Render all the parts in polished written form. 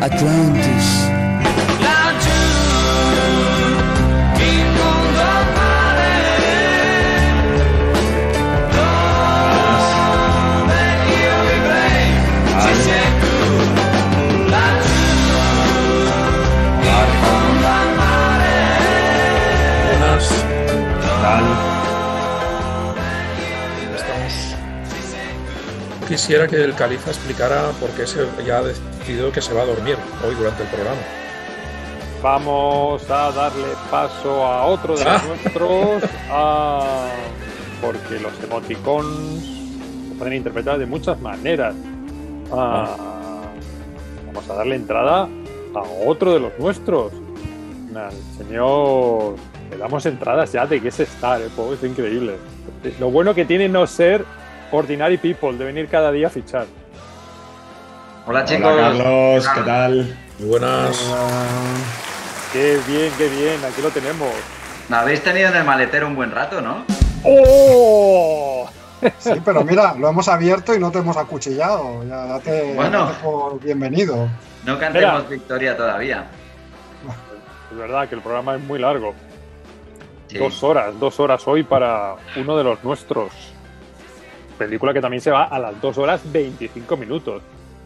Atlantis. Laggiù il mondo mare, dove io vivrei, ci sei tu. Laggiù il mondo al mare. Buenas. ¿Qué tal? Quisiera que el califa explicara por qué ya ha decidido que se va a dormir hoy durante el programa. Vamos a darle paso a otro de los nuestros, porque los emoticons se pueden interpretar de muchas maneras. Vamos a darle entrada a otro de los nuestros, al señor. Le damos entradas ya de Guest Star, es increíble. Lo bueno que tiene no ser Ordinary People, de venir cada día a fichar. Hola chicos. Hola Carlos, ¿qué tal? Muy buenas. Qué bien, aquí lo tenemos. Me habéis tenido en el maletero un buen rato, ¿no? ¡Oh! Sí, pero mira, lo hemos abierto y no te hemos acuchillado. Ya date por bienvenido. No cantemos victoria todavía. Es verdad que el programa es muy largo. Sí. 2 horas hoy para uno de los nuestros. Película que también se va a las 2 horas 25 minutos.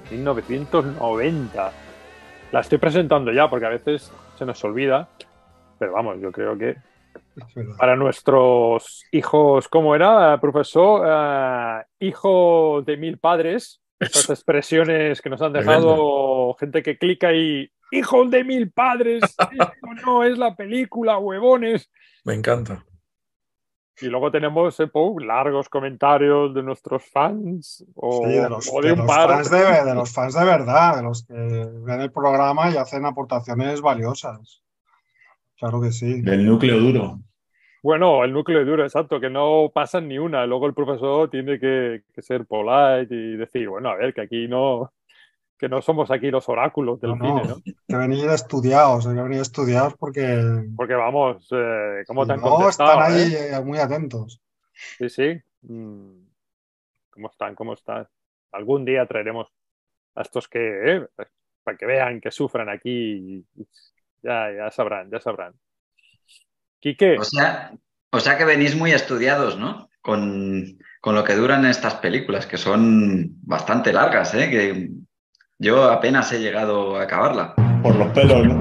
1990. La estoy presentando ya porque a veces se nos olvida. Pero vamos, yo creo que para nuestros hijos, ¿cómo era, profesor? Hijos de 1000 padres. Esas expresiones que nos han dejado gente que clica y... ¡Hijos de 1000 padres! Esto no es la película, huevones. Me encanta. Y luego tenemos largos comentarios de nuestros fans de los fans de verdad, de los que ven el programa y hacen aportaciones valiosas. Claro que sí. Del núcleo duro. Bueno, el núcleo duro, exacto, que no pasan ni una. Luego el profesor tiene que ser polite y decir, bueno, a ver, que aquí no... Que no somos aquí los oráculos del cine, ¿no? Hay que venir estudiados, porque... Porque vamos, ¿cómo te han no, contestado? Están ahí muy atentos. Sí. ¿Cómo están? Algún día traeremos a estos que, para que vean que sufran aquí. Ya sabrán. Quique. O sea que venís muy estudiados, ¿no? Con lo que duran estas películas, que son bastante largas, ¿eh? Que yo apenas he llegado a acabarla. Por los pelos, ¿no?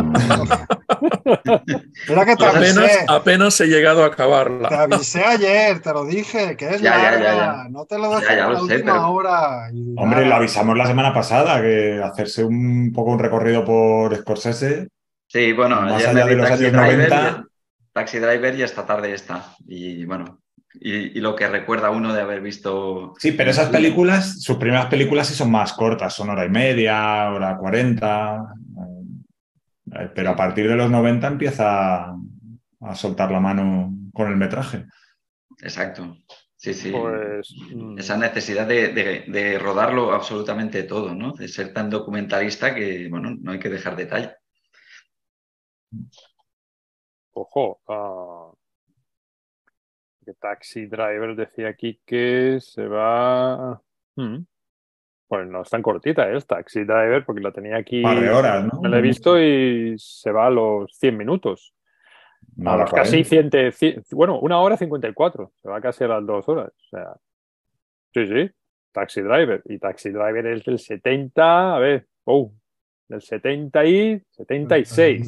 Mira que apenas he llegado a acabarla. Te avisé ayer, te lo dije, que es larga. Ya. No te lo dejé a la última hora. Hombre, lo avisamos la semana pasada, que hacerse un poco un recorrido por Scorsese. Sí, bueno, más ayer allá me de vi los años 90. Taxi Driver y esta tarde está. Y bueno, y lo que recuerda uno de haber visto... Sí, pero esas películas, sus primeras películas sí son más cortas, son 1:30, 1:40. Pero a partir de los 90 empieza a soltar la mano con el metraje. Exacto. Sí. Pues, esa necesidad de rodarlo absolutamente todo, ¿no? De ser tan documentalista que, bueno, no hay que dejar detalle. Ojo, que Taxi Driver decía aquí que se va... Pues no es tan cortita, es Taxi Driver, porque la tenía aquí... Un par de horas, ¿no? Me la he visto y se va a los 100 minutos. A los casi 100, bueno, 1 hora 54. Se va casi a las 2 horas. O sea, sí. Taxi Driver. Y Taxi Driver es del 70, a ver, del 70 y 76.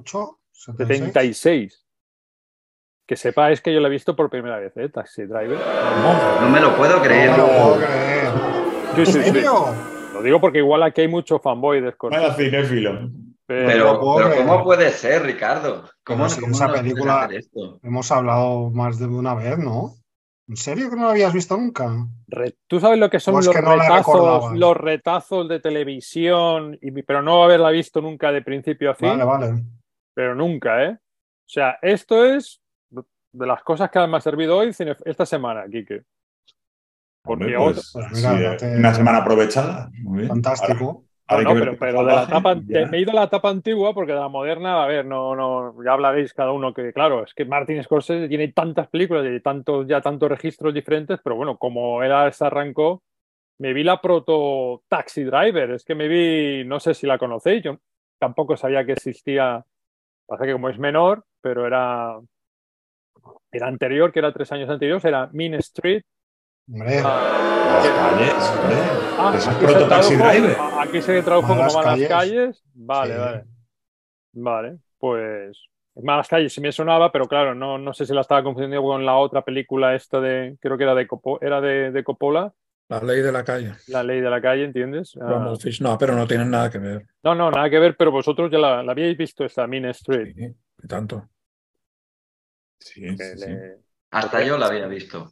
76. Que sepáis que yo la he visto por primera vez, Taxi Driver. No me lo puedo creer. ¿En serio? Lo digo porque igual aquí hay mucho fanboy de Scorsese. Vaya cinéfilo. Pero ¿cómo puede ser, Ricardo? ¿Cómo esa película hacer esto? Hemos hablado más de una vez, ¿no? ¿En serio que no la habías visto nunca? ¿Tú sabes lo que son los retazos de televisión? Pero no haberla visto nunca de principio a fin. Vale. Pero nunca, ¿eh? O sea, esto es de las cosas que me ha servido hoy esta semana, Quique. Porque una semana aprovechada. Muy bien. Fantástico. Pero de la etapa, me he ido a la etapa antigua porque de la moderna, a ver, no, ya hablaréis cada uno que, claro, es que Martin Scorsese tiene tantas películas y tantos registros diferentes, pero bueno, como él se arrancó, me vi la proto Taxi Driver, es que me vi, no sé si la conocéis, yo tampoco sabía que existía, pasa que como es menor, pero era anterior, que era 3 años anteriores, era Mean Street. Hombre, Malas calles, hombre. Eso es Aquí se proto Taxi tradujo, Driver. aquí se tradujo Malas como Malas calles. Calles. Vale, Sí. vale, pues Malas Calles sí me sonaba, pero claro, no sé si la estaba confundiendo con la otra película esta creo que era de Coppola, La ley de la calle. La Ley de la Calle, ¿entiendes? Rumble Fish. No, pero no tienen nada que ver. No, nada que ver, pero vosotros ya la habíais visto esta Mean Street. Sí, y tanto. Sí, Que sí, sí. Hasta yo la había visto.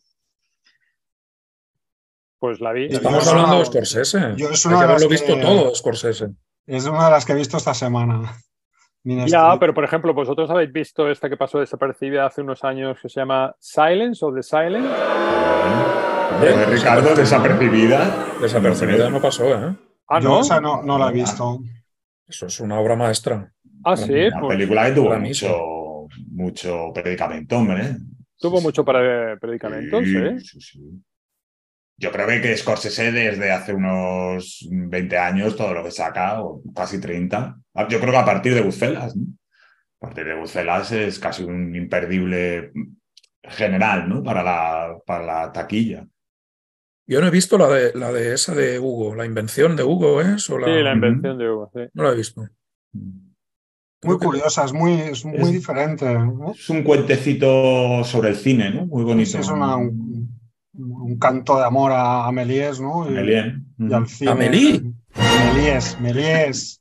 Pues la vi. Estamos Yo hablando de es una- Scorsese. yo es Hay una que de las haberlo visto que- todo, Scorsese. Es una de las que he visto esta semana. Mean Ya, Street. pero por ejemplo, vosotros habéis visto esta que pasó desapercibida hace unos años que se llama Silence o The Silence. Hombre, Ricardo, desapercibida. Desapercibida no pasó, ¿eh? Ah, Yo ¿no? esa no la he visto. Eso es una obra maestra. Ah, sí, Una pues película que tuvo para mí, sí. mucho predicamento, hombre. tuvo Sí, mucho sí. para predicamentos, ¿eh? Sí, sí. Yo creo que Scorsese desde hace unos 20 años, todo lo que saca, o casi 30, yo creo que a partir de Goodfellas, ¿no? A partir de Goodfellas es casi un imperdible general, ¿no? Para la taquilla. Yo no he visto la de esa de Hugo, la invención de Hugo, ¿es? O Sí, la invención de Hugo, sí. No la he visto. Muy Creo que- curiosa, es muy diferente, ¿no? Es un cuentecito sobre el cine, ¿no? Muy bonito. Es un canto de amor a Méliès, ¿no? Amélie. Y al cine. ¿Amélie? Méliès.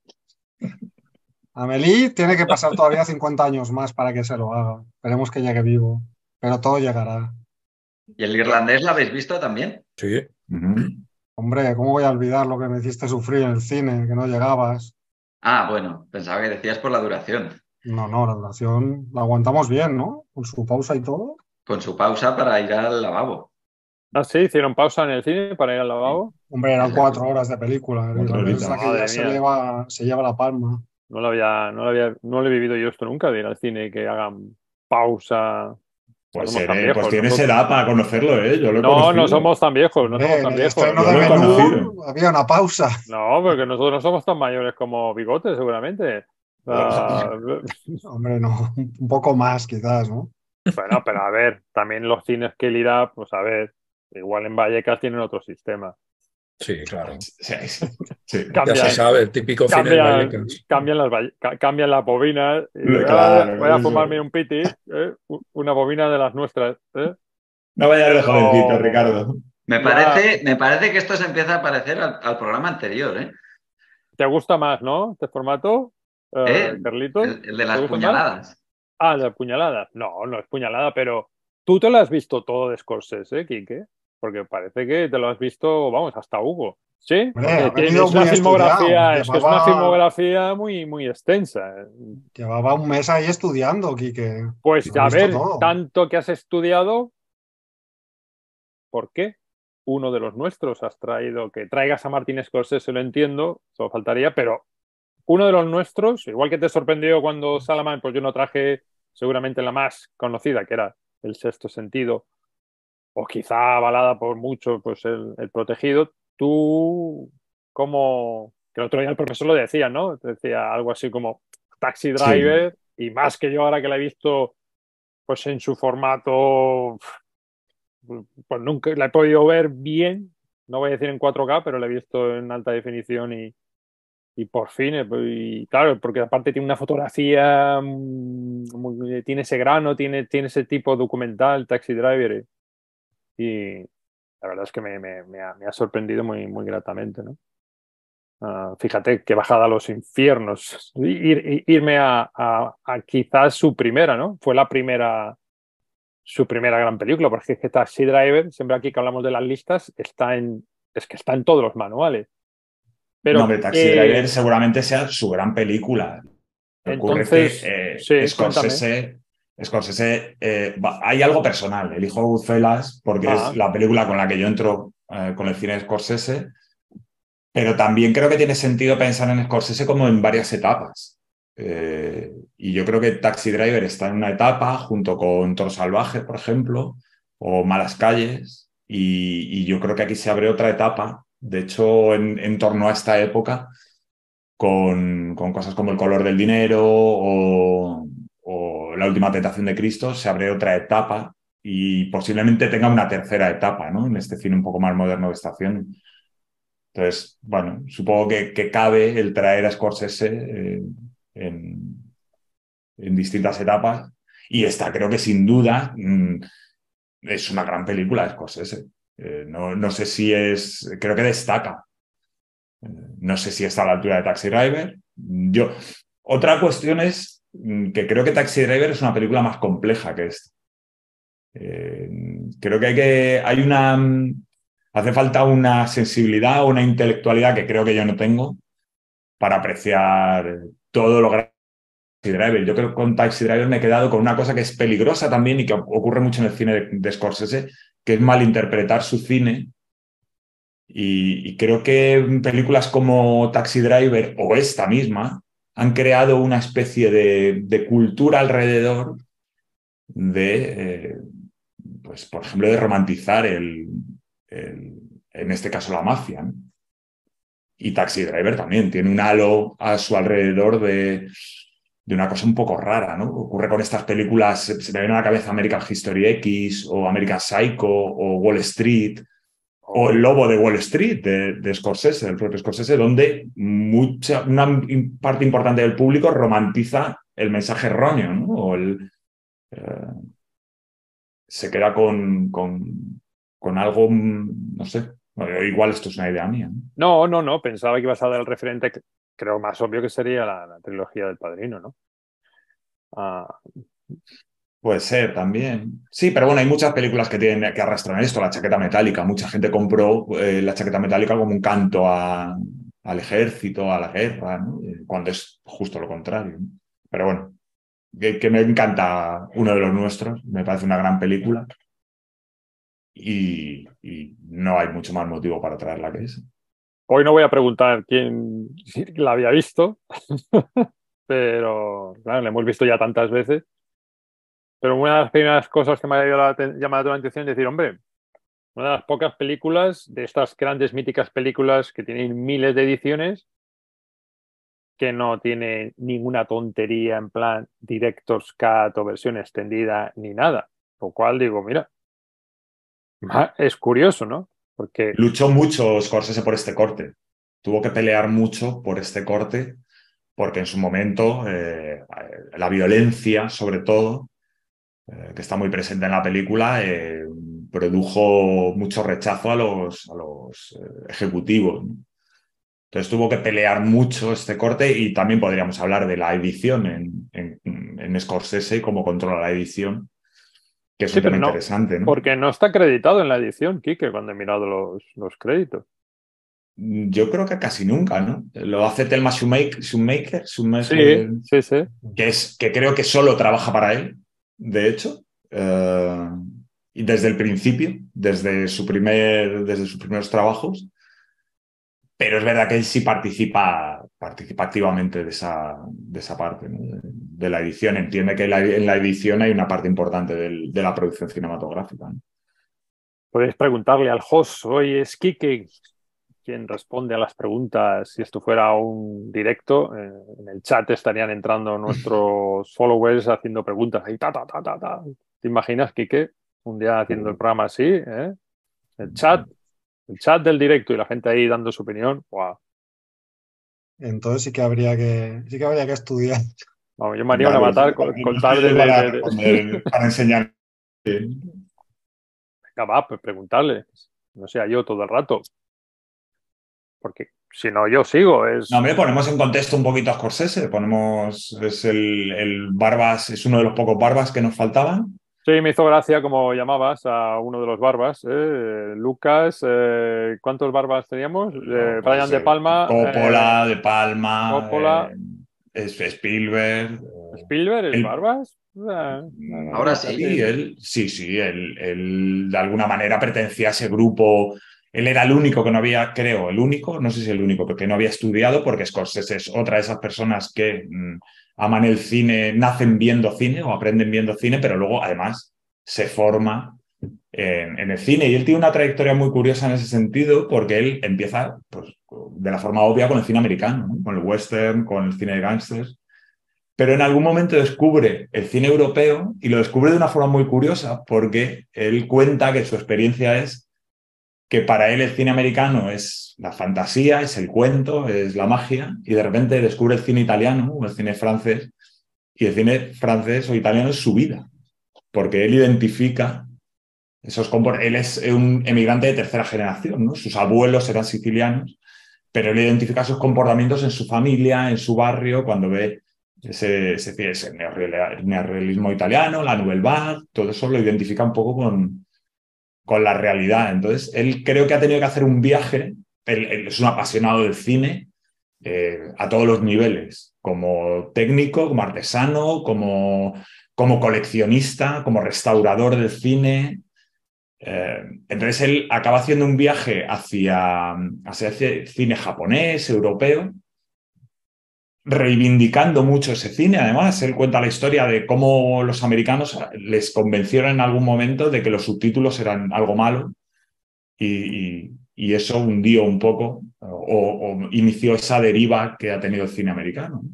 Amélie tiene que pasar todavía 50 años más para que se lo haga. Esperemos que llegue vivo, pero todo llegará. ¿Y el irlandés la habéis visto también? Sí. Ujú. Hombre, ¿cómo voy a olvidar lo que me hiciste sufrir en el cine, que no llegabas? Ah, bueno, pensaba que decías por la duración. No, la duración la aguantamos bien, ¿no? Con su pausa y todo. Con su pausa para ir al lavabo. Ah, sí, hicieron pausa en el cine para ir al lavabo. Hombre, eran 4 horas de película. El 4 irlandés es horitas. la que Madre ya se mía. lleva la palma. No lo he vivido yo esto nunca, de ir al cine y que hagan pausa. Pues, No somos tan viejos, pues tienes nosotros. edad para conocerlo, ¿eh? Yo lo he No conocido. somos tan viejos, no Hombre, somos en tan el viejos. estreno Yo de lo he Ben-Hur conocido. había una pausa. No, porque nosotros no somos tan mayores como Bigote, seguramente. Ah, Hombre, no, un poco más quizás, ¿no? bueno, pero a ver, también los cines que él irá, pues a ver, igual en Vallecas tienen otro sistema. Sí, claro. Sí, sí. Ya Cambian, se sabe, el típico cine de Vallecas. cambian las bobinas. Y, Claro, voy a eso. fumarme un piti, una bobina de las nuestras. No vayas de jovencito, Oh. Ricardo. Me Ya. parece que esto se empieza a parecer al programa anterior, ¿eh? ¿Te gusta más, no? ¿Este formato, ¿Eh? Carlitos? El de las ¿Te gusta más? puñaladas. Ah, la puñalada. No es puñalada, pero tú te lo has visto todo de Scorsese, ¿eh, Quique? Porque parece que te lo has visto, vamos, hasta Hugo. ¿Sí? Hombre, ha Porque venido es una muy filmografía, estudiado. es que es una filmografía muy extensa. Llevaba un mes ahí estudiando, Quique. Pues Lo ha a visto ver, todo. tanto que has estudiado, ¿por qué? Uno de los nuestros has traído, que traigas a Martin Scorsese, lo entiendo, solo faltaría, pero uno de los nuestros, igual que te sorprendió cuando Salaman, pues yo no traje seguramente la más conocida, que era El Sexto Sentido, o quizá avalada por mucho, pues el Protegido. Tú, como que el otro día el profesor lo decía, ¿no? Decía algo así como Taxi Driver, y más que yo ahora que la he visto pues en su formato, pues nunca la he podido ver bien, no voy a decir en 4K, pero la he visto en alta definición y por fin, y claro, porque aparte tiene una fotografía, tiene ese grano, tiene ese tipo documental, Taxi Driver, y la verdad es que me ha sorprendido muy gratamente, ¿no? Fíjate qué bajada a los infiernos. Irme a quizás su primera, ¿no? Fue su primera gran película, porque es que Taxi Driver, siempre aquí que hablamos de las listas, es que está en todos los manuales. Pero, no, pero Taxi Driver seguramente sea su gran película. Entonces, ocurre que sí, Scorsese hay algo personal. Elijo Goodfellas porque es la película con la que yo entro con el cine de Scorsese, pero también creo que tiene sentido pensar en Scorsese como en varias etapas. Y yo creo que Taxi Driver está en una etapa junto con Toro Salvaje, por ejemplo, o Malas Calles, y yo creo que aquí se abre otra etapa. De hecho, en torno a esta época, con cosas como El color del dinero o La última tentación de Cristo, se abre otra etapa y posiblemente tenga una tercera etapa, ¿no? En este cine un poco más moderno de estación. Entonces, bueno, supongo que cabe el traer a Scorsese en distintas etapas. Y esta creo que sin duda es una gran película de Scorsese. No sé si creo que destaca. No sé si está a la altura de Taxi Driver. Otra cuestión es que creo que Taxi Driver es una película más compleja que esta. Creo que hace falta una sensibilidad o una intelectualidad que creo que yo no tengo para apreciar todo lo grande de Taxi Driver. Yo creo que con Taxi Driver me he quedado con una cosa que es peligrosa también y que ocurre mucho en el cine de Scorsese, que es malinterpretar su cine. Y creo que películas como Taxi Driver o esta misma han creado una especie de cultura alrededor de, pues, por ejemplo, de romantizar en este caso la mafia, ¿no? Y Taxi Driver también tiene un halo a su alrededor de una cosa un poco rara, ¿no? Ocurre con estas películas, se me viene a la cabeza American History X o American Psycho o Wall Street o El lobo de Wall Street de Scorsese, el propio Scorsese, donde una parte importante del público romantiza el mensaje erróneo, ¿no? O se queda con algo, no sé. Bueno, igual esto es una idea mía, ¿no? No. Pensaba que ibas a dar el referente, creo más obvio que sería la trilogía del Padrino, ¿no? Puede ser también. Sí, pero bueno, hay muchas películas que arrastran esto, la chaqueta metálica. Mucha gente compró la chaqueta metálica como un canto al ejército, a la guerra, ¿no? Cuando es justo lo contrario, ¿no? Pero bueno, que me encanta uno de los nuestros, me parece una gran película y no hay mucho más motivo para traerla que esa. Hoy no voy a preguntar quién la había visto, pero claro, la hemos visto ya tantas veces. Pero una de las primeras cosas que me ha llamado la atención es decir, hombre, una de las pocas películas, de estas grandes míticas películas que tienen miles de ediciones, que no tiene ninguna tontería en plan director's cut o versión extendida ni nada. Lo cual digo, mira, es curioso, ¿no? Porque Luchó mucho Scorsese por este corte. Tuvo que pelear mucho por este corte, porque en su momento la violencia, sobre todo, que está muy presente en la película, produjo mucho rechazo a los ejecutivos, ¿no? Entonces tuvo que pelear mucho este corte y también podríamos hablar de la edición en Scorsese y cómo controla la edición, que es sí, un pero tema no, interesante, ¿no? porque no está acreditado en la edición, Quique, cuando he mirado los créditos. Yo creo que casi nunca, ¿no? Lo hace Thelma Schoonmaker, Sí. que creo que solo trabaja para él, de hecho, y desde el principio, desde sus primeros trabajos, pero es verdad que él sí participa activamente de esa parte, ¿no? De la edición. Entiende que en la edición hay una parte importante de la producción cinematográfica, ¿no? Podéis preguntarle al host, hoy es Quique quien responde a las preguntas. Si esto fuera un directo, en el chat estarían entrando nuestros followers haciendo preguntas. Ahí, ta. ¿Te imaginas, Quique, un día haciendo el programa así? El chat del directo y la gente ahí dando su opinión. ¡Wow! Entonces sí que habría que estudiar. Vamos, yo me haría una matar con tal para enseñar. Venga, va, pues preguntarle. No sea yo todo el rato. Porque si no, yo sigo. No, hombre, ponemos en contexto un poquito a Scorsese. Es el Barbas, es uno de los pocos Barbas que nos faltaban. Sí, me hizo gracia como llamabas a uno de los Barbas, Lucas. ¿Cuántos Barbas teníamos? Brian De Palma. Coppola, De Palma. Coppola. Spielberg. ¿Spielberg es Barbas? Ahora sí. Él de alguna manera pertenecía a ese grupo. Él era el único que no había, creo, el único, no sé si el único, pero que no había estudiado, porque Scorsese es otra de esas personas que aman el cine, nacen viendo cine o aprenden viendo cine, pero luego además se forma en el cine. Y él tiene una trayectoria muy curiosa en ese sentido, porque él empieza pues, de la forma obvia con el cine americano, ¿no? Con el western, con el cine de gángsters. Pero en algún momento descubre el cine europeo y lo descubre de una forma muy curiosa, porque él cuenta que su experiencia es que para él el cine americano es la fantasía, es el cuento, es la magia, y de repente descubre el cine italiano o el cine francés, y el cine francés o italiano es su vida, porque él identifica él es un emigrante de tercera generación, ¿no? Sus abuelos eran sicilianos, pero él identifica sus comportamientos en su familia, en su barrio, cuando ve ese neorrealismo italiano, la Nouvelle Vague, todo eso lo identifica un poco con la realidad. Entonces, él creo que ha tenido que hacer un viaje, él es un apasionado del cine a todos los niveles, como técnico, como artesano, como coleccionista, como restaurador del cine. Entonces él acaba haciendo un viaje hacia ese cine japonés, europeo, reivindicando mucho ese cine. Además, él cuenta la historia de cómo los americanos les convencieron en algún momento de que los subtítulos eran algo malo y eso hundió un poco o inició esa deriva que ha tenido el cine americano.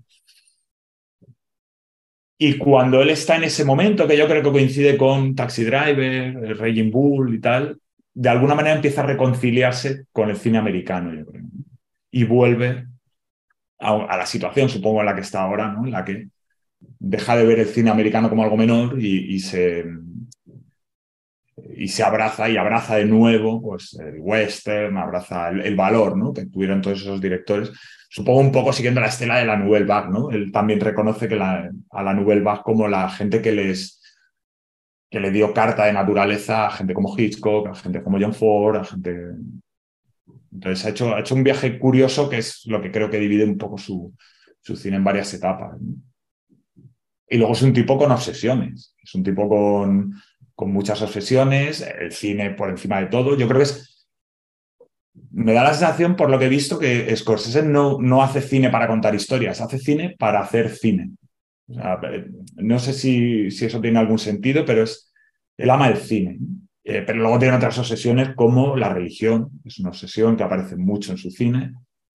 Y cuando él está en ese momento, que yo creo que coincide con Taxi Driver, Raging Bull y tal, de alguna manera empieza a reconciliarse con el cine americano, yo creo. Y vuelve a la situación, supongo, en la que está ahora, ¿no? En la que deja de ver el cine americano como algo menor y se abraza y abraza de nuevo pues, el western, abraza el valor, ¿no? Que tuvieron todos esos directores. Supongo un poco siguiendo la estela de la Nouvelle Vague, ¿no? Él también reconoce que a la Nouvelle Vague como la gente que le dio carta de naturaleza a gente como Hitchcock, a gente como John Ford, a gente... Entonces ha hecho un viaje curioso que es lo que creo que divide un poco su cine en varias etapas, ¿no? Y luego es un tipo con obsesiones, es un tipo con muchas obsesiones, el cine por encima de todo. Yo creo que me da la sensación, por lo que he visto, que Scorsese no hace cine para contar historias, hace cine para hacer cine. O sea, no sé si eso tiene algún sentido, pero él ama el cine. Pero luego tiene otras obsesiones como la religión, es una obsesión que aparece mucho en su cine.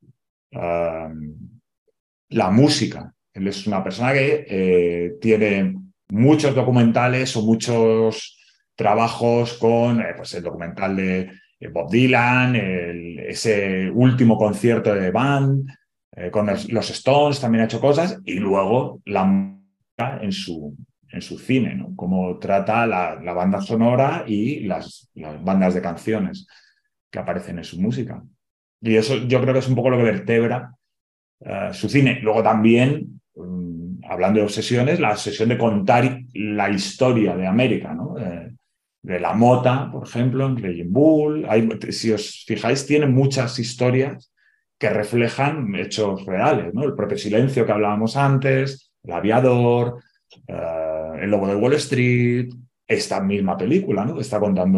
La música. Él es una persona que tiene muchos documentales o muchos trabajos con pues el documental de Bob Dylan, ese último concierto de The Band, con los Stones también ha hecho cosas, y luego la música en su cine, ¿no? Cómo trata la banda sonora y las bandas de canciones que aparecen en su música. Y eso yo creo que es un poco lo que vertebra su cine. Luego también, hablando de obsesiones, la obsesión de contar la historia de América, ¿no? De la mota, por ejemplo, en Raging Bull. Si os fijáis, tiene muchas historias que reflejan hechos reales, ¿no? El propio Silencio que hablábamos antes, El Aviador, El Lobo de Wall Street, esta misma película, ¿no? Que está contando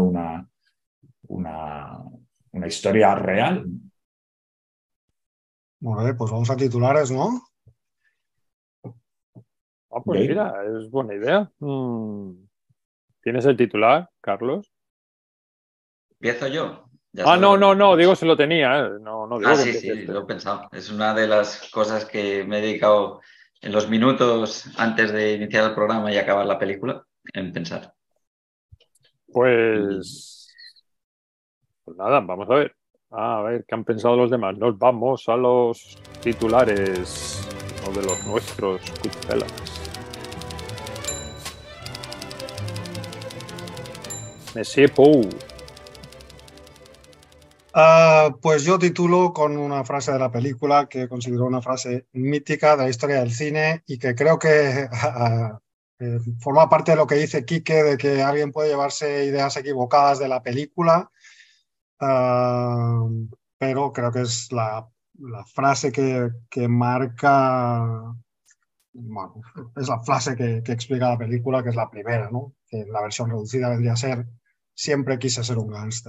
una historia real. Bueno, pues vamos a titulares, ¿no? Ah, pues ¿Veis? mira, es buena idea. ¿Tienes el titular, Carlos? ¿Empiezo yo? Ya Ah, sabes no, lo que- digo se lo tenía. No digo que Sí, empieces sí, tú. lo he pensado. Es una de las cosas que me he dedicado en los minutos antes de iniciar el programa y acabar la película en pensar. Pues nada, vamos a ver. A ver qué han pensado los demás. Nos vamos a los titulares, o de los nuestros Goodfellas. Monsieur Pou. Pues yo titulo con una frase de la película que considero una frase mítica de la historia del cine y que creo que forma parte de lo que dice Quique, de que alguien puede llevarse ideas equivocadas de la película, pero creo que es la frase que marca, bueno, es la frase que explica la película, que es la primera, ¿no? Que en la versión reducida vendría a ser "Siempre quise ser un gángster".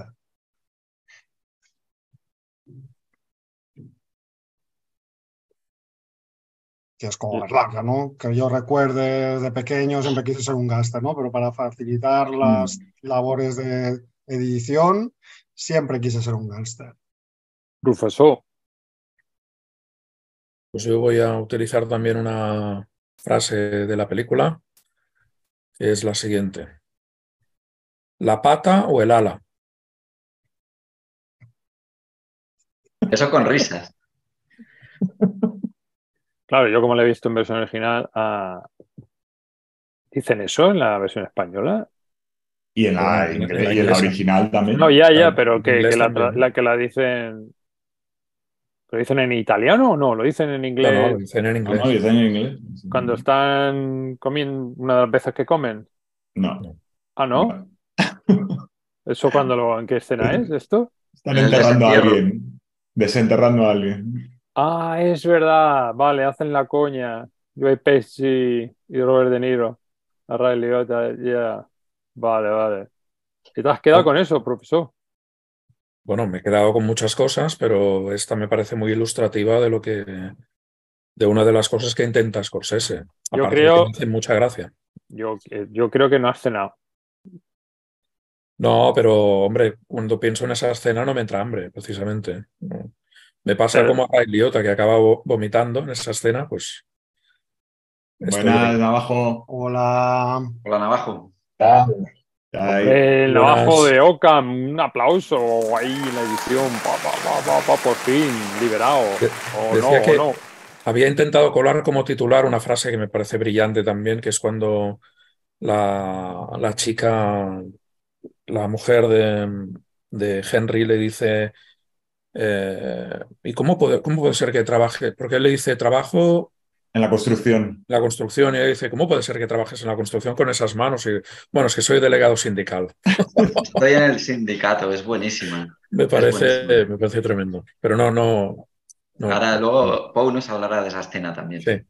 que es como más larga, ¿no? Que yo recuerde desde pequeño siempre quise ser un gángster, ¿no? Pero para facilitar las labores de edición siempre quise ser un gángster. Profesor. Pues yo voy a utilizar también una frase de la película, que es la siguiente. ¿La pata o el ala? Eso con risas. Claro, yo como lo he visto en versión original, ¿dicen eso en la versión española? Y en la, En la y en la inglesa. original también. No, ya, Claro, pero en que inglés la también. que la dicen... ¿Lo dicen en italiano o no? ¿Lo dicen en No, inglés lo dicen en No, no, inglés. dicen en inglés. cuando están comiendo una de las veces que comen? No. No. Ah, ¿no? ¿Eso en qué escena es esto? Están En el enterrando a desentierro. alguien. Desenterrando a alguien. Ah, es verdad. Vale, hacen la coña. Joe Pesci y Robert De Niro. A Ray Liotta, ya. Vale, vale. ¿Y te has quedado con eso, profesor? Bueno, me he quedado con muchas cosas, pero esta me parece muy ilustrativa de una de las cosas que intenta Scorsese. Yo Aparte de que me creo, hace mucha gracia. yo creo que no has cenado. No, pero hombre, cuando pienso en esa escena no me entra hambre, precisamente. No. Me pasa Pero, como a Ray Liotta, que acaba vomitando en esa escena, pues estoy Buenas, ahí. abajo. Hola. Hola, Navajo. Ahí. hombre, el navajo Buenas. de Occam, un aplauso ahí en la edición. Por fin, liberado. O no, Decía o que no. había intentado colar como titular una frase que me parece brillante también, que es cuando la chica, la mujer de Henry le dice, ¿y cómo puede ser que trabaje? Porque él le dice, trabajo En la construcción. en la construcción, y ella dice, ¿cómo puede ser que trabajes en la construcción con esas manos? Y bueno, es que soy delegado sindical. Estoy en el sindicato, es buenísima. Me Es buenísima. parece tremendo. Pero no. Ahora luego Pau nos hablará de esa escena también. Sí.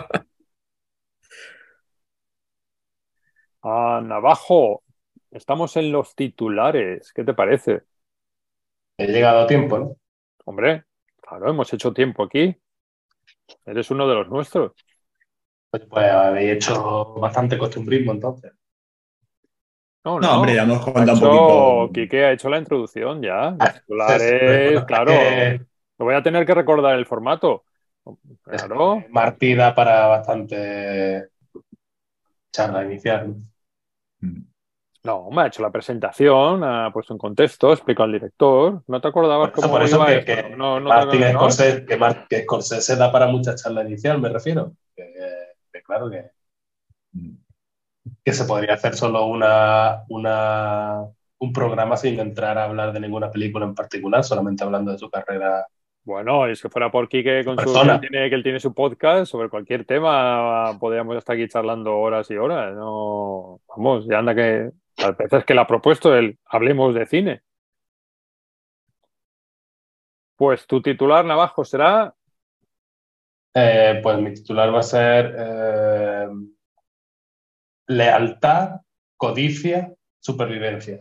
Ah, navajo. Estamos en los titulares. ¿Qué te parece? He llegado a tiempo, ¿no? Hombre, claro, hemos hecho tiempo aquí. Eres uno de los nuestros. Pues habéis hecho bastante costumbrismo entonces. No, No, hombre, no. ya hemos Ha contado un hecho, poquito. Quique ha hecho la introducción ya. Los Pero titulares, bueno, claro. Lo voy a tener que recordar el formato. es Claro. que Martí da para bastante charla inicial, ¿no? No, me ha hecho la presentación, ha puesto en contexto, explicado al director. ¿No te acordabas Por cómo eso iba que, esto? que No, no te Martin acordabas, ¿no? Scorsese, que Scorsese da para mucha charla inicial, me refiero. Que claro que se podría hacer solo un programa sin entrar a hablar de ninguna película en particular, solamente hablando de su carrera, Bueno, y si fuera por Quique su con persona. que él tiene su podcast sobre cualquier tema, podríamos estar aquí charlando horas y horas. No, vamos, ya anda que las veces que le ha propuesto el hablemos de cine. Pues tu titular, Navajo, será Pues mi titular va a ser lealtad, codicia, supervivencia.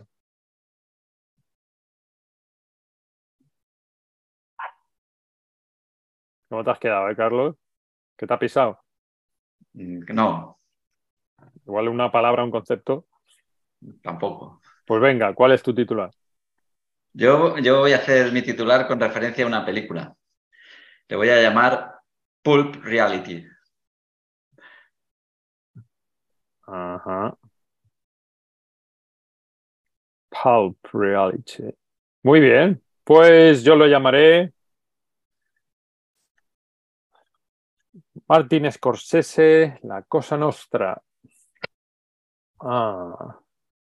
¿cómo te has quedado, Carlos? ¿Qué te ha pisado? No, Igual una palabra, un concepto. tampoco. Pues venga, ¿cuál es tu titular? Yo voy a hacer mi titular con referencia a una película. Le voy a llamar Pulp Reality. Ajá. Pulp Reality. Muy bien. Pues yo lo llamaré Martin Scorsese, La Cosa Nostra. Ah,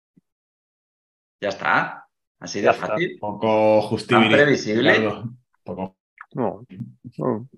Ya está. Así ya de está. fácil. Poco Tan justibilidad. previsible. Poco. No, no.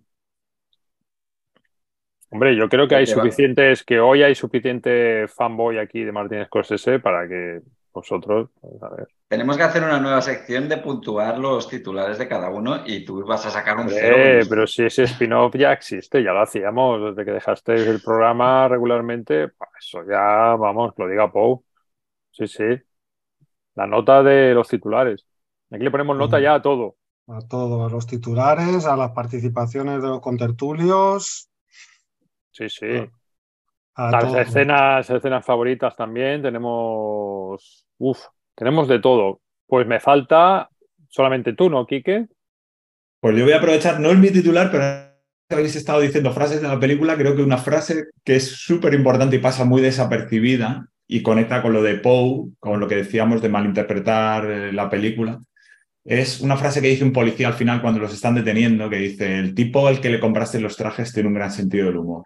Hombre, yo creo que Que te va- hoy hay suficiente fanboy aquí de Martin Scorsese para que vosotros, pues, a ver. Tenemos que hacer una nueva sección de puntuar los titulares de cada uno y tú vas a sacar un cero Hombre, pero buenísimo. si ese spin-off ya existe, ya lo hacíamos desde que dejasteis el programa regularmente, pues eso ya, vamos, lo diga Pau. Sí, sí. La nota de los titulares. Aquí le ponemos nota ya a todo. A todos los titulares, a las participaciones de los contertulios Sí, sí. a Las todo. escenas favoritas también. Tenemos de todo. Pues me falta solamente tú, ¿no, Quique? Pues yo voy a aprovechar, no es mi titular, pero habéis estado diciendo frases de la película, creo que una frase que es súper importante y pasa muy desapercibida y conecta con lo de Poe, con lo que decíamos de malinterpretar la película, es una frase que dice un policía al final cuando los están deteniendo, que dice, el tipo al que le compraste los trajes tiene un gran sentido del humor.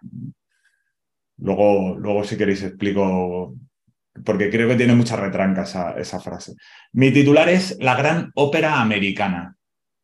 Luego si queréis explico, porque creo que tiene mucha retranca esa frase. Mi titular es La gran ópera americana.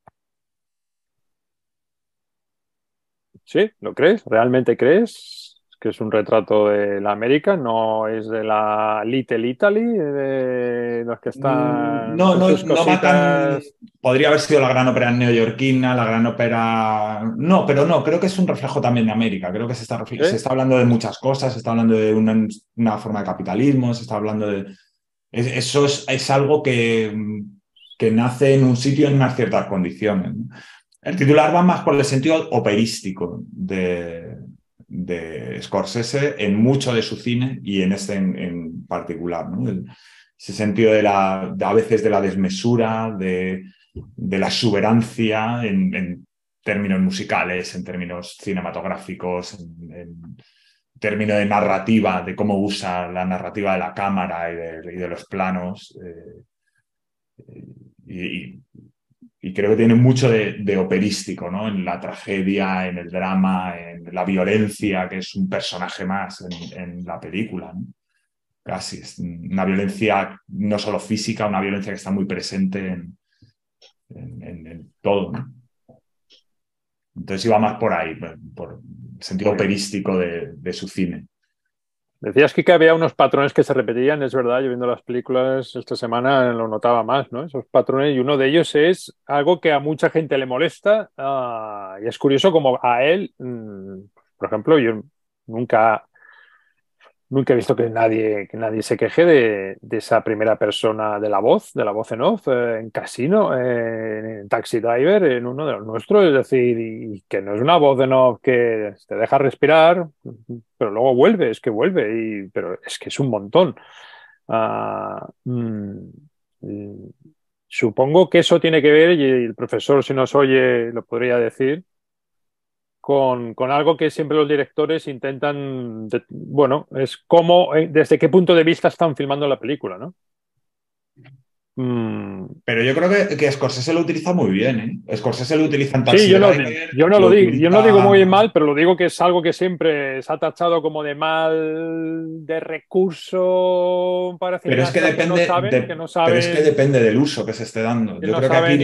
¿Sí? ¿Lo crees? ¿Realmente crees que es un retrato de la América? ¿No es de la Little Italy, de los que están No, con sus no va tan. cositas? Podría haber sido la gran ópera neoyorquina, la gran ópera. No, pero no, creo que es un reflejo también de América. Creo que ¿Sí? se está hablando de muchas cosas, se está hablando de una forma de capitalismo, se está hablando de. Eso es algo que nace en un sitio en unas ciertas condiciones, ¿no? El titular va más por el sentido operístico de Scorsese en mucho de su cine y en este en particular, ¿no? Ese sentido a veces de la desmesura, de la exuberancia en términos musicales, en términos cinematográficos, en términos de narrativa, de cómo usa la narrativa de la cámara y de los planos. Y, y creo que tiene mucho de operístico, ¿no? En la tragedia, en el drama, en la violencia, que es un personaje más en la película, ¿no? Casi es una violencia no solo física, una violencia que está muy presente en todo, ¿no? Entonces iba más por ahí, por el sentido Muy bien. operístico de su cine. Decías que había unos patrones que se repetían, es verdad, yo viendo las películas esta semana lo notaba más, ¿no? Esos patrones, y uno de ellos es algo que a mucha gente le molesta, y es curioso como a él, por ejemplo, yo nunca, nunca he visto que nadie se queje de esa primera persona de la voz en off, en Casino, en Taxi Driver, en uno de los nuestros, es decir, y que no es una voz en off que te deja respirar, pero luego vuelve, es que vuelve, pero es que es un montón. Ah, supongo que eso tiene que ver, y el profesor, si nos oye, lo podría decir, con algo que siempre los directores intentan, bueno, es cómo, desde qué punto de vista están filmando la película, ¿no? Mm, Pero yo creo que Scorsese lo utiliza muy bien, ¿eh? Scorsese lo utiliza en sí, Taxi Driver, yo no lo lo digo, yo no digo utiliza. muy mal, pero lo digo que es algo que siempre se ha tachado como de mal, de recurso para Pero es que cineastas pero es que depende del uso que se esté dando. que Yo no creo que aquí saben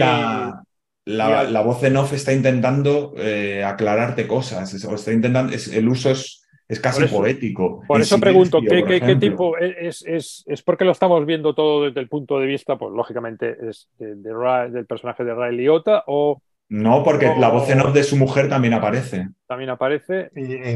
la voz en off está intentando aclararte cosas. O está intentando, el uso es por casi eso, poético. por En eso pregunto, silencio, por ¿qué ejemplo. tipo? Es porque lo estamos viendo todo desde el punto de vista, pues lógicamente es del personaje de Ray Liotta No, porque la voz en off o de su mujer también aparece. también aparece.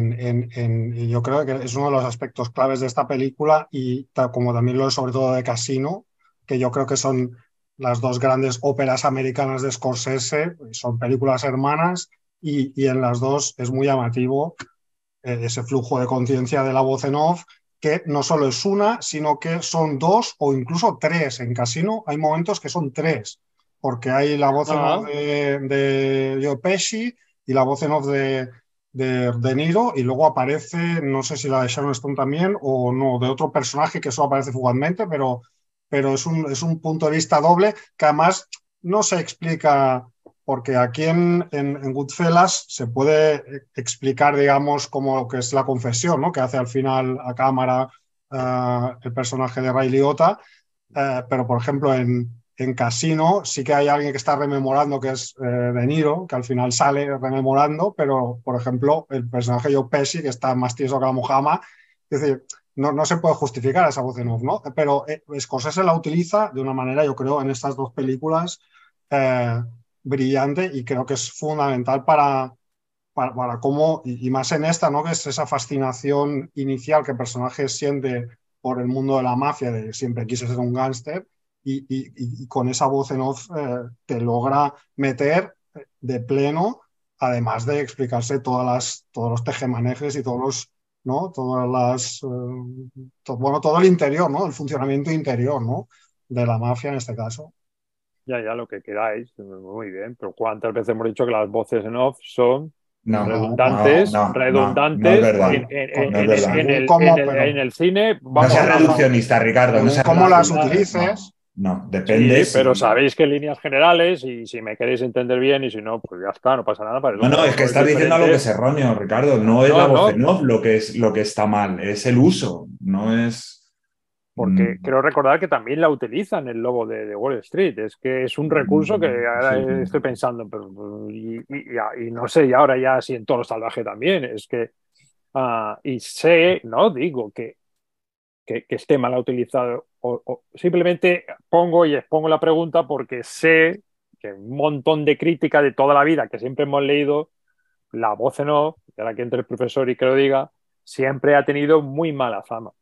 Y yo creo que es uno de los aspectos claves de esta película y como también lo es sobre todo de Casino, que yo creo que son las dos grandes óperas americanas de Scorsese, son películas hermanas y en las dos es muy llamativo ese flujo de conciencia de la voz en off, que no solo es una, sino que son dos o incluso tres. En Casino hay momentos que son tres, porque hay la voz en off Ah, de Joe Pesci y la voz en off de Niro, y luego aparece, no sé si la de Sharon Stone también o no, de otro personaje que solo aparece fugazmente, pero es un punto de vista doble que además no se explica, porque aquí en Goodfellas se puede explicar, digamos, como lo que es la confesión, ¿no? Que hace al final a cámara el personaje de Ray Liotta, pero por ejemplo en Casino sí que hay alguien que está rememorando, que es De Niro, que al final sale rememorando, pero por ejemplo el personaje de Joe Pesci, que está más tieso que la mojama, es decir, no se puede justificar esa voz en off, ¿no? Pero Scorsese la utiliza de una manera, yo creo, en estas dos películas eh, brillante, y creo que es fundamental para cómo, y más en esta, ¿no? Que es esa fascinación inicial que el personaje siente por el mundo de la mafia, de siempre quise ser un gángster, y con esa voz en off te logra meter de pleno además de explicarse todos los tejemanejes y todos los, ¿no? Todas las, bueno, todo el interior, ¿no? El funcionamiento interior, ¿no? De la mafia en este caso. Ya, lo que queráis, muy bien, pero ¿cuántas veces hemos dicho que las voces en off son No, redundantes, no es redundantes verdad. Con- No es verdad. en el cine? No Vamos, seas reduccionista, Ricardo. No según seas cómo las reduccionista. utilices. No, depende. Sí, pero si- sabéis que en líneas generales, y si me queréis entender bien, y si no, pues ya está, no pasa nada. Para eso No, cada es que uno estás diciendo algo que es diferente. erróneo, Ricardo. No es la No, voz no, en off lo que está mal, es el uso. No es. porque quiero recordar que también la utilizan el lobo de Wall Street. Es que es un recurso que ahora estoy pensando, pero y no sé, y ahora ya sí en Toro Salvaje también. Es que, y sé, no digo que esté mal utilizado, o simplemente pongo y expongo la pregunta porque sé que un montón de crítica de toda la vida que siempre hemos leído, la voz en off, y ahora que entre el profesor y que lo diga, siempre ha tenido muy mala fama.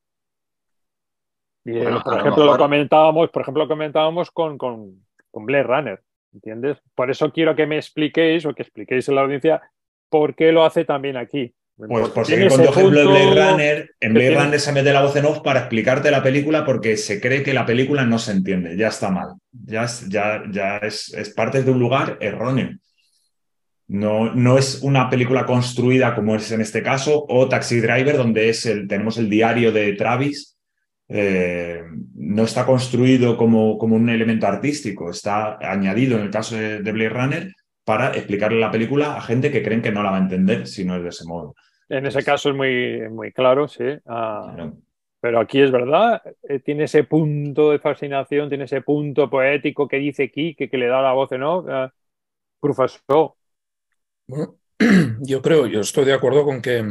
Y Bueno, por a lo ejemplo, mejor, lo comentábamos con Blade Runner, ¿entiendes? Por eso quiero que me expliquéis o que expliquéis a la audiencia por qué lo hace también aquí. Pues Porque por tiene seguir con ese tu ejemplo de Blade punto Runner, en que Blade tiene. Runner se mete la voz en off para explicarte la película porque se cree que la película no se entiende. Ya está mal. Ya es parte de un lugar erróneo. No es una película construida como es en este caso, o Taxi Driver, donde tenemos el diario de Travis. No está construido como un elemento artístico, está añadido en el caso de Blade Runner para explicarle la película a gente que creen que no la va a entender si no es de ese modo. En ese Entonces, caso es muy claro, sí. claro. Pero aquí es verdad, tiene ese punto de fascinación, tiene ese punto poético que dice aquí, que le da la voz en off. Profesor, Bueno, yo estoy de acuerdo con que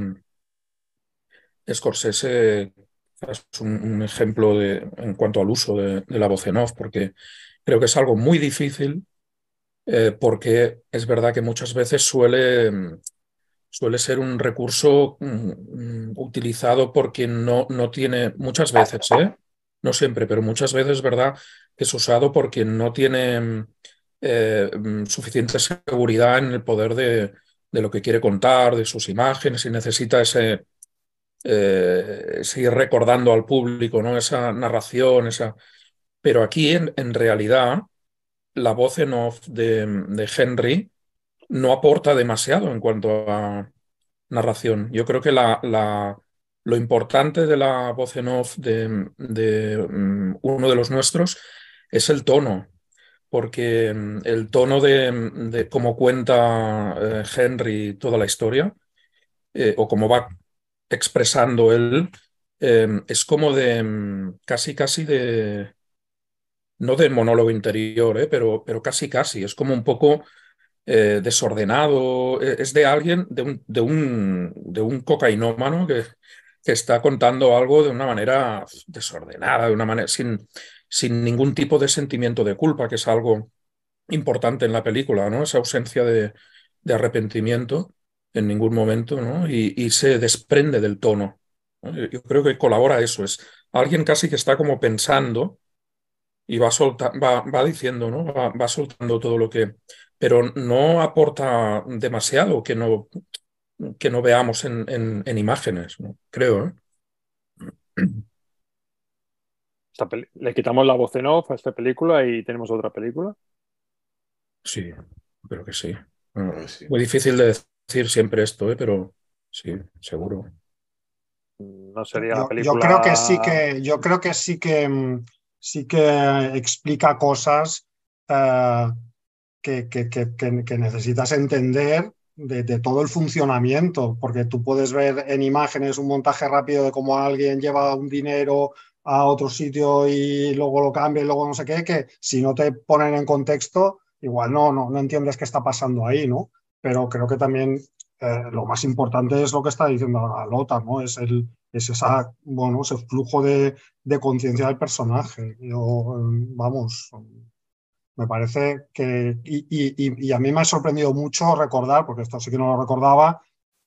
Scorsese es un ejemplo en cuanto al uso de la voz en off, porque creo que es algo muy difícil, porque es verdad que muchas veces suele ser un recurso utilizado por quien no tiene, muchas veces, no siempre, pero muchas veces es verdad que es usado por quien no tiene suficiente seguridad en el poder de lo que quiere contar, de sus imágenes, y necesita seguir recordando al público, ¿no? Esa narración, Pero aquí, en realidad, la voz en off de Henry no aporta demasiado en cuanto a narración. Yo creo que lo importante de la voz en off de uno de los nuestros es el tono, porque el tono de cómo cuenta Henry toda la historia, o cómo va expresando él, es como casi no de monólogo interior, pero casi, es como un poco desordenado. Es de alguien, de un cocainómano que está contando algo de una manera desordenada, de una manera sin ningún tipo de sentimiento de culpa, que es algo importante en la película, ¿no? Esa ausencia de arrepentimiento en ningún momento, ¿no? Y se desprende del tono, ¿no? Yo creo que colabora eso, es alguien casi que está como pensando y va diciendo, ¿no? Va soltando todo lo que. Pero no aporta demasiado que no veamos en imágenes, ¿no? Creo, ¿eh? le quitamos la voz en off a esta película y tenemos otra película. Sí, creo que sí. Bueno, Pues sí. muy difícil de decir siempre esto, ¿eh? Pero sí, seguro. No sería la Yo creo que película. sí que explica cosas que necesitas entender de todo el funcionamiento, porque tú puedes ver en imágenes un montaje rápido de cómo alguien lleva un dinero a otro sitio y luego lo cambia y luego no sé qué, que si no te ponen en contexto, igual no entiendes qué está pasando ahí, ¿no? Pero creo que también lo más importante es lo que está diciendo ahora Lothar, ¿no? Bueno, ese flujo de conciencia del personaje. Vamos, me parece que, y a mí me ha sorprendido mucho recordar, porque esto sí que no lo recordaba,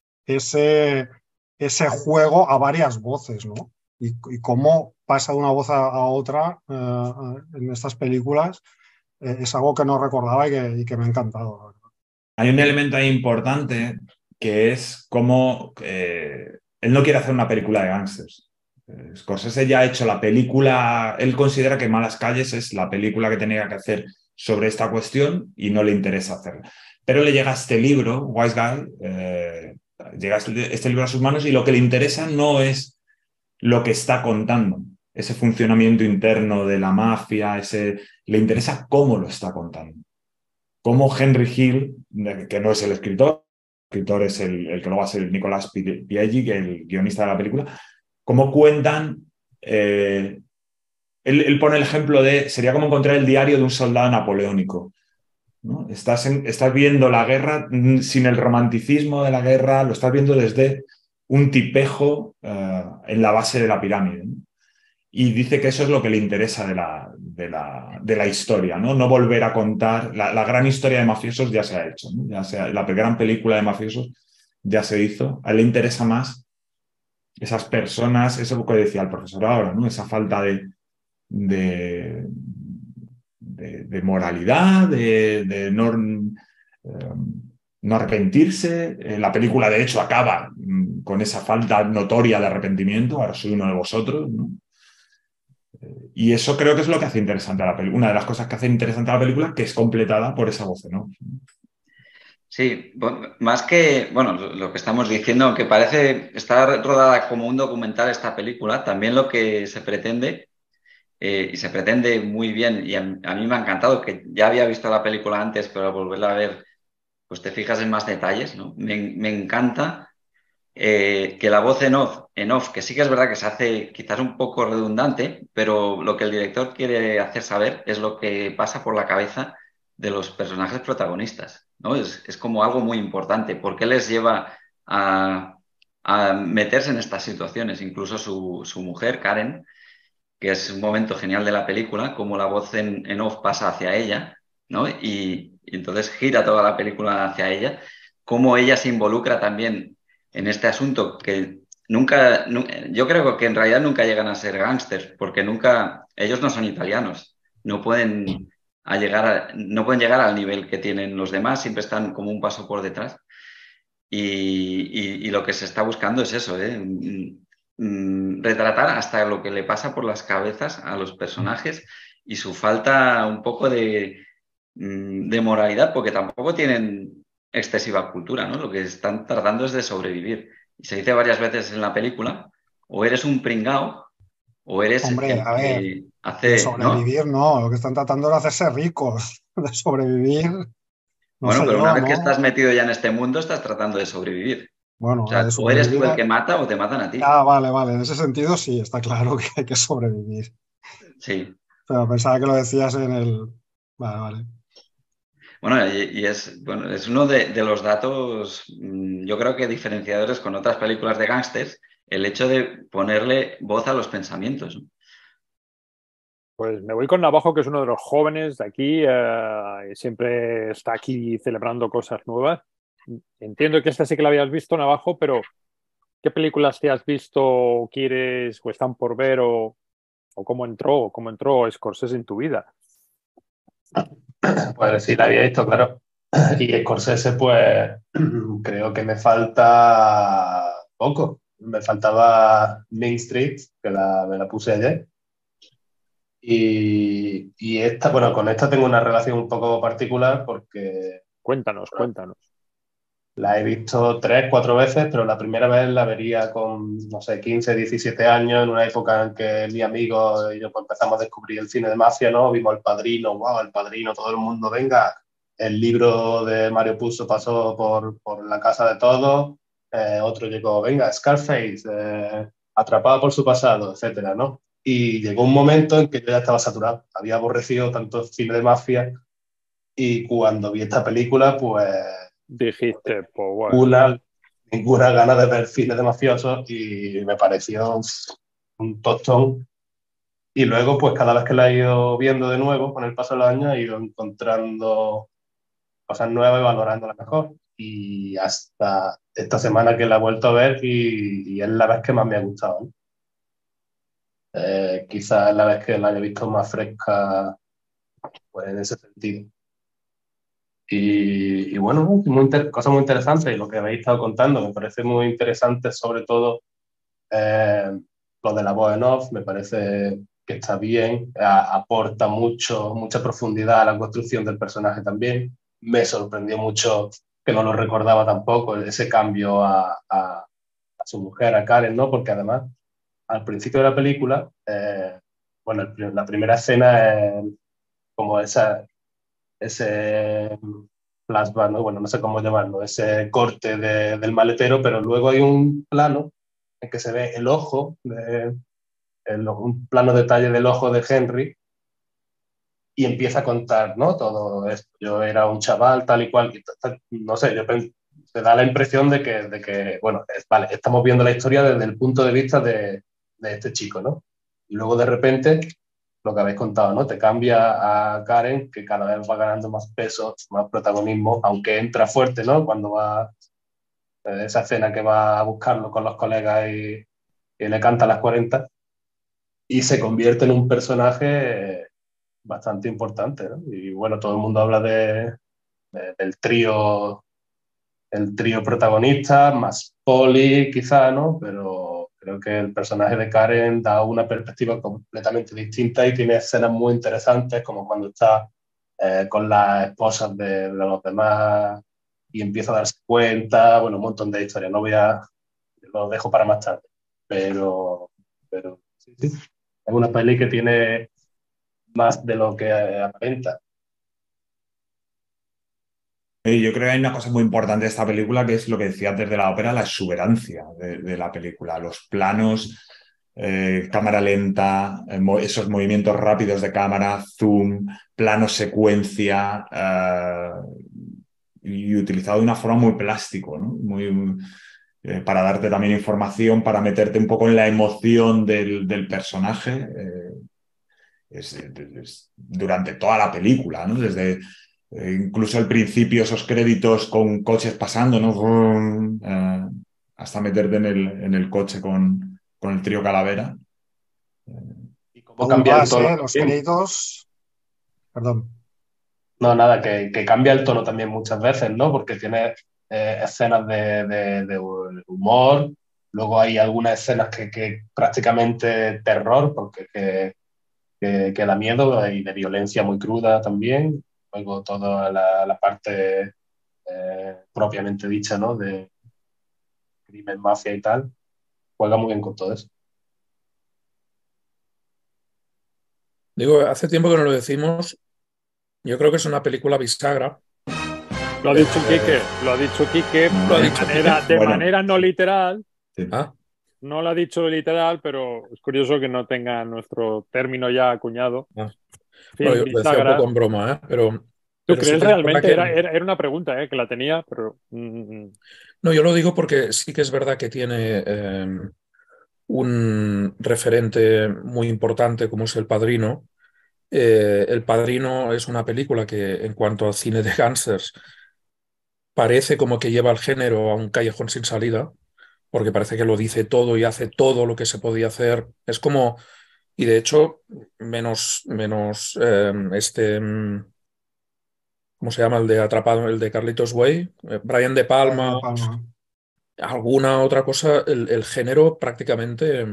ese juego a varias voces, ¿no? Y cómo pasa de una voz a otra en estas películas, es algo que no recordaba y que me ha encantado. hay un elemento ahí importante que es cómo él no quiere hacer una película de gángsters. Scorsese ya ha hecho la película, él considera que Malas Calles es la película que tenía que hacer sobre esta cuestión y no le interesa hacerla. Pero le llega este libro, Wise Guy, llega este libro a sus manos y lo que le interesa no es lo que está contando, ese funcionamiento interno de la mafia, le interesa cómo lo está contando. Cómo Henry Hill, que no es el escritor es el que luego va a ser Nicolas Pileggi, que es el guionista de la película, cómo cuentan. Él pone el ejemplo de, sería como encontrar el diario de un soldado napoleónico, ¿no? Estás viendo la guerra sin el romanticismo de la guerra, lo estás viendo desde un tipejo en la base de la pirámide, ¿no? Y dice que eso es lo que le interesa de la historia, ¿no? No volver a contar. La gran historia de mafiosos ya se ha hecho, ¿no? La gran película de mafiosos ya se hizo. A él le interesa más esas personas, eso que decía el profesor ahora, ¿no? Esa falta de moralidad, de no arrepentirse. La película, de hecho, acaba con esa falta notoria de arrepentimiento. Ahora soy uno de vosotros, ¿no? Y eso creo que es lo que hace interesante a la película. Una de las cosas que hace interesante a la película, que es completada por esa voz, ¿no? Sí, más que, bueno, lo que estamos diciendo, que parece estar rodada como un documental esta película, también lo que se pretende, y se pretende muy bien, y a mí me ha encantado, que ya había visto la película antes, pero al volverla a ver, pues te fijas en más detalles, ¿no? Me encanta que la voz en off, que sí que es verdad que se hace quizás un poco redundante, pero lo que el director quiere hacer saber es lo que pasa por la cabeza de los personajes protagonistas, ¿no? Es como algo muy importante. ¿Por qué les lleva a meterse en estas situaciones? Incluso su mujer, Karen, que es un momento genial de la película, como la voz en off pasa hacia ella, ¿no? Y entonces gira toda la película hacia ella, cómo ella se involucra también en este asunto que yo creo que en realidad nunca llegan a ser gángsters, porque ellos no son italianos, no pueden llegar al nivel que tienen los demás, siempre están como un paso por detrás. Y lo que se está buscando es eso, retratar hasta lo que le pasa por las cabezas a los personajes y su falta un poco de moralidad, porque tampoco tienen excesiva cultura, ¿no? Lo que están tratando es de sobrevivir. Y se dice varias veces en la película, o eres un pringao, o eres Hombre, el a ver, que de hace, ¿no? sobrevivir no, lo que están tratando es hacerse ricos, de sobrevivir, no Bueno, sé pero una yo, vez que estás ¿no? metido ya en este mundo, estás tratando de sobrevivir. O Bueno, sea, de o eres sobrevivir. tú el que mata o te matan a ti. Ah, vale, vale, en ese sentido sí, está claro que hay que sobrevivir. Sí. Pero pensaba que lo decías en el. Vale, vale. Bueno, y es uno de los datos, yo creo que diferenciadores con otras películas de gángsters, el hecho de ponerle voz a los pensamientos, ¿no? Pues me voy con Navajo, que es uno de los jóvenes de aquí, y siempre está aquí celebrando cosas nuevas. Entiendo que esta sí que la habías visto, Navajo, pero ¿qué películas te has visto, quieres o están por ver o cómo entró Scorsese en tu vida? Pues sí, la había visto, claro. Y Scorsese, pues creo que me falta poco. Me faltaba Main Street, que me la puse ayer. Y esta, bueno, con esta tengo una relación un poco particular porque Cuéntanos, cuéntanos. la he visto 3, 4 veces, pero la primera vez la vería con, no sé, 15, 17 años, en una época en que mi amigo y yo pues, empezamos a descubrir el cine de mafia, ¿no? Vimos El Padrino, wow, El Padrino, todo el mundo, venga. El libro de Mario Puzo pasó por la casa de todos. Otro llegó, venga, Scarface, atrapado por su pasado, etcétera, ¿no? Y llegó un momento en que yo ya estaba saturado. Había aborrecido tanto cine de mafia y cuando vi esta película, pues Dijiste, pues bueno, una, ninguna gana de ver cine de mafiosos y me pareció un tostón. Y luego, pues cada vez que la he ido viendo de nuevo, con el paso de los años, he ido encontrando cosas nuevas y valorándolas mejor. Y hasta esta semana que la he vuelto a ver y es la vez que más me ha gustado, ¿no? Quizás es la vez que la haya visto más fresca, pues en ese sentido. Y bueno, cosas muy interesantes. Y lo que habéis estado contando me parece muy interesante, sobre todo eh, lo de la voz en off, me parece que está bien, aporta mucha profundidad a la construcción del personaje también. Me sorprendió mucho, que no lo recordaba tampoco, ese cambio a su mujer, a Karen, ¿no? Porque además, al principio de la película, bueno, la primera escena es como ese flashback, ¿no? Bueno, no sé cómo llamarlo, ese corte del maletero, pero luego hay un plano en que se ve el ojo, un plano detalle del ojo de Henry, y empieza a contar, ¿no? Todo esto. Yo era un chaval, tal y cual, y no sé, te da la impresión de que bueno, vale, estamos viendo la historia desde el punto de vista de este chico, ¿no? Y luego de repente, lo que habéis contado, ¿no? Te cambia a Karen, que cada vez va ganando más peso, más protagonismo, aunque entra fuerte, ¿no? Cuando va, esa escena que va a buscarlo con los colegas y le canta a las 40, y se convierte en un personaje bastante importante, ¿no? Y bueno, todo el mundo habla del trío, el trío protagonista, más Polly quizá, ¿no? Pero creo que el personaje de Karen da una perspectiva completamente distinta y tiene escenas muy interesantes, como cuando está con las esposas de los demás y empieza a darse cuenta, bueno, un montón de historias, no voy a, lo dejo para más tarde, pero sí, sí. Es una peli que tiene más de lo que aparenta. Yo creo que hay una cosa muy importante de esta película que es lo que decías desde la ópera, la exuberancia de la película, los planos, cámara lenta, esos movimientos rápidos de cámara, zoom, plano secuencia, y utilizado de una forma muy plástico, ¿no? Para darte también información, para meterte un poco en la emoción del personaje. Durante toda la película, ¿no? Desde incluso al principio esos créditos con coches pasando, ¿no? Hasta meterte en el coche con el trío Calavera. Y cómo Aún cambia el más, tono los también. créditos. Perdón. No, nada, que cambia el tono también muchas veces, ¿no? Porque tiene escenas de humor, luego hay algunas escenas que prácticamente terror, porque que da miedo, y de violencia muy cruda también. Luego toda la parte propiamente dicha, ¿no? De crimen, mafia y tal, juega muy bien con todo eso. Digo, hace tiempo que no lo decimos. Yo creo que es una película bisagra. Lo ha dicho Quique, lo ha dicho Quique Lo ha dicho de Bueno. manera no literal. Sí. Ah, No lo ha dicho literal, pero es curioso que no tenga nuestro término ya acuñado. ah. Film Bueno, yo lo decía un bisagra. poco en broma, ¿eh? ¿Tú Pero sí crees que es verdad realmente? que... Era una pregunta, que la tenía, pero... No, yo lo digo porque sí que es verdad que tiene un referente muy importante como es El Padrino. El Padrino es una película que, en cuanto al cine de gángsters, parece como que lleva el género a un callejón sin salida, porque parece que lo dice todo y hace todo lo que se podía hacer. Es como, y de hecho, menos ¿cómo se llama? El de Atrapado, el de Carlitos Way, Brian De Brian Palma, De Palma. alguna otra cosa, el género prácticamente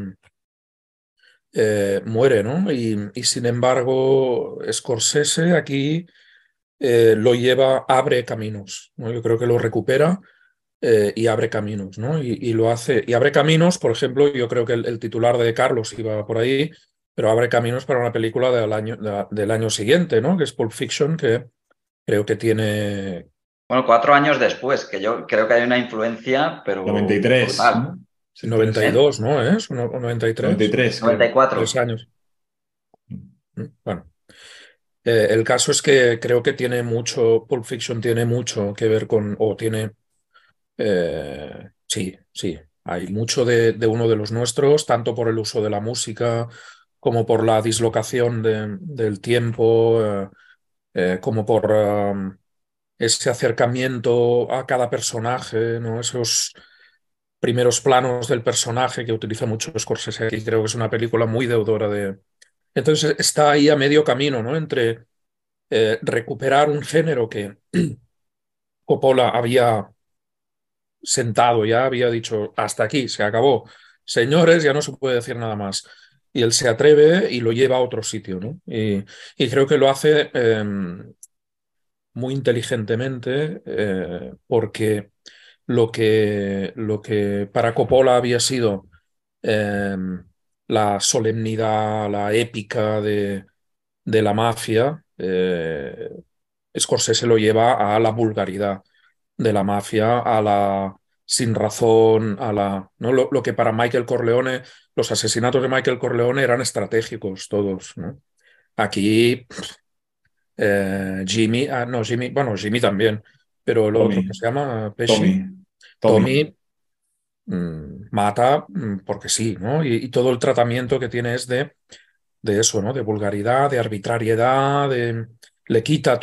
muere, ¿no? Y sin embargo, Scorsese aquí lo lleva, abre caminos, ¿no? Yo creo que lo recupera y abre caminos, ¿no? Y lo hace, y abre caminos, por ejemplo, yo creo que el titular de Carlos iba por ahí, pero abre caminos para una película del año siguiente, ¿no? Que es Pulp Fiction, que creo que tiene... Bueno, 4 años después, que yo creo que hay una influencia, pero 93, brutal. ¿no? Sí, 92, ¿no? ¿Es? ¿O 93? 93, creo. 94. 3 años. Bueno, el caso es que creo que tiene mucho, Pulp Fiction tiene mucho que ver con, o tiene, sí, sí, hay mucho de uno de los nuestros, tanto por el uso de la música como por la dislocación del tiempo, como por ese acercamiento a cada personaje, ¿no? Esos primeros planos del personaje que utiliza mucho Scorsese aquí. Creo que es una película muy deudora de... Entonces está ahí a medio camino, ¿no? Entre recuperar un género que Coppola había sentado, ya había dicho, hasta aquí, se acabó. Señores, ya no se puede decir nada más. Y él se atreve y lo lleva a otro sitio, ¿no? Y creo que lo hace muy inteligentemente, porque lo que para Coppola había sido eh, la solemnidad, la épica de la mafia, Scorsese lo lleva a la vulgaridad de la mafia, a la sin razón, a la, ¿no? Lo que para Michael Corleone, los asesinatos de Michael Corleone eran estratégicos todos, ¿no? Aquí Jimmy, no, Jimmy, bueno, Jimmy también, pero el otro que Tommy, se llama Pesci, Tommy, Tommy. Tommy, mata porque sí, ¿no? Y todo el tratamiento que tiene es de eso, ¿no? De vulgaridad, de arbitrariedad, le quita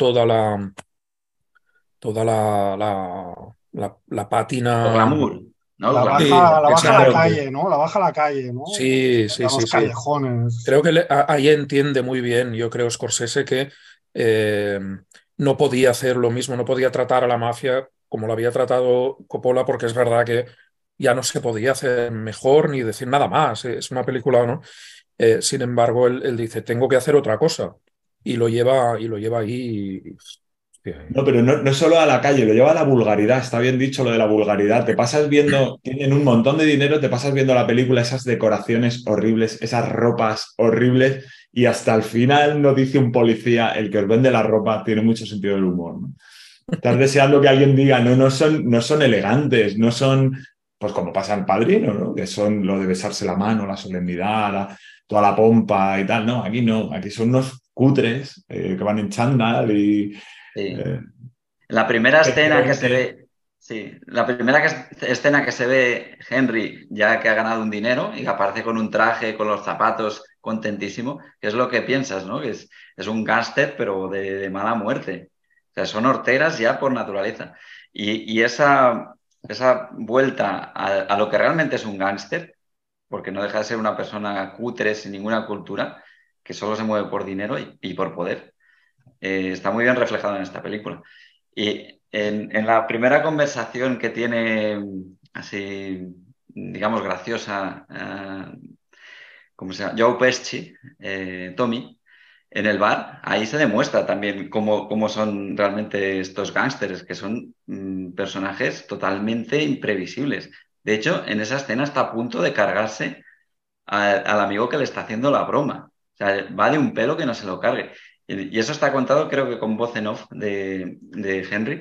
toda la O pátina. glamour, ¿no? El La glamour. Sí, baja, la baja a la exactamente. calle, ¿no? La baja a la calle, ¿no? Sí, A sí, sí, los sí. callejones. Creo que ahí entiende muy bien, yo creo, Scorsese, que eh, no podía hacer lo mismo, no podía tratar a la mafia como lo había tratado Coppola, porque es verdad que ya no se podía hacer mejor ni decir nada más. Es una película, ¿no? Sin embargo, él dice, tengo que hacer otra cosa. Y lo lleva ahí. Hostia, No, pero no, no solo a la calle, lo lleva a la vulgaridad. Está bien dicho lo de la vulgaridad. Te pasas viendo, tienen un montón de dinero, te pasas viendo la película, esas decoraciones horribles, esas ropas horribles, y hasta el final no dice un policía, el que os vende la ropa tiene mucho sentido del humor, ¿no? Estás deseando que alguien diga, no, no son elegantes, no son, pues como pasa en Padrino, ¿no? Que son lo de besarse la mano, la solemnidad, toda la pompa y tal. No, aquí no, aquí son unos cutres que van en chándal y Sí. eh, La primera escena que se efectivamente, ve, sí, la primera escena que se ve Henry ya que ha ganado un dinero y que aparece con un traje, con los zapatos, contentísimo, que es lo que piensas, ¿no? Que es un gángster, pero de mala muerte. O sea, son horteras ya por naturaleza. Y esa vuelta a lo que realmente es un gángster, porque no deja de ser una persona cutre, sin ninguna cultura, que solo se mueve por dinero y por poder, está muy bien reflejado en esta película. Y en la primera conversación que tiene, así, digamos, graciosa, ¿cómo se llama? Joe Pesci, Tommy, en el bar, ahí se demuestra también cómo son realmente estos gángsters, que son personajes totalmente imprevisibles. De hecho, en esa escena está a punto de cargarse al amigo que le está haciendo la broma. O sea, va de un pelo que no se lo cargue. Y eso está contado, creo que con voz en off de Henry.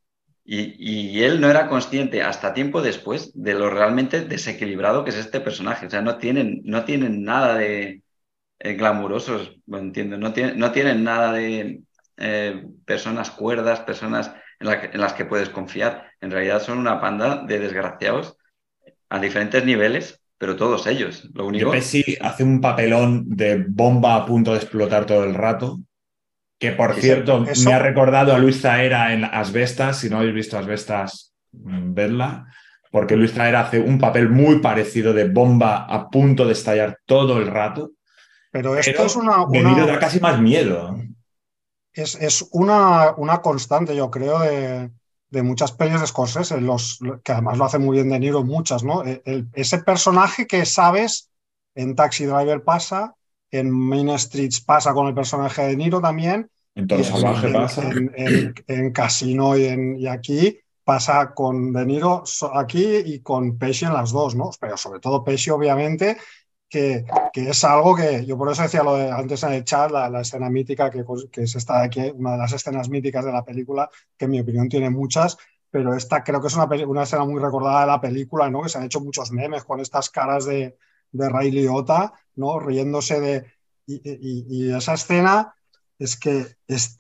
Y él no era consciente hasta tiempo después de lo realmente desequilibrado que es este personaje. O sea, no tienen nada de glamurosos, lo entiendo. No tienen nada de personas cuerdas, personas en las que puedes confiar. En realidad son una panda de desgraciados a diferentes niveles, pero todos ellos. Lo Joe único, Pesci hace un papelón de bomba a punto de explotar todo el rato, que por sí, sí. cierto me ha Eso, recordado a Luis Zaera en Asbestas. Si no habéis visto Asbestas, vedla, porque Luis Zaera hace un papel muy parecido de bomba a punto de estallar todo el rato, pero esto es pero De Niro da casi más miedo. es una constante, yo creo, de muchas pelis de Scorsese, que además lo hace muy bien De Niro, muchas, ¿no? Ese personaje que sabes, en Taxi Driver pasa, en Main Streets pasa con el personaje de De Niro también, En Toro y Salvaje pasa. en Casino y aquí pasa con De Niro aquí y con Pesci en las dos, ¿no? Pero sobre todo Pesci, obviamente, que es algo que yo por eso decía lo de antes en el chat, la escena mítica que es esta de aquí, una de las escenas míticas de la película, que en mi opinión tiene muchas, pero esta creo que es una escena muy recordada de la película, ¿no? Que se han hecho muchos memes con estas caras de Ray Liotta, ¿no? Riéndose de... Y esa escena es que es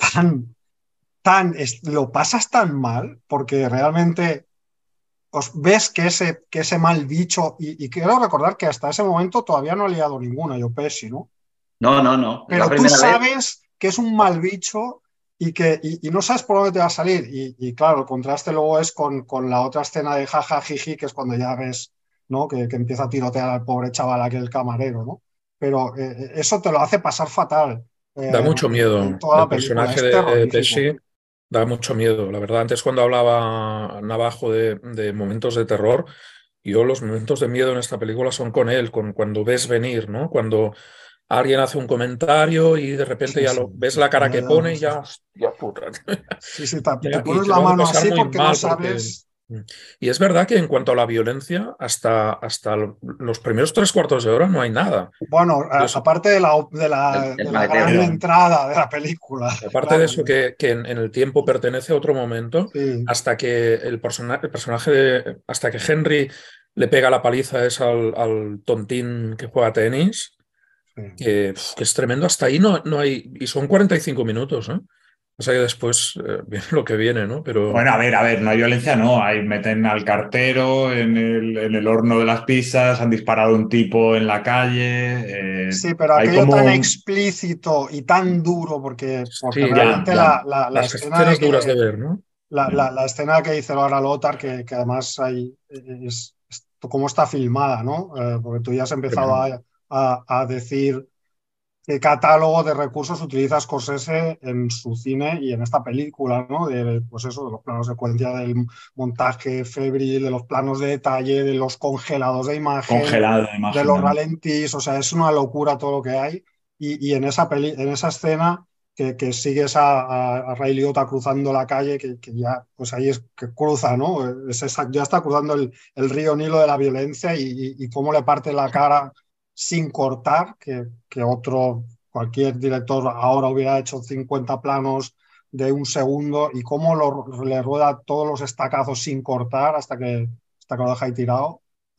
lo pasas tan mal, porque realmente os ves que ese mal bicho, y quiero recordar que hasta ese momento todavía no ha liado ninguna, yo Pesci, ¿no? No, no, no. Es la Pero tú primera vez. sabes que es un mal bicho y no sabes por dónde te va a salir. Y claro, el contraste luego es con la otra escena de jaja, jiji, que es cuando ya ves, ¿no? Que empieza a tirotear al pobre chaval aquel camarero, ¿no? Pero eso te lo hace pasar fatal. Da mucho miedo. en toda El la película. personaje Es de terrorífico. Pesci da mucho miedo. La verdad, antes cuando hablaba Navajo de momentos de terror, yo los momentos de miedo en esta película son con él, con cuando ves venir, ¿no? Cuando alguien hace un comentario y de repente Sí, ya sí. ves la cara que Ya, pone y ya, hostia puta. sí, sí, te Y pones te la lo hace mano pasar así muy porque no mal porque... sabes. Y es verdad que en cuanto a la violencia, hasta los primeros tres cuartos de hora no hay nada. Bueno, Yo sé- aparte El de la gran maletero. entrada de la película, Aparte de claro. eso, que en el tiempo pertenece a otro momento, Sí, hasta que el personaje hasta que Henry le pega la paliza es al tontín que juega tenis, sí. que es tremendo, hasta ahí no hay, y son 45 minutos, ¿eh? O sea que después viene lo que viene, ¿no? Pero Bueno, a ver, no hay violencia, no. Ahí meten al cartero en el horno de las pizzas, han disparado a un tipo en la calle. Sí, pero Hay aquello tan como. explícito y tan duro, porque sí, Ya, realmente ya. la las escena de escenas duras de que ver, ¿no? la escena que dice Laura Lothar, que además hay, es cómo está filmada, ¿no? Porque tú ya has empezado Tremendo. a decir qué catálogo de recursos utiliza Scorsese en su cine y en esta película, ¿no? De, pues eso, de los planos de secuencia, del montaje febril, de los planos de detalle, de los congelados de imagen, Congelado la de imagen los también. ralentís, o sea, es una locura todo lo que hay. Y en en esa escena que sigues a Ray Liotta cruzando la calle, que ya, pues ahí es que cruza, ¿no? Ya está cruzando el río Nilo de la violencia y cómo le parte la cara sin cortar, que otro, cualquier director ahora hubiera hecho 50 planos de un segundo y cómo le rueda todos los estacazos sin cortar hasta que lo deja ahí tirado.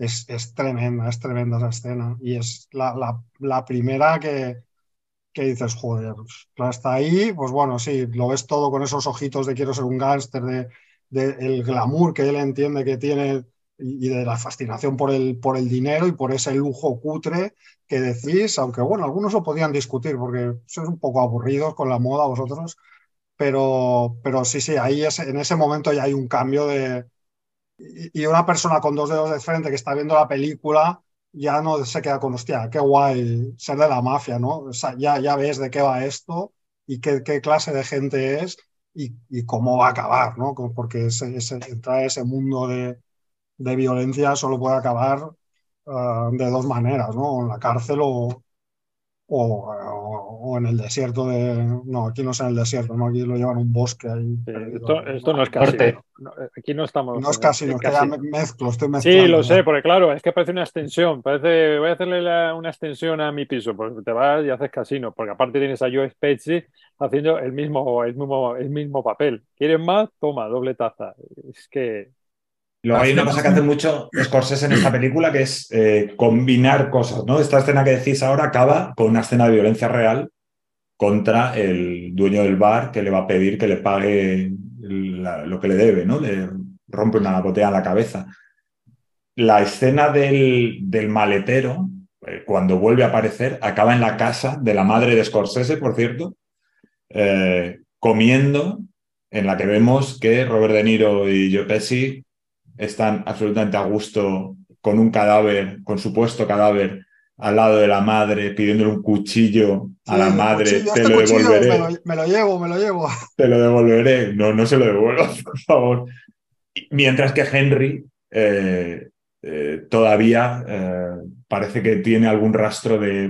Es tremenda esa escena. Y es la primera que dices, joder, hasta ahí, pues bueno, sí, lo ves todo con esos ojitos de quiero ser un gángster, de el glamour que él entiende que tiene y de la fascinación por el dinero y por ese lujo cutre que decís, aunque bueno, algunos lo podían discutir porque sois un poco aburridos con la moda vosotros, pero sí, sí, ahí en ese momento ya hay un cambio y una persona con dos dedos de frente que está viendo la película ya no se queda con, hostia, qué guay ser de la mafia, ¿no? O sea, ya ves de qué va esto y qué clase de gente es y cómo va a acabar, ¿no? Porque entrar en ese mundo de violencia solo puede acabar de dos maneras, ¿no? En la cárcel o en el desierto No, aquí no es en el desierto, ¿no? Aquí lo llevan a un bosque ahí perdido. Esto no es Norte. casino. Aquí no estamos No es en casino, es que ya casino. estoy Sí, mezclando lo sé, ya. porque claro, es que parece una extensión. Parece, voy a hacerle una extensión a mi piso, pues te vas y haces casino, porque aparte tienes a Joe Pesci haciendo el mismo papel. ¿Quieres más? Toma, doble taza. Es que Luego La hay una escena, cosa que hace mucho Scorsese en esta película que es combinar cosas, ¿no? Esta escena que decís ahora acaba con una escena de violencia real contra el dueño del bar que le va a pedir que le pague lo que le debe, ¿no? Le rompe una botella en la cabeza. La escena del maletero, cuando vuelve a aparecer, acaba en la casa de la madre de Scorsese, por cierto, comiendo, en la que vemos que Robert De Niro y Joe Pesci están absolutamente a gusto con un cadáver, con supuesto cadáver, al lado de la madre, pidiéndole un cuchillo a Sí, la el madre, cuchillo, te este lo cuchillo devolveré, me lo llevo, me lo llevo. te lo devolveré. No, no se lo devuelvo, por favor. Mientras que Henry todavía parece que tiene algún rastro de,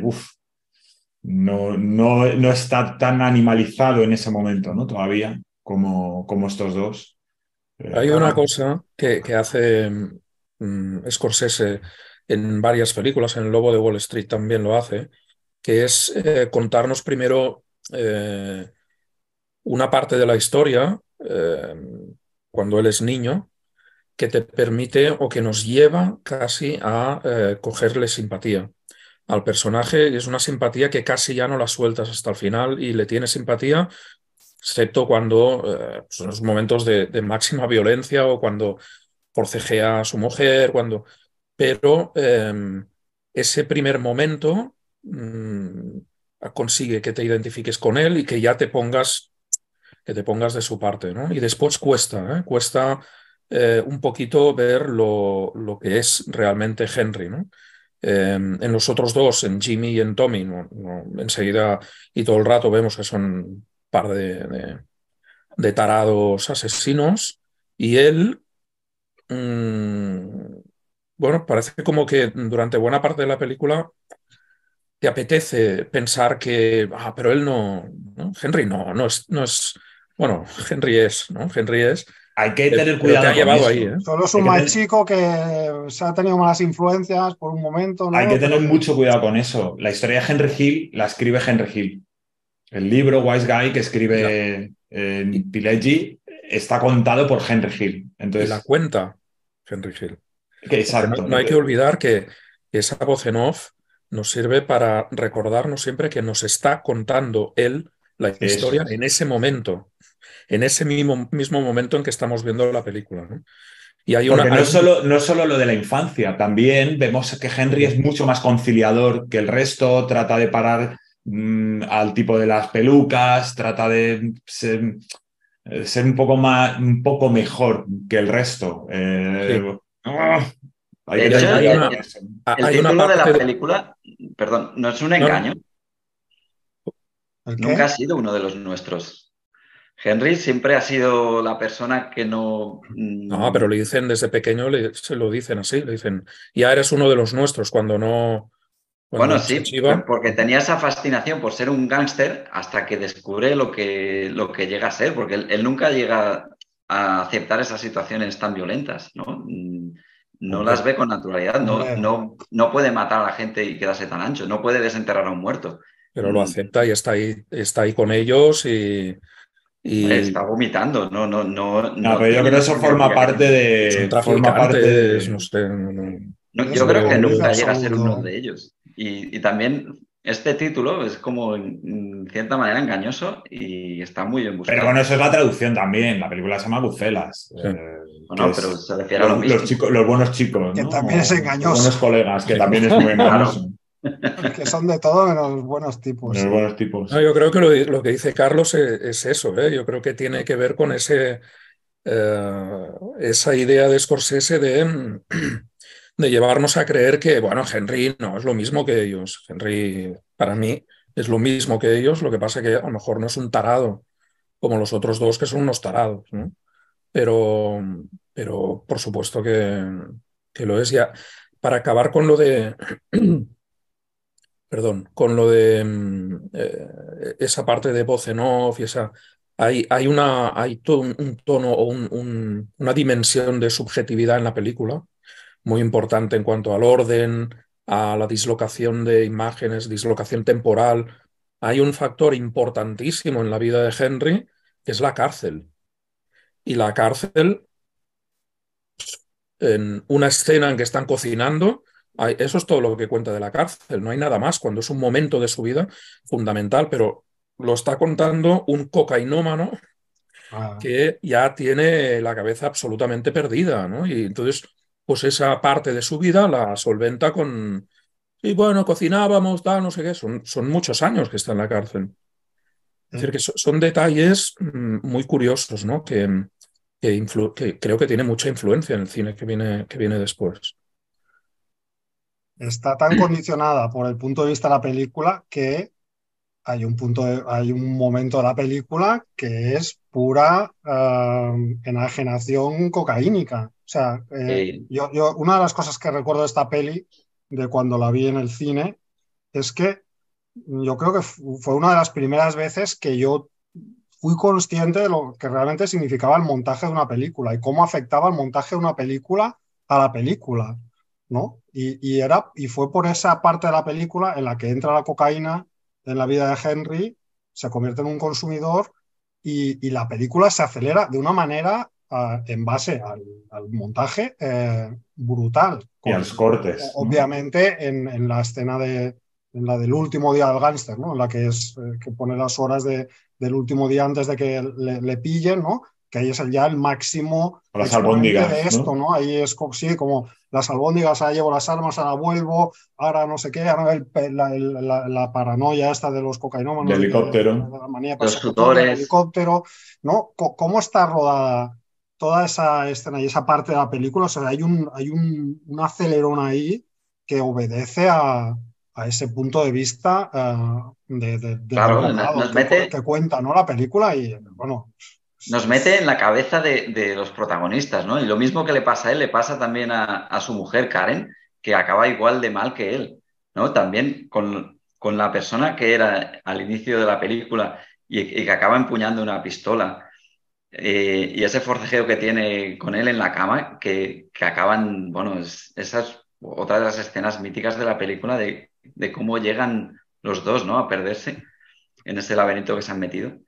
no está tan animalizado en ese momento, ¿no? Todavía como estos dos. hay una Bueno, cosa que hace Scorsese en varias películas, en El Lobo de Wall Street también lo hace, que es contarnos primero una parte de la historia, cuando él es niño, que te permite o que nos lleva casi a cogerle simpatía al personaje. Y es una simpatía que casi ya no la sueltas hasta el final y le tienes simpatía, excepto cuando son los momentos de máxima violencia o cuando forcejea a su mujer, pero ese primer momento consigue que te identifiques con él y que te pongas de su parte, ¿no? Y después cuesta un poquito ver lo que es realmente Henry, ¿no? En los otros dos, en Jimmy y en Tommy, enseguida y todo el rato vemos que son un par de tarados asesinos. Y él, bueno, parece como que durante buena parte de la película te apetece pensar que, pero él no, Henry no es, bueno, Henry es, ¿no? Henry es, Hay que tener pero te ha cuidado con llevado eso. ahí, ¿eh? Solo es Hay un que mal tener- chico que se ha tenido malas influencias por un momento, ¿no? Hay que Pero tener mucho cuidado con eso. La historia de Henry Hill la escribe Henry Hill. El libro Wise Guy que Y la, escribe y, Pileggi está contado por Henry Hill. y la Entonces, cuenta Henry Hill. Porque exacto. no hay que olvidar que esa voz en off nos sirve para recordarnos siempre que nos está contando él la Eso historia es. en ese momento, en ese mismo momento en que estamos viendo la película, ¿no? Y Porque hay no es solo lo de la infancia, también vemos que Henry es mucho más conciliador que el resto, trata de parar al tipo de las pelucas, trata de ser un poco mejor que el resto. sí. Hay De que hecho, tener Hay cuidado una, con eso. el hay una título de parte la película, perdón, no es un no, engaño. no, ¿el Nunca qué? ha sido uno de los nuestros. Henry siempre ha sido la persona que no... no, pero le dicen desde pequeño, se lo dicen así, le dicen, ya eres uno de los nuestros cuando Bueno, no se sí, chiva. porque tenía esa fascinación por ser un gángster hasta que descubre lo que llega a ser, porque él nunca llega a aceptar esas situaciones tan violentas, ¿no? No las Hombre, ve con naturalidad, Hombre, no puede matar a la gente y quedarse tan ancho, no puede desenterrar a un muerto. pero lo acepta y está ahí con ellos Hombre, y está vomitando, No, no pero yo tiene creo que la eso sangre fría que tiene. son forma parte traficantes, no de. sé. es Yo un creo que zombie nunca llega a ser uno absoluto. de ellos. Y también este título es como en cierta manera engañoso y está muy bien Pero bueno, buscado. eso es la traducción también. La película se llama Goodfellas, Sí. que Bueno, pero es se refiere a lo los mismo. chicos, los buenos chicos, Que ¿no? también es O los buenos engañoso. colegas, que Sí. también es muy Claro. engañoso. Que son de todo menos buenos tipos, Los sí. buenos No, tipos. yo creo que lo que dice Carlos es eso, ¿eh? Yo creo que tiene que ver con esa idea de Scorsese de llevarnos a creer que, bueno, Henry no es lo mismo que ellos. Henry, para mí, es lo mismo que ellos, lo que pasa que a lo mejor no es un tarado como los otros dos, que son unos tarados, ¿no? Pero, pero por supuesto que lo es. Ya, para acabar con lo de, perdón, con lo de esa parte de voz en off y esa, hay todo un tono o una dimensión de subjetividad en la película muy importante en cuanto al orden, a la dislocación de imágenes, dislocación temporal. Hay un factor importantísimo en la vida de Henry, que es la cárcel. Y la cárcel, en una escena en que están cocinando, eso es todo lo que cuenta de la cárcel, no hay nada más, cuando es un momento de su vida fundamental, pero lo está contando un cocainómano Ah, que ya tiene la cabeza absolutamente perdida, ¿no? Y entonces, pues esa parte de su vida la solventa con, y bueno, cocinábamos, tal, no sé qué, son muchos años que está en la cárcel. Es eh, decir, que son detalles muy curiosos, ¿no? Que creo que tiene mucha influencia en el cine que viene después. está tan condicionada por el punto de vista de la película que hay un momento de la película que es pura enajenación cocaínica. O sea, Eh, una de las cosas que recuerdo de esta peli, de cuando la vi en el cine, es que yo creo que fue una de las primeras veces que yo fui consciente de lo que realmente significaba el montaje de una película y cómo afectaba el montaje de una película a la película, ¿no? Y fue por esa parte de la película en la que entra la cocaína en la vida de Henry, se convierte en un consumidor y la película se acelera de una manera en base al montaje brutal. Y a los cortes, ¿no? Obviamente en la escena en la del último día del gángster, ¿no? En la que que pone las horas del último día antes de que le pillen, ¿no? Que ahí es ya el máximo O las exponente de albóndigas, esto, ¿no? ¿no? Ahí es sí, como las albóndigas, ahora llevo las armas, ahora vuelvo, ahora no sé qué, ahora la paranoia esta de los De cocainómanos, helicóptero. la manía los persecutoria, el sudores, helicóptero, ¿no? ¿Cómo está rodada toda esa escena y esa parte de la película? O sea, hay un acelerón ahí que obedece a ese punto de vista del Claro, abogado nos mete, que cuenta, ¿no? La película y, bueno, nos mete en la cabeza de los protagonistas, ¿no? Y lo mismo que le pasa a él, le pasa también a su mujer, Karen, que acaba igual de mal que él, ¿no? También con la persona que era al inicio de la película y que acaba empuñando una pistola. Y ese forcejeo que tiene con él en la cama, que acaban, bueno, esa es otra de las escenas míticas de la película de cómo llegan los dos, ¿no? A perderse en ese laberinto que se han metido.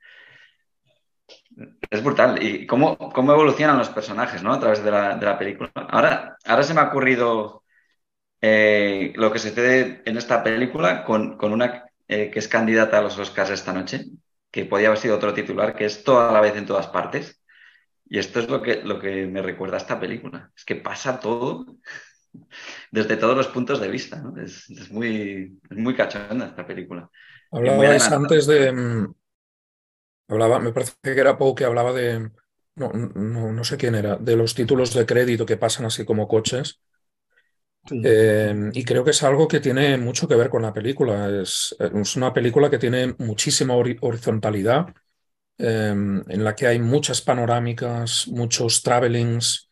Es brutal. Y cómo evolucionan los personajes, ¿no? A través de la película. Ahora se me ha ocurrido lo que sucede en esta película con una que es candidata a los Oscars esta noche, que podía haber sido otro titular, que es Toda la vez en todas partes. Y esto es lo que me recuerda a esta película. Es que pasa todo desde todos los puntos de vista, ¿no? Es muy cachonda esta película. Y muy Hablabais adelantada. antes de... me parece que era Poe que hablaba de... No sé quién era, de los títulos de crédito que pasan así como coches. sí. Y creo que es algo que tiene mucho que ver con la película. Es una película que tiene muchísima horizontalidad, en la que hay muchas panorámicas, muchos travelings,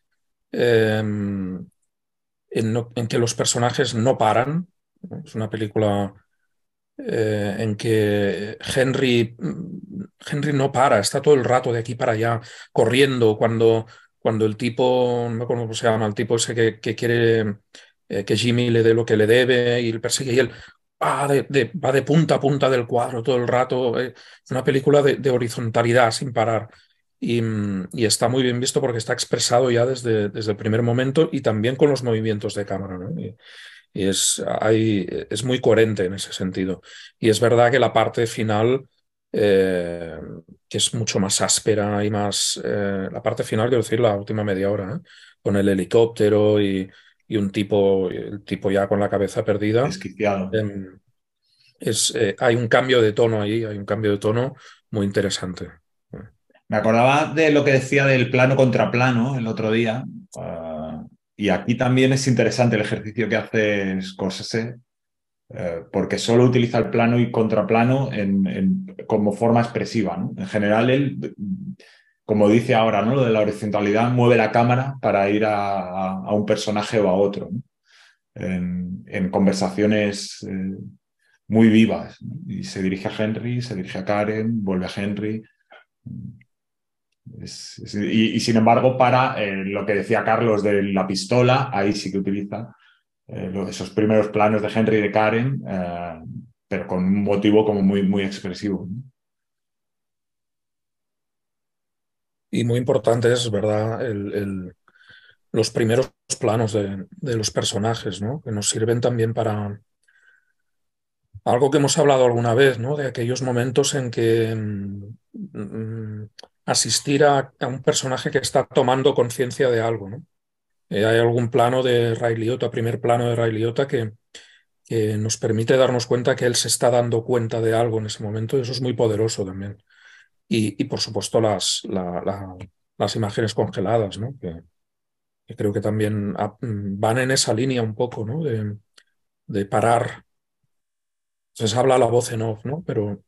en que los personajes no paran, ¿no? Es una película en que Henry no para, está todo el rato de aquí para allá, corriendo cuando el tipo, no me acuerdo cómo se llama, el tipo ese que quiere que Jimmy le dé lo que le debe y le persigue y él va de punta a punta del cuadro todo el rato. Es una película de horizontalidad sin parar. Y está muy bien visto porque está expresado ya desde el primer momento y también con los movimientos de cámara, ¿no? Y es muy coherente en ese sentido. Y es verdad que la parte final, que es mucho más áspera y más... la parte final, quiero decir, la última media hora, ¿eh? Con el helicóptero y el tipo ya con la cabeza perdida. Desquiciado. Hay un cambio de tono ahí, hay un cambio de tono muy interesante. Me acordaba de lo que decía del plano contra plano el otro día. Y aquí también es interesante el ejercicio que hace Scorsese, porque solo utiliza el plano y contraplano como forma expresiva, ¿no? En general, él, como dice ahora, ¿no? Lo de la horizontalidad, mueve la cámara para ir a un personaje o a otro, ¿no? En conversaciones muy vivas, ¿no? Y se dirige a Henry, se dirige a Karen, vuelve a Henry. Y sin embargo, para lo que decía Carlos de la pistola, ahí sí que utiliza esos primeros planos de Henry y de Karen, pero con un motivo como muy expresivo, ¿no? Y muy importante es, ¿verdad? Los primeros planos de los personajes, ¿no? Que nos sirven también para algo que hemos hablado alguna vez, ¿no? De aquellos momentos en que asistir a un personaje que está tomando conciencia de algo, ¿no? Hay algún plano de Ray Liotta, primer plano de Ray Liotta, que nos permite darnos cuenta que él se está dando cuenta de algo en ese momento, y eso es muy poderoso también. Y por supuesto las imágenes congeladas, ¿no? Que creo que también van en esa línea un poco, ¿no? De parar. Se habla la voz en off, ¿no? Pero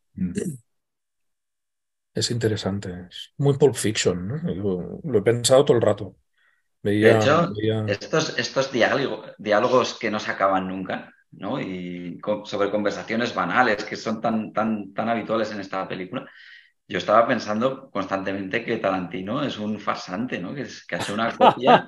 es interesante. Es muy Pulp Fiction, ¿no? Lo he pensado todo el rato. De Veía, hecho, veía... estos diálogos que no se acaban nunca, ¿no? Y sobre conversaciones banales que son tan habituales en esta película. Yo estaba pensando constantemente que Tarantino es un farsante, ¿no? Que ha hecho una copia,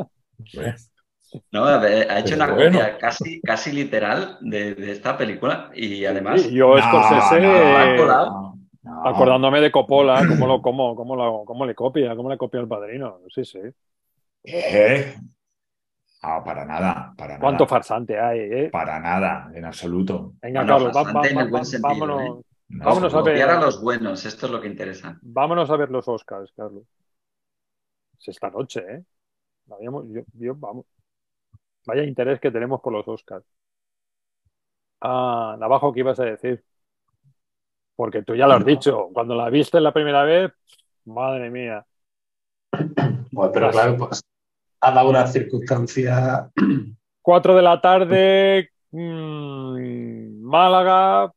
¿no? Ha hecho Pero una bueno, copia casi literal de esta película y Sí, además yo Scorsese, la ha colado. acordándome de Coppola, cómo le copia el Padrino. Sí, sí. ¿Eh? No, para nada, Cuánto farsante hay, ¿eh? para nada, en absoluto. Venga, Bueno, Carlos, farsante en el buen sentido, ¿eh? vámonos, En vámonos a absoluto. Copiar a ver, los buenos, esto es lo que interesa. vámonos a ver los Oscars, Carlos. Es esta noche, ¿eh? Vamos. Vaya interés que tenemos por los Oscars. Ah, Navajo, ¿qué ibas a decir? Porque tú ya lo has dicho. Cuando la viste la primera vez, madre mía. Bueno, pero claro, pues ha dado una circunstancia 4 de la tarde, Málaga,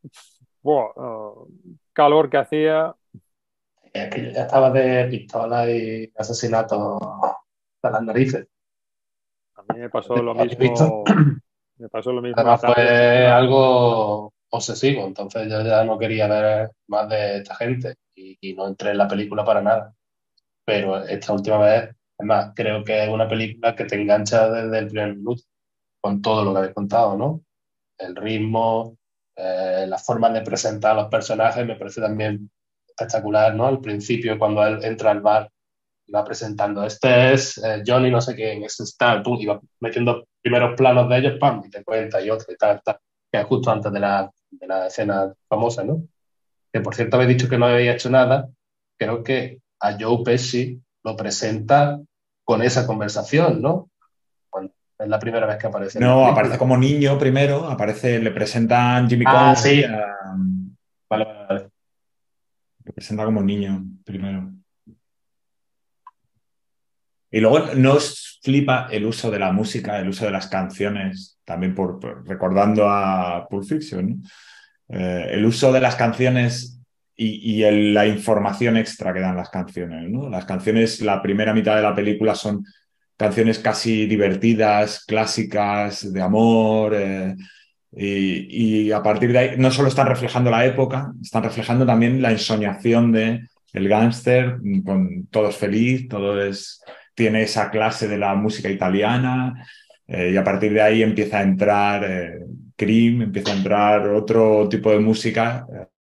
calor que hacía. Es que yo ya estaba de pistola y asesinato de las narices. A mí me pasó lo ¿Habéis visto? mismo. Me pasó lo mismo una Además tarde. fue algo obsesivo, entonces yo ya no quería ver más de esta gente y no entré en la película para nada. Pero esta última vez, además, creo que es una película que te engancha desde el primer minuto, con todo lo que habéis contado, ¿no? El ritmo, las formas de presentar a los personajes me parece también espectacular, ¿no? Al principio, cuando él entra al bar y va presentando, este es Johnny no sé quién, este es tal, tú, y va metiendo primeros planos de ellos, pam, y te cuenta y otro y tal, que es justo antes de la escena famosa, ¿no? Que por cierto habéis dicho que no había hecho nada, creo que a Joe Pesci lo presenta con esa conversación, ¿no? Cuando es la primera vez que aparece en la No, aparece película. como niño primero, le presentan Jimmy Ah, Conway, sí. Vale, vale, vale. le presenta como niño primero. Y luego nos flipa el uso de la música, el uso de las canciones, también recordando a Pulp Fiction, ¿no? El uso de las canciones y la información extra que dan las canciones, ¿no? Las canciones, la primera mitad de la película son canciones casi divertidas, clásicas, de amor, y a partir de ahí no solo están reflejando la época, están reflejando también la ensoñación de el gángster, con todo es feliz, tiene esa clase de la música italiana, y a partir de ahí empieza a entrar Cream, empieza a entrar otro tipo de música.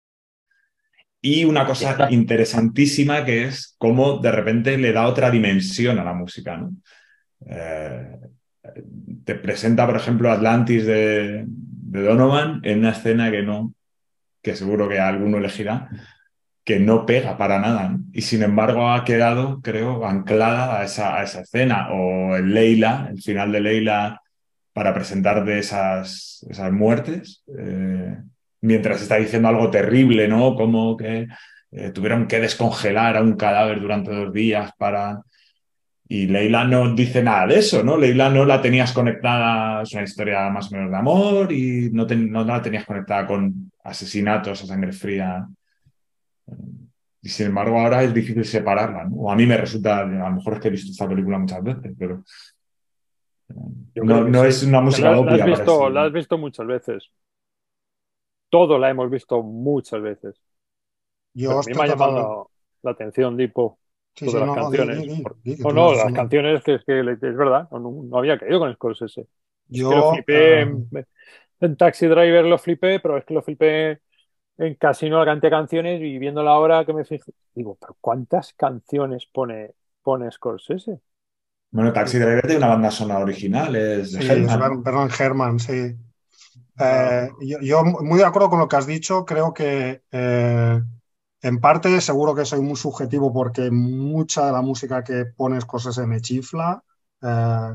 Y una cosa interesantísima que es cómo de repente le da otra dimensión a la música, ¿no? Eh, Te presenta, por ejemplo, Atlantis de Donovan en una escena que seguro que alguno elegirá, que no pega para nada, ¿no? Y sin embargo ha quedado, creo, anclada a esa escena. O el Leila, el final de Leila, para presentar de esas muertes, mientras está diciendo algo terrible, ¿no? Como que tuvieron que descongelar a un cadáver durante 2 días para... Y Leila no dice nada de eso, ¿no? Leila no la tenías conectada, es una historia más o menos de amor y no la tenías conectada con asesinatos a sangre fría. Y sin embargo ahora es difícil separarla, ¿no? O a mí me resulta, a lo mejor es que he visto esta película muchas veces, pero Yo creo que no sí. es una música obvia para este. La has visto muchas veces. Todo la hemos visto muchas veces. Yo Pero a mí me estoy ha totalmente. llamado la atención, tipo, Sí, lo de sí, las no, no, canciones. que No, tú lo has no, dicho, las no. canciones que es verdad, no había caído con Scorsese. Es que lo Yo, flipé en Taxi Driver, lo flipé, pero es que lo flipé en Casino, la cantidad de canciones, y viendo la hora que me fijo, digo, ¿pero cuántas canciones pone Scorsese? Bueno, Taxi Driver tiene una banda sonora original, es de sí, es Hellman, ¿no? Bernard Herrmann, sí. Ah, Yo muy de acuerdo con lo que has dicho, creo que en parte seguro que soy muy subjetivo porque mucha de la música que pones cosas se me chifla. Eh,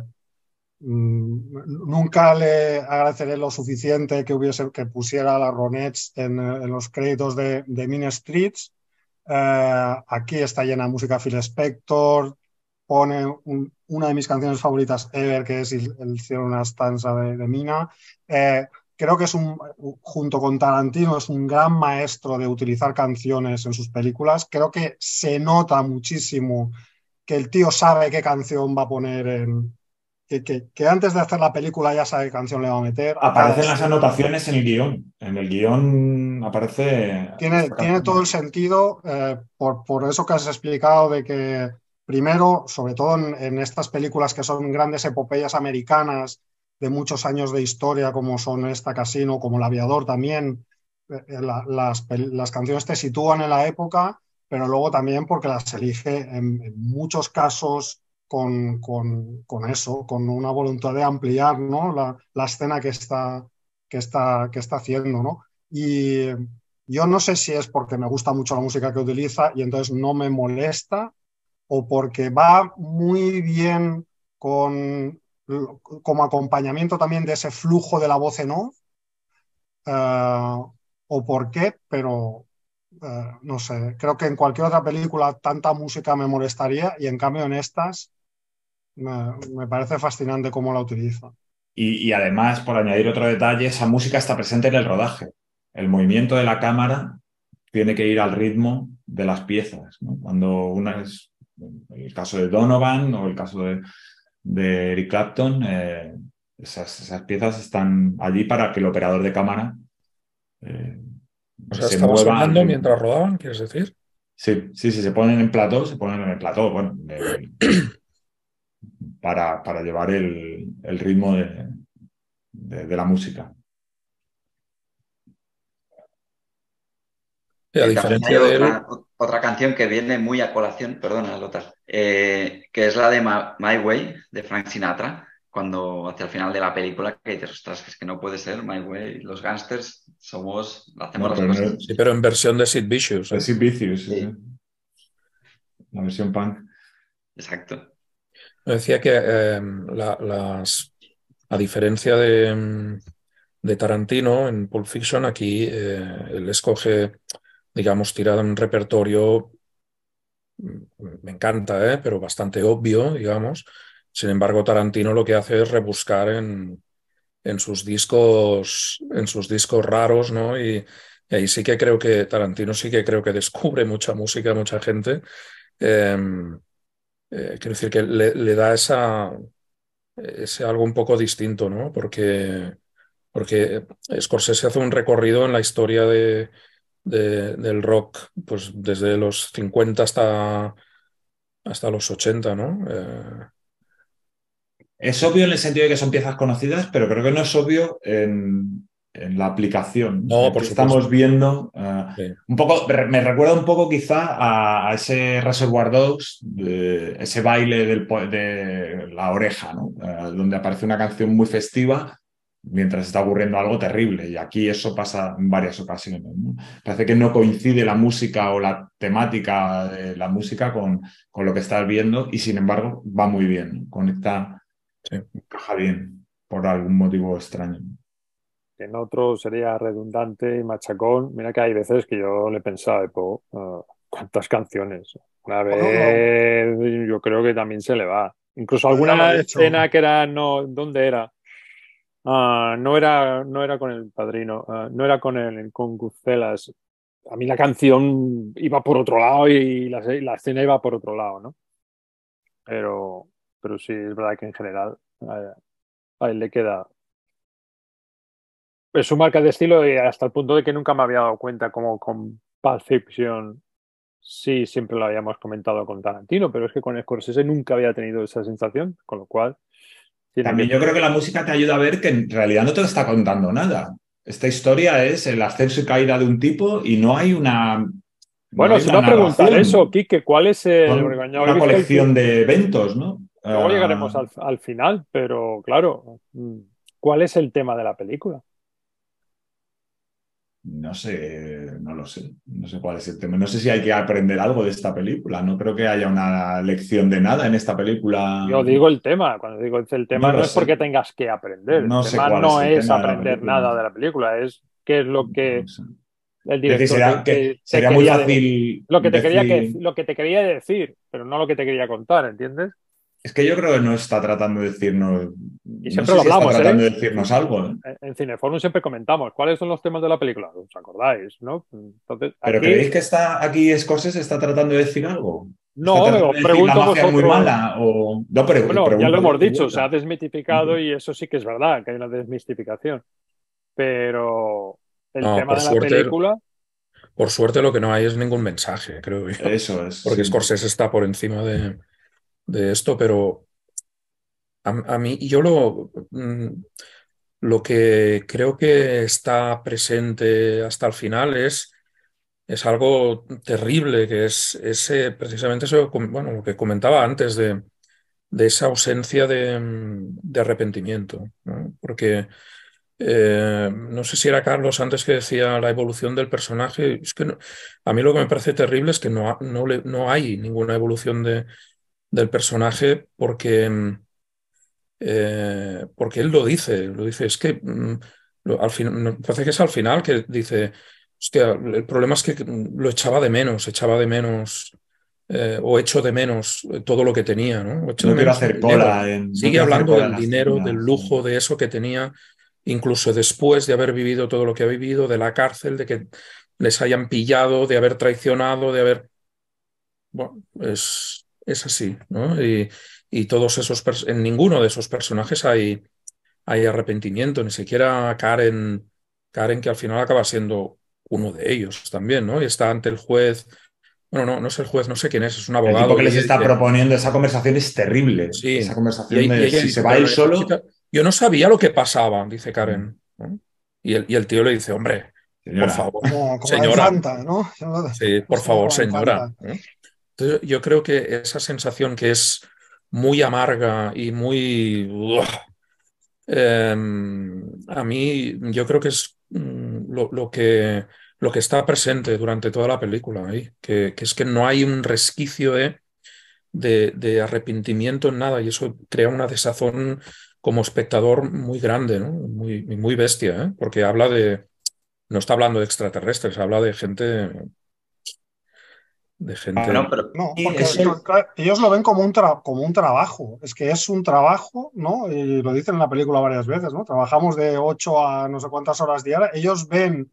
Nunca le agradeceré lo suficiente que pusiera las Ronettes en los créditos de Mean Streets. Aquí está llena de música Phil Spector, pone una de mis canciones favoritas ever, que es El cielo una estanza de Mina. Creo que junto con Tarantino, es un gran maestro de utilizar canciones en sus películas. Creo que se nota muchísimo que el tío sabe qué canción va a poner que antes de hacer la película ya sabe qué canción le va a meter a cada Aparecen las escena. anotaciones en el guión. En el guión aparece esta Tiene todo el canción. sentido por eso que has explicado de que primero, sobre todo en estas películas que son grandes epopeyas americanas de muchos años de historia, como son esta Casino, como El Aviador también, las canciones te sitúan en la época, pero luego también porque las elige en muchos casos con eso, con una voluntad de ampliar, ¿no? la escena que está haciendo, ¿no? Y yo no sé si es porque me gusta mucho la música que utiliza y entonces no me molesta, o porque va muy bien como acompañamiento también de ese flujo de la voz en off, o por qué, pero no sé. Creo que en cualquier otra película tanta música me molestaría y en cambio en estas me parece fascinante cómo la utiliza. Y además, por añadir otro detalle, esa música está presente en el rodaje. El movimiento de la cámara tiene que ir al ritmo de las piezas, ¿no? Cuando una es el caso de Donovan o el caso de Eric Clapton, esas piezas están allí para que el operador de cámara O sea, se estaba mueva al sonando ritmo. mientras rodaban, ¿quieres decir? Sí, se ponen en plató, bueno, para llevar el ritmo de la música. Y a También hay diferencia de él, otra canción que viene muy a colación, perdona, Lothar, que es la de My Way, de Frank Sinatra, cuando hacia el final de la película que dices, ostras, es que no puede ser My Way, los gángsters hacemos No, las pero no cosas. sí, pero en versión de Sid Vicious, ¿eh? es Sid Vicious, Sí, la versión punk. exacto. Me decía que a diferencia de Tarantino en Pulp Fiction, aquí él escoge, digamos, tirar un repertorio, me encanta, pero bastante obvio, digamos. Sin embargo, Tarantino lo que hace es rebuscar en sus discos raros, ¿no? Y ahí sí que creo que Tarantino sí que creo que descubre mucha música, mucha gente. Eh, quiero decir que le da ese algo un poco distinto, ¿no? Porque Scorsese hace un recorrido en la historia del rock, pues desde los 50 hasta los 80, ¿no? Es obvio en el sentido de que son piezas conocidas, pero creo que no es obvio en la aplicación. No, por Aquí supuesto. estamos viendo Sí. un poco, me recuerda un poco quizá a ese Reservoir Dogs, ese baile de la oreja, ¿no? Donde aparece una canción muy festiva mientras está ocurriendo algo terrible. Y aquí eso pasa en varias ocasiones, ¿no? Parece que no coincide la música o la temática de la música con lo que estás viendo y sin embargo va muy bien, ¿no? Sí. Encaja bien, por algún motivo extraño. En otro sería redundante y machacón. Mira que hay veces que yo le pensaba, ¿cuántas canciones? Una Bueno, vez yo creo que también se le va. Incluso yo ya lo alguna he dicho. escena que era, no, ¿dónde era? No era con el Padrino, no era con Goodfellas. A mí la canción iba por otro lado y la escena iba por otro lado, ¿no? Pero, pero sí, es verdad que en general a él le queda. Es su marca de estilo y hasta el punto de que nunca me había dado cuenta como con Pulp Fiction sí siempre lo habíamos comentado con Tarantino, pero es que con Scorsese nunca había tenido esa sensación, con lo cual tiene que... También yo creo que la música te ayuda a ver que en realidad no te está contando nada. Esta historia es el ascenso y caída de un tipo y no Bueno, hay se una iba a preguntar eso, narración. Quique, ¿cuál es el...? Porque Son no habéis una visto el colección de eventos, ¿no? luego llegaremos al final, pero claro, ¿cuál es el tema de la película? No sé, no lo sé. No sé cuál es el tema. No sé si hay que aprender algo de esta película. No creo que haya una lección de nada en esta película. Yo digo el tema, cuando digo el No tema no lo es sé. porque tengas que aprender, el No sé tema cuál es no el es tema de la aprender película. nada de la película, es qué es lo No que lo sé. el Es decir, director te sería muy quería fácil lo que te quería decir. lo que te quería decir, pero no lo que te quería contar, ¿entiendes? Es que yo creo que no está tratando de decirnos. Y No siempre sé lo si está hablamos, tratando ¿eh? de decirnos algo, ¿eh? En Cineforum siempre comentamos cuáles son los temas de la película, ¿os acordáis, no? Entonces, ¿Pero aquí creéis que está aquí Scorsese está tratando de decir algo? ¿Está no, me tratando os de decir la pregunto mafia es muy vosotros. mala? O... No, pero Bueno, ya lo pregunto hemos yo de dicho, se ha vuelta. desmitificado y eso sí que es verdad, que hay una desmistificación. Pero el No, tema de la película, por suerte lo que no hay es ningún mensaje, creo yo. Eso es, Porque sí. Scorsese está por encima de esto, pero a mí lo que creo que está presente hasta el final es algo terrible, que es precisamente eso, bueno, lo que comentaba antes de esa ausencia de arrepentimiento, ¿no? Porque no sé si era Carlos antes que decía la evolución del personaje. Es que a mí lo que me parece terrible es que no hay ninguna evolución del personaje porque él lo dice, es que al final, me parece que es al final que dice, hostia, el problema es que lo echaba de menos o echo de menos todo lo que tenía, ¿no? Echo No de quiero menos el hacer dinero. cola en, no Sigue quiero hacer hablando cola en del las dinero, del tiendas. lujo, de eso que tenía, incluso después de haber vivido todo lo que ha vivido, de la cárcel, de que les hayan pillado, de haber traicionado, de haber... Bueno, es así, ¿no? Y todos esos... En ninguno de esos personajes hay arrepentimiento, ni siquiera Karen, que al final acaba siendo uno de ellos también, ¿no? Y está ante el juez. Bueno, no es el juez, no sé quién es un El tipo abogado, que y les ella está dice, proponiendo esa conversación es terrible. Esa sí, conversación y de ella si se dice, va pero él esta solo, chica, yo no sabía lo que pasaba, dice Karen, ¿no? Y el tío le dice, hombre, por señora. favor, como la señora, infanta, ¿no? sí, por Estamos favor, con la señora, infanta. ¿no? Entonces, yo creo que esa sensación que es muy amarga y muy... a mí yo creo que es lo que está presente durante toda la película ahí, que es que no hay un resquicio de arrepentimiento en nada y eso crea una desazón como espectador muy grande, ¿no? Muy bestia, ¿eh? Porque no está hablando de extraterrestres, habla de gente. Bueno, pero No, Y porque eso, claro, ellos lo ven como un trabajo. Es que es un trabajo, ¿no? Y lo dicen en la película varias veces, ¿no? Trabajamos de 8 a no sé cuántas horas diarias. Ellos ven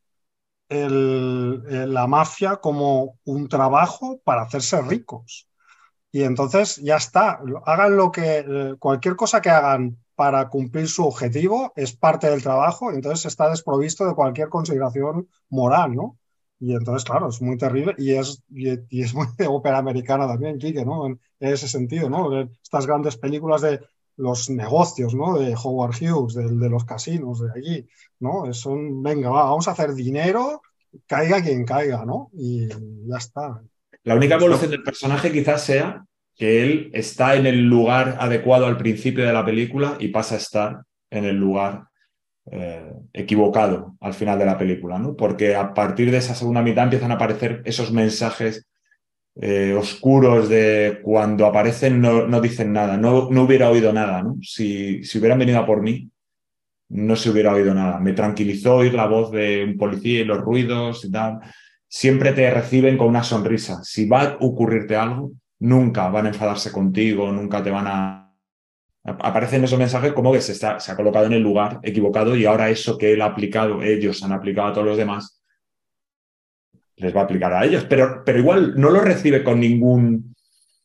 la mafia como un trabajo para hacerse ricos. Y entonces ya está. Hagan cualquier cosa que hagan para cumplir su objetivo es parte del trabajo, y entonces está desprovisto de cualquier consideración moral, ¿no? Y entonces, claro, es muy terrible y es muy de ópera americana también, Quique, ¿no? En ese sentido, ¿no? Estas grandes películas de los negocios, ¿no? De Howard Hughes, de los casinos de allí, ¿no? Venga, vamos a hacer dinero, caiga quien caiga, ¿no? Y ya está. la única evolución no, del personaje quizás sea que él está en el lugar adecuado al principio de la película y pasa a estar en el lugar equivocado al final de la película, ¿no? Porque a partir de esa segunda mitad empiezan a aparecer esos mensajes oscuros de cuando aparecen no dicen nada, no hubiera oído nada, ¿no? Si hubieran venido a por mí, no se hubiera oído nada. Me tranquilizó oír la voz de un policía y los ruidos y tal. Siempre te reciben con una sonrisa. Si va a ocurrirte algo, nunca van a enfadarse contigo, nunca te van a... Aparecen esos mensajes como que se ha colocado en el lugar equivocado y ahora eso que él ha aplicado, ellos han aplicado a todos los demás, les va a aplicar a ellos. Pero igual no lo recibe con ningún...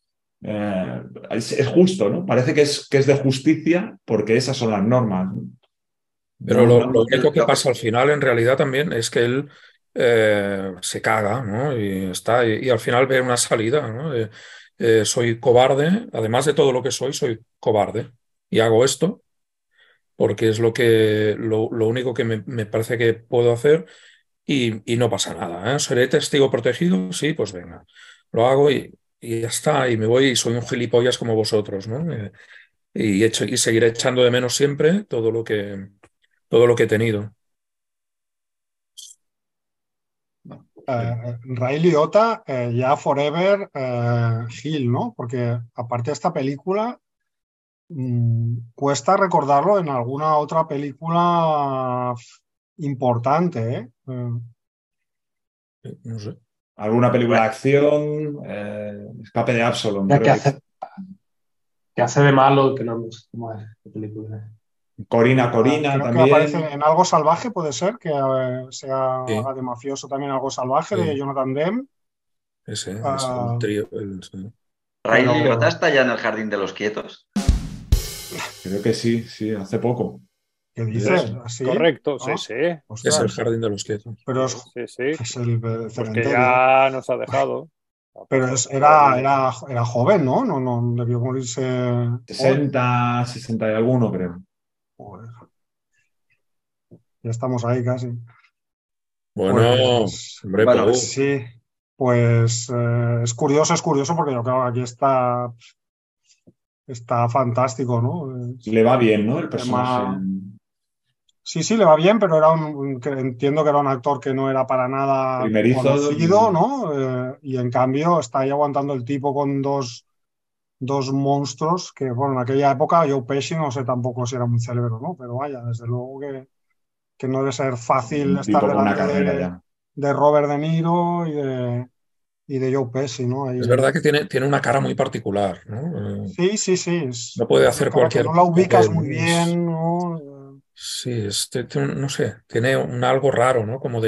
es justo, ¿no? Parece que es de justicia porque esas son las normas, ¿no? Pero No, lo no, único que pasa al final, en realidad, también es que él se caga, ¿no? Y al final ve una salida, ¿no? Soy cobarde, además de todo lo que soy cobarde. Y hago esto porque es lo único que me parece que puedo hacer y no pasa nada, ¿eh? ¿Seré testigo protegido? Sí, pues venga. Lo hago y ya está. Y me voy y soy un gilipollas como vosotros, ¿no? Y seguiré echando de menos siempre todo lo que he tenido. Ray Liotta, ya Forever Hill, ¿no? Porque aparte de esta película, cuesta recordarlo en alguna otra película importante, ¿eh? No sé. alguna película de acción, Escape de Absalom, Ya creo que hace de malo, que no sé cómo es la película. Corina, Corina Creo que aparece también. en Algo Salvaje, puede ser, que Sí, haga de mafioso también Algo Salvaje, de sí, Jonathan Demme. ese es el Ah, trío. Sí. Ray Liotta pero, está ya en el Jardín de los Quietos. Creo que sí, sí, hace poco. ¿qué Sí, dices? sí. ¿Así? Correcto, sí, ¿No? sí. Es el Ostras, jardín de los quietos. pero Sí, sí. es el Pues que cementerio. ya nos ha dejado. Ha Pero pasado por allí. era joven, ¿no? No debió morirse joven. 60, 60 y alguno, creo. Joder, ya estamos ahí casi. Bueno, Pues, hombre, Bueno, Pau. sí, pues es curioso porque yo creo que aquí está fantástico, ¿no? Le va bien, ¿no? El personaje. Tema... Sí, sí, le va bien, pero entiendo que era un actor que no era para nada Primerizo, conocido, ¿no? Y en cambio está ahí aguantando el tipo con dos monstruos que, bueno, en aquella época Joe Pesci no sé tampoco si era muy célebre, ¿no? Pero vaya, desde luego que no debe ser fácil un estar tipo con una delante carrera ya. de Robert De Niro y y de Joe Pesci, ¿no? Ahí Es verdad que tiene una cara muy particular, ¿no? sí, sí, sí. No puede Una hacer cara que cualquier no la ubicas papel, muy ¿no? bien, ¿no? Sí, no sé, tiene un algo raro, ¿no? Como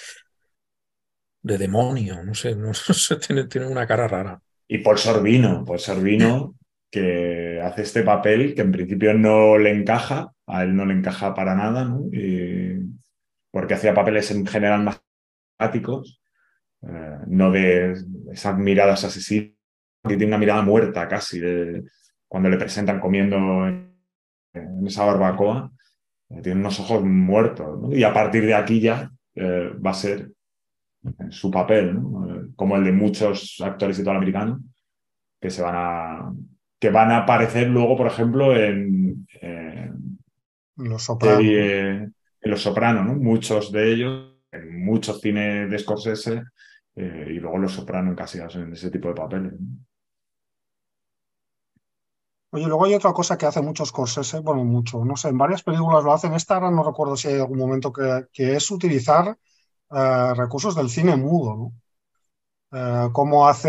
de demonio, no sé, no sé, tiene una cara rara. Y Paul Sorvino, que hace este papel que en principio no le encaja, a él no le encaja para nada, ¿no? Porque hacía papeles en general más dramáticos, no de esas miradas asesinas, que tiene una mirada muerta casi, cuando le presentan comiendo en esa barbacoa, tiene unos ojos muertos, ¿no? Y a partir de aquí ya va a ser su papel, ¿no? Como el de muchos actores italoamericanos que que van a aparecer luego, por ejemplo, en Los Sopranos, ¿no? serie, en Los Sopranos, ¿no? Muchos de ellos, en muchos cines de Scorsese, y luego Los Sopranos encasillados en ese tipo de papeles, ¿no? Oye, luego hay otra cosa que hace mucho Scorsese, bueno, mucho, no sé, en varias películas lo hacen. Esta ahora no recuerdo si hay algún momento que es utilizar recursos del cine mudo, ¿no? Cómo hace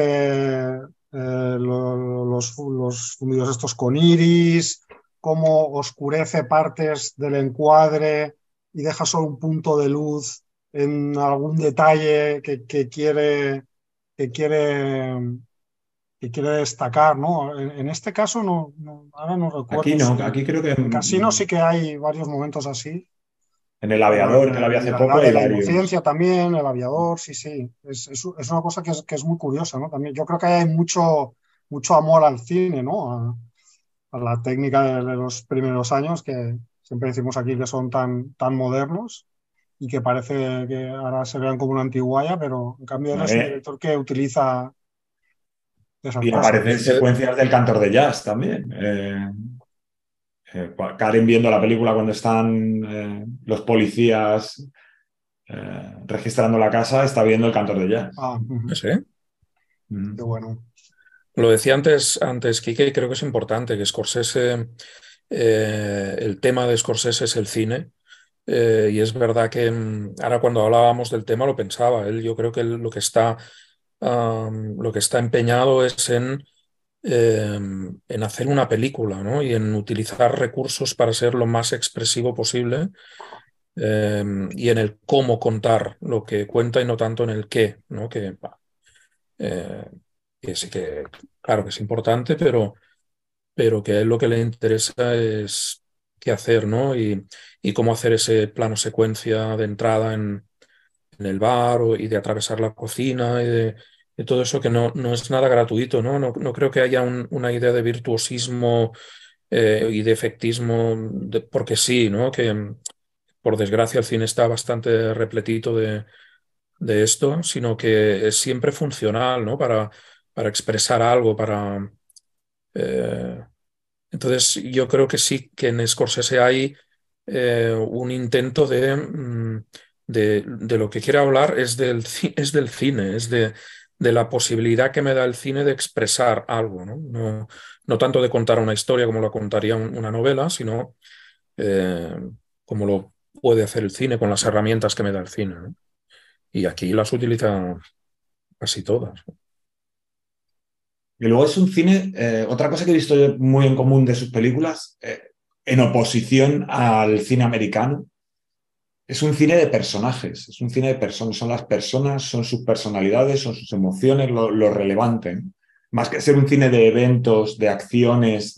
los fundidos estos con iris, cómo oscurece partes del encuadre y deja solo un punto de luz en algún detalle que quiere, que quiere destacar, ¿no? En este caso, ahora no Aquí recuerdo no, si aquí creo que en Casino sí que hay varios momentos así. en El O Aviador, que la vi hace La poco, Edad hay de la varios. Inocencia también, El Aviador, sí, sí. Es una cosa que es muy curiosa, ¿no? También yo creo que hay mucho amor al cine, ¿no? A la técnica de los primeros años, que siempre decimos aquí que son tan modernos y que parece que ahora se vean como una antiguaya, pero en cambio él es un director que utiliza esas Y aparecen cosas. secuencias del Cantor de Jazz también. Karen viendo la película cuando están los policías registrando la casa, está viendo el Cantor de Jazz. Ah, ujú, ¿Sí? qué bueno. Lo decía antes Quique, y creo que es importante que Scorsese, el tema de Scorsese es el cine. Y es verdad que ahora cuando hablábamos del tema lo pensaba. Yo creo que lo que está empeñado es en hacer una película, ¿no? Y en utilizar recursos para ser lo más expresivo posible, y en el cómo contar lo que cuenta y no tanto en el qué, ¿no? Eh, que sí que, claro que es importante, pero que a él lo que le interesa es qué hacer, ¿no? Y cómo hacer ese plano secuencia de entrada en el bar y de atravesar la cocina de todo eso que no es nada gratuito, ¿no? No creo que haya una idea de virtuosismo y de efectismo porque sí, ¿no? Que por desgracia el cine está bastante repletito de esto, sino que es siempre funcional, ¿no? Para expresar algo, eh, entonces, yo creo que sí que en Scorsese hay un intento de lo que quiere hablar es del cine, de la posibilidad que me da el cine de expresar algo, ¿no? No tanto de contar una historia como la contaría una novela, sino eh, como lo puede hacer el cine con las herramientas que me da el cine, ¿no? Y aquí las utiliza casi todas. Y luego es un cine, otra cosa que he visto yo muy en común de sus películas, en oposición al cine americano, es un cine de personajes, es un cine de personas, son las personas, son sus personalidades, son sus emociones, lo relevante, ¿no? Más que ser un cine de eventos, de acciones,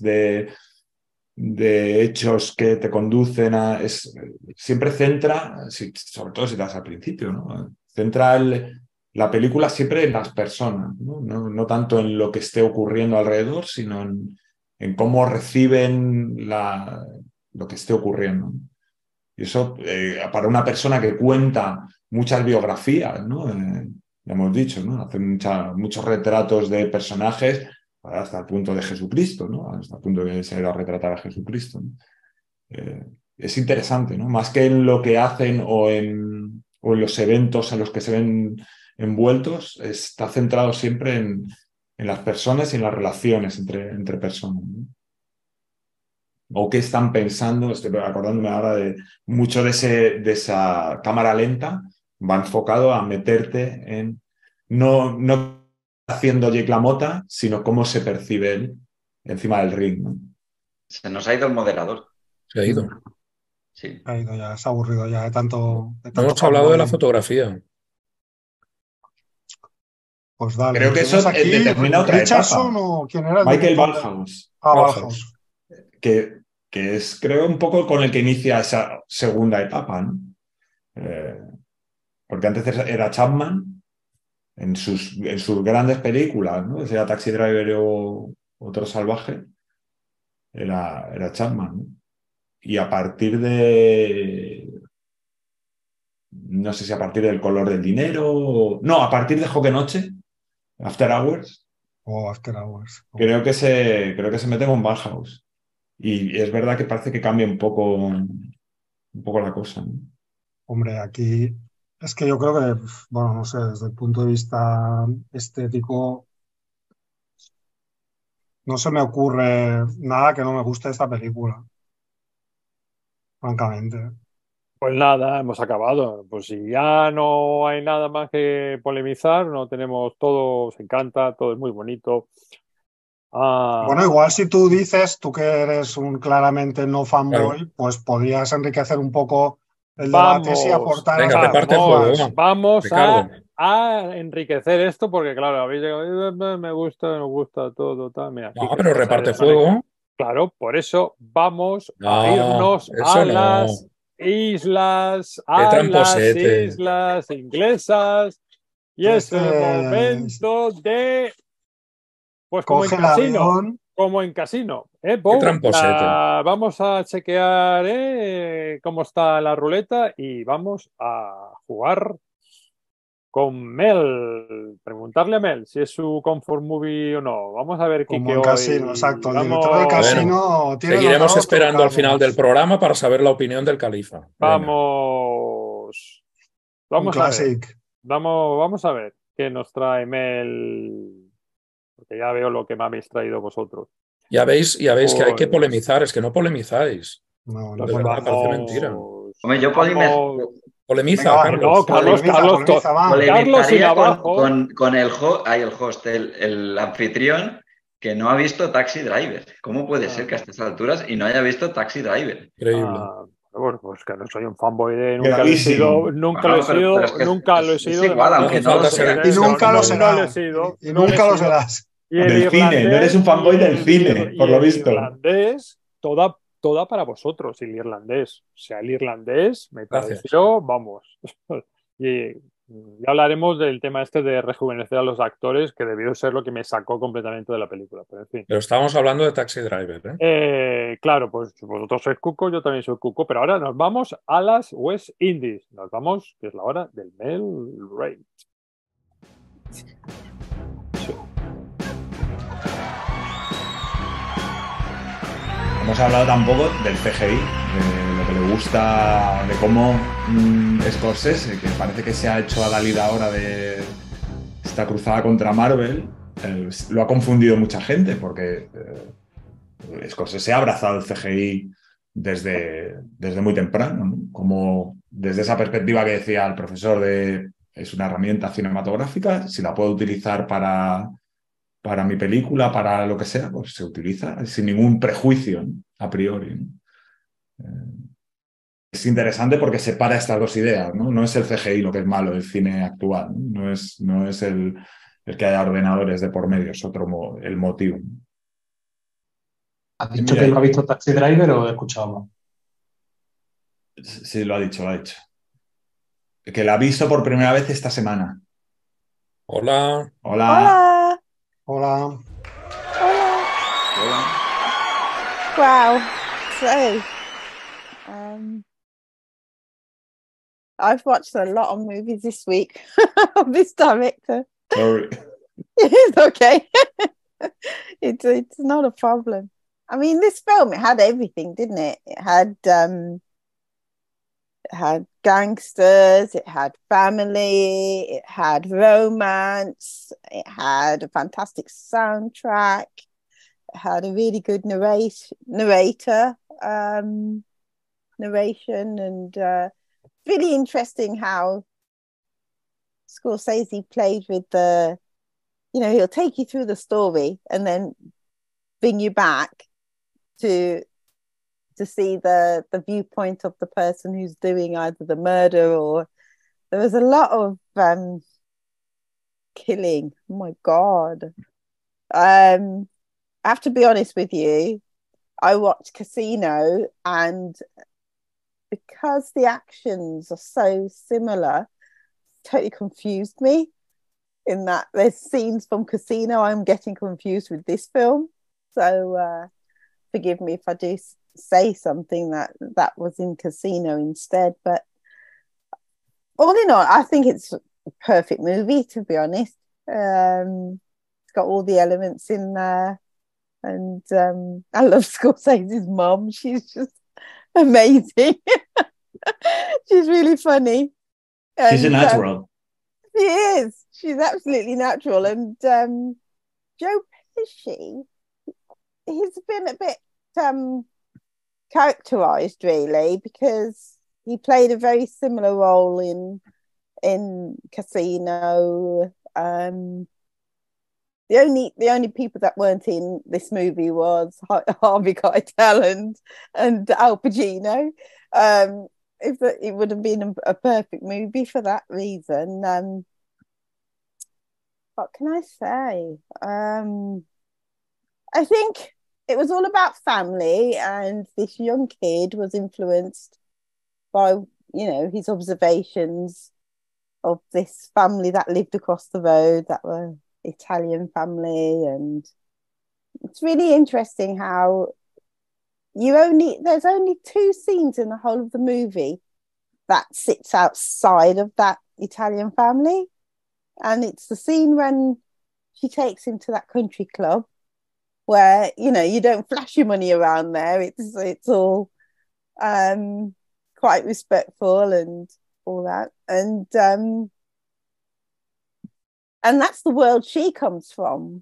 de hechos que te conducen siempre centra, sobre todo si te das al principio, ¿no? Centra la película siempre en las personas, ¿no? No tanto en lo que esté ocurriendo alrededor, sino en cómo reciben lo que esté ocurriendo. Y eso, para una persona que cuenta muchas biografías, ¿no? Ya hemos dicho, ¿no? Hace muchos retratos de personajes hasta el punto de Jesucristo, ¿no? Hasta el punto de que se va a retratar a Jesucristo, ¿no? Es interesante, ¿no? Más que en lo que hacen o en los eventos en los que se ven envueltos, está centrado siempre en las personas y en las relaciones entre personas, ¿no? O qué están pensando, estoy acordándome ahora de mucho de esa cámara lenta, va enfocado a meterte en no haciendo Jake LaMotta, sino cómo se percibe él encima del ring, ¿no? Se nos ha ido el moderador. Se ha ido. Sí. Ha ido ya, se ha aburrido ya de tanto No hemos hablado de fanboy. la fotografía. Pues dale. Creo que ¿Quién es eso aquí? determina otra ¿Richardson etapa. o quién era el Michael director? Ballhaus, Ballhaus. que es, creo, un poco con el que inicia esa segunda etapa, ¿no? Porque antes era Chapman en sus grandes películas, ¿no? Era Taxi Driver o Otro Salvaje, era Chapman, ¿no? Y a partir de... No sé si a partir del Color del Dinero... No, a partir de Joque Noche, After Hours, After Hours. creo que se mete con Ballhaus. Y es verdad que parece que cambia un poco la cosa, ¿no? Hombre, aquí es que yo creo que, bueno, no sé, desde el punto de vista estético, no se me ocurre nada que no me guste de esta película, francamente. Pues nada, hemos acabado. Pues si ya no hay nada más que polemizar, no tenemos todo, se encanta, todo es muy bonito. Bueno, igual si tú dices, tú que eres un claramente no fanboy, Claro. pues podrías enriquecer un poco el debate si aportar Venga, las reparte el juego. películas. Va. Vamos Ricardo. a enriquecer esto porque, claro, habéis llegado, me gusta, nos gusta todo, tal. Mira, No, Quique pero ya se reparte desconecta. juego. Claro, por eso vamos a No, irnos eso a no. las islas, Qué a las tramposete. islas inglesas. Y es el momento de, pues como en Coge el casino, avión. como en casino. Qué Pau? tramposete. Vamos a chequear cómo está la ruleta y vamos a jugar con Mel. Preguntarle a Mel si es su comfort movie o no. Vamos a ver, Como Quique, en hoy. casino, exacto. El director del Vamos, casino tiene los Seguiremos dados esperando al final del trucados. programa para saber la opinión del califa. Venga. vamos. Un Vamos a ver. classic. Vamos a ver qué nos trae Mel. Porque ya veo lo que me habéis traído vosotros. Ya veis que hay que Pues, polemizar, es que no polemizáis. No, De pues verdad, parece mentira. Hombre, yo Polemiza, Venga, va. Carlos. No, Carlos, Polemiza, va. Carlos sin polemizaría abajo. con el host, el anfitrión, que no ha visto Taxi Driver. ¿Cómo puede ser que a estas alturas y no haya visto Taxi Driver? Increíble. Bueno, pues que no soy un fanboy de nunca lo he sido, nunca lo he sido, es que nunca lo he sido. Es igual, de aunque no no lo hace falta sea. Y nunca lo No será. lo he sido. Y no lo he nunca lo sido. serás. Y el Del cine, no eres un fanboy del cine, por lo visto. irlandés, toda para vosotros. Y el irlandés, o sea, el irlandés me Gracias. pareció, vamos. Y ya hablaremos del tema este de rejuvenecer a los actores, que debió ser lo que me sacó completamente de la película. Pero en fin. Pero estábamos hablando de Taxi Driver, ¿eh? Claro, pues vosotros sois cuco, yo también soy cuco, pero ahora nos vamos a las West Indies. Nos vamos, que es la hora del Mel Rate. Hemos hablado tampoco del CGI, de lo que le gusta, de cómo Scorsese, que parece que se ha hecho a la lida ahora de esta cruzada contra Marvel, lo ha confundido mucha gente, porque Scorsese ha abrazado el CGI desde muy temprano, ¿no? Como desde esa perspectiva que decía el profesor de es una herramienta cinematográfica, si la puedo utilizar para mi película, para lo que sea, pues se utiliza sin ningún prejuicio, ¿no? A priori, ¿no? Es interesante porque separa estas dos ideas, ¿no? No es el CGI lo que es malo del cine actual, ¿no? No es el que haya ordenadores de por medio, es otro el motivo. ¿Has dicho que no ha visto Taxi Driver o he escuchado mal? Sí, lo ha dicho. Que la ha visto por primera vez esta semana. Hola. Hola. Hola. Wow. So, I've watched a lot of movies this week of this director. Sorry. It's okay. It's not a problem. I mean, this film, it had everything, didn't it? It had gangsters, it had family, it had romance, it had a fantastic soundtrack, it had a really good narration, and really interesting how Scorsese played with the he'll take you through the story and then bring you back to see the viewpoint of the person who's doing either the murder, or there was a lot of killing. Oh my God. I have to be honest with you. I watched Casino, and because the actions are so similar, totally confused me, in that there's scenes from Casino I'm getting confused with this film. So forgive me if I do say something that was in Casino instead. But all in all, I think it's a perfect movie, to be honest. It's got all the elements in there. And I love Scorsese's mom. She's just amazing. She's really funny. She's a natural. She is. She's absolutely natural. And Joe Pesci, he's been a bit characterized, really, because he played a very similar role in Casino. The only people that weren't in this movie was Harvey Keitel and Al Pacino. It would have been a perfect movie for that reason. What can I say? I think it was all about family, and this young kid was influenced by, his observations of this family that lived across the road, that were Italian family. And it's really interesting how there's only 2 scenes in the whole of the movie that sits outside of that Italian family, and it's the scene when she takes him to that country club where you don't flash your money around there. It's all quite respectful and all that, and that's the world she comes from.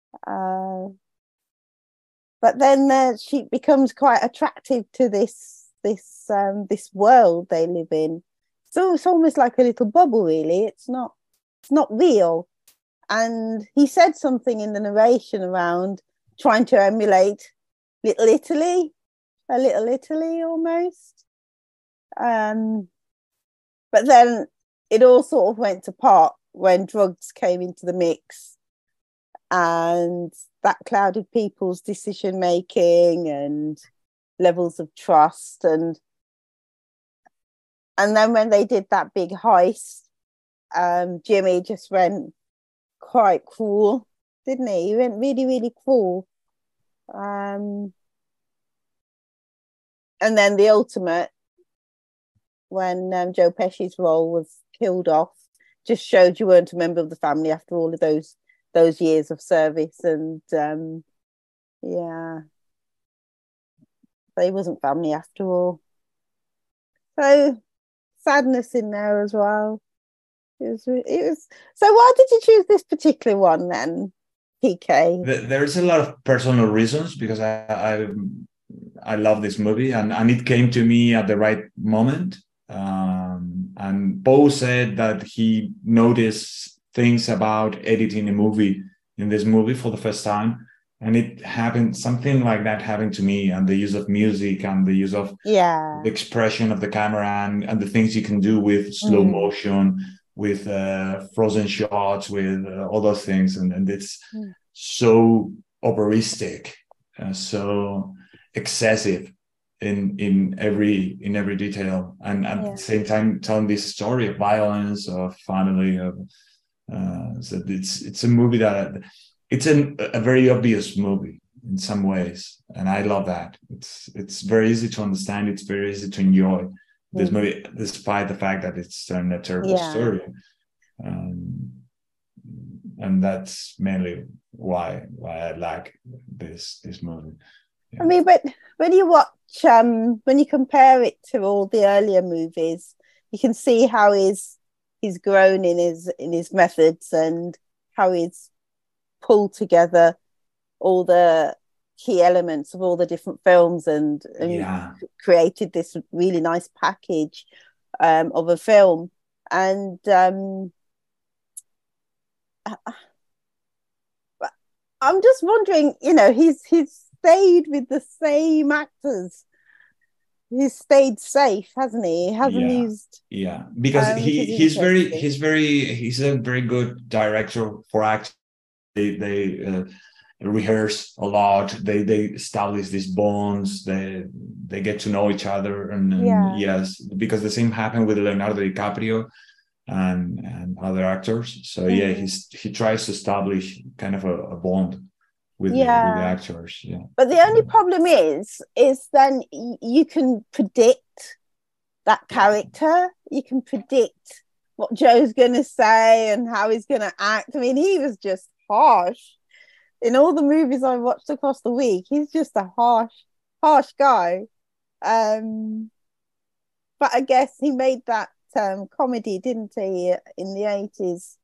But then she becomes quite attractive to this world they live in. So it's almost like a little bubble, really. It's not real. And he said something in the narration around trying to emulate Little Italy, a Little Italy almost. But then it all sort of went apart when drugs came into the mix, and that clouded people's decision making and levels of trust. And then when they did that big heist, Jimmy just went quite cruel, didn't he? He went really, really cruel. And then the ultimate, when Joe Pesci's role was killed off, just showed you weren't a member of the family after all of those years of service. And they wasn't family after all. So sadness in there as well. It was. So why did you choose this particular one then, PK? There's a lot of personal reasons, because I love this movie, and it came to me at the right moment. And Paul said that he noticed things about editing a movie in this movie for the first time, and it happened, something like that happened to me, and the use of music and the use of the expression of the camera and the things you can do with slow motion, with frozen shots, with all those things, and it's so operistic, so excessive in every detail, and at the same time telling this story of violence, of family, so it's a movie that it's a very obvious movie in some ways, and I love that. It's very easy to understand, it's very easy to enjoy this movie, despite the fact that it's a terrible story, and that's mainly why I like this movie. I mean, but when you watch, when you compare it to all the earlier movies, you can see how he's grown in his methods, and how he's pulled together all the key elements of all the different films, and created this really nice package of a film. And I'm just wondering, he's stayed with the same actors. He's stayed safe, hasn't he? He hasn't Yeah. used. Yeah, because Which is he's a very good director for acting. They rehearse a lot. They establish these bonds. They get to know each other, and yes, because the same happened with Leonardo DiCaprio and other actors. So yeah, he tries to establish kind of a bond with the actors. Yeah, but the only problem is then you can predict that character. You can predict what Joe's going to say and how he's going to act. I mean, he was just harsh in all the movies I watched across the week. He's just a harsh guy. But I guess he made that comedy, didn't he, in the 80s?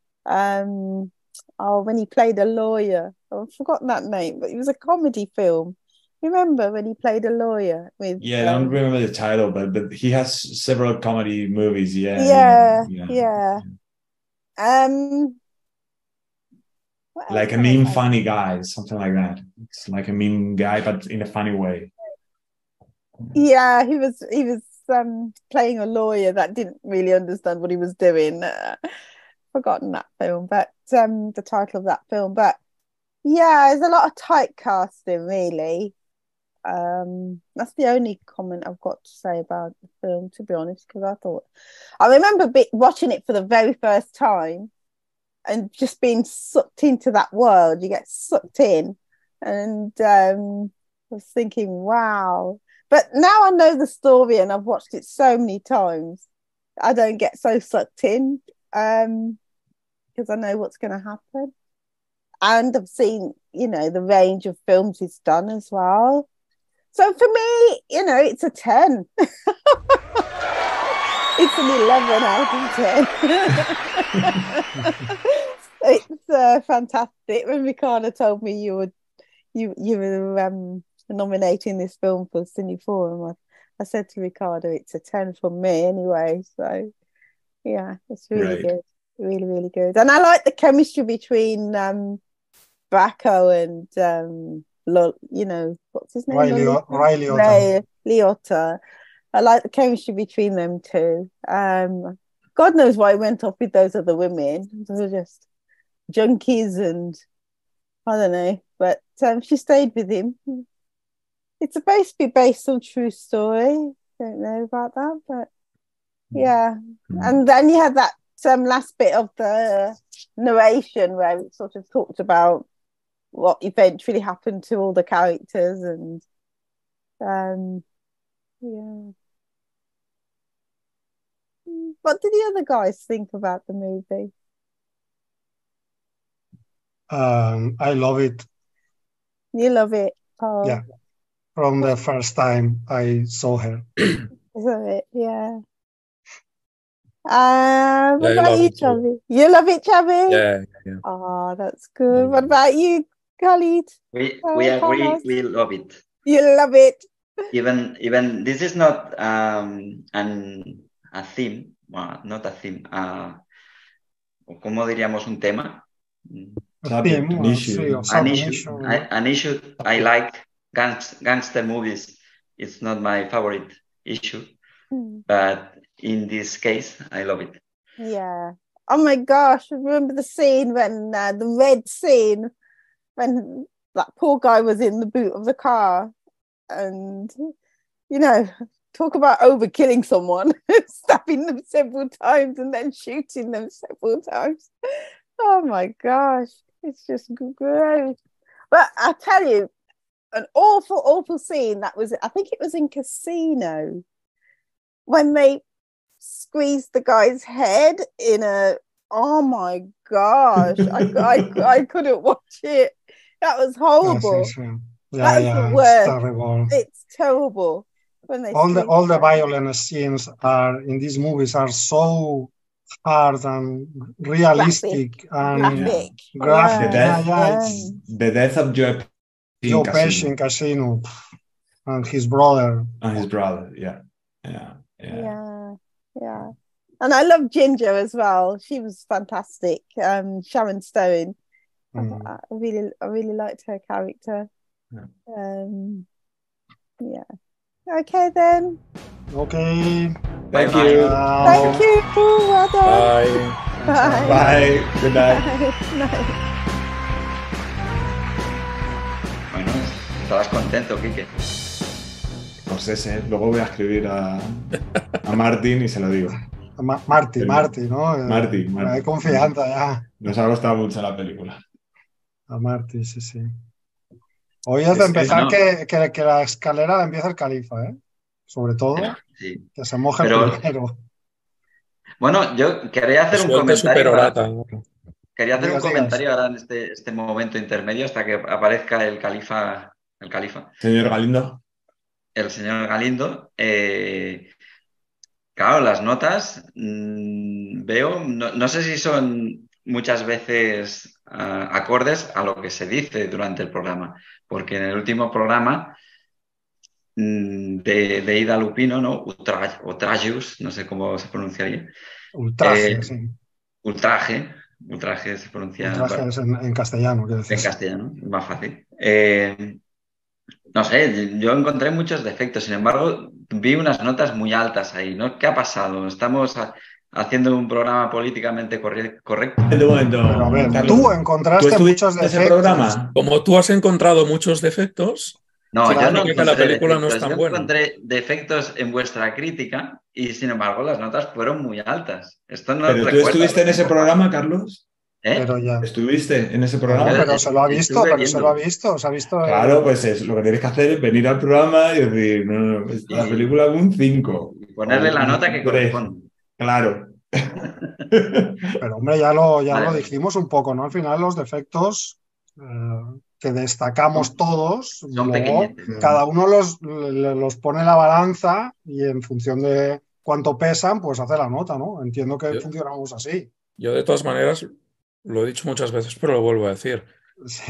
When he played a lawyer. I've forgotten that name, but it was a comedy film. Remember when he played a lawyer with? Yeah, I don't remember the title, but he has several comedy movies. Yeah. Like a meme funny guy, something like that. It's like a meme guy, but in a funny way. Yeah, he was playing a lawyer that didn't really understand what he was doing. Forgotten that film, but the title of that film. But yeah, there's a lot of typecasting, really. That's the only comment I've got to say about the film, to be honest, because I remember watching it for the very first time and just being sucked into that world. You get sucked in, and I was thinking, wow. But now I know the story and I've watched it so many times, I don't get so sucked in, because I know what's going to happen. And I've seen, the range of films he's done as well. So for me, it's a 10. It's an 11 out of 10. It's fantastic. When Ricardo told me you were nominating this film for Cine Forum, I said to Ricardo, it's a 10 from me anyway. So yeah, it's really good. Really, really good. And I like the chemistry between Bracco and what's his name? Ray Liotta. I like the chemistry between them two. God knows why he went off with those other women. They were just junkies and I don't know. But she stayed with him. It's supposed to be based on true story. Don't know about that, but yeah. And then you had that last bit of the narration where it sort of talked about what eventually happened to all the characters, and yeah. What did the other guys think about the movie? I love it. You love it, Paul? Yeah, from the first time I saw her. Love it, yeah. What about you, Chavi? You love it, Chavi? Yeah. Oh, that's good. What about you, Khalid? We agree. We love it. You love it. Even this is not a theme, well, not a theme. ¿Cómo diríamos un tema? An issue. An issue. I like gangster movies. It's not my favorite issue, but in this case, I love it. Yeah. Oh my gosh! Remember the scene when the red scene when that poor guy was in the boot of the car, and talk about overkilling someone, stabbing them several times and then shooting them several times. Oh my gosh, it's just great. But I tell you, an awful scene that was, I think it was in Casino, when they squeezed the guy's head in a, oh my gosh, I couldn't watch it. That was horrible. Yeah, That's the worst. It's terrible. It's terrible. When they all the violent scenes are in these movies are so hard and realistic and graphic. The death of Joe Pesci in Casino and his brother. Yeah. And I love Ginger as well. She was fantastic. Sharon Stone. Mm. I really liked her character. Yeah. Yeah. Okay then. Okay. Thank Bye, you. Thank you. Well done. Bye. Bye. Bye. Good night. Night. Bueno, estarás contento, Quique. Pues ese, luego voy a escribir a Martin y se lo digo. Marty, ¿no? Marty. Hay confianza ya. Nos ha gustado mucho la película. A Marty, sí, sí. Hoy es de Es que empezar no. que la escalera la empieza el califa, ¿eh? Sobre todo, Sí. que se moje Pero- primero. Bueno, yo quería hacer un Suelte comentario. superorata. Quería hacer un Digas, comentario ahora en este momento intermedio hasta que aparezca el califa, Señor Galindo. el señor Galindo. Claro, las notas veo, no sé si son muchas veces acordes a lo que se dice durante el programa, porque en el último programa de Ida Lupino, ¿no? Ultrageus, no sé cómo se pronunciaría. Ultraje, sí. Ultraje se pronuncia. Ultraje bueno, es en castellano, quiero decir. en castellano, es más fácil. No sé, yo encontré muchos defectos, sin embargo, vi unas notas muy altas ahí, ¿no? ¿Qué ha pasado? ¿Estamos haciendo un programa políticamente correcto? Un momento. Pero a ver, Carlos, tú encontraste estuviste muchos en ese defectos. programa? Como tú has encontrado muchos defectos, No, Claro, yo no significa que la encontré película no es defectos, tan yo buena. encontré defectos en vuestra crítica y, sin embargo, las notas fueron muy altas. Esto no ¿Pero tú recuerda estuviste en lo ese que programa, Carlos? ¿Eh? Pero ya. ¿Estuviste en ese No, programa? pero se lo ha visto, Estuve pero se lo ha viendo. visto, se ha visto. Claro, pues es, lo que tienes que hacer es venir al programa y decir, no, la Y- película es un 5. y ponerle la nota que 3. corresponde. Claro. Pero hombre, ya lo Vale. dijimos un poco, ¿no? Al final los defectos que destacamos todos, Son luego pequeñeces. cada uno los pone en la balanza y en función de cuánto pesan, pues hace la nota, ¿no? Entiendo que Yo- funcionamos así. yo de todas maneras, lo he dicho muchas veces, pero lo vuelvo a decir. Sí.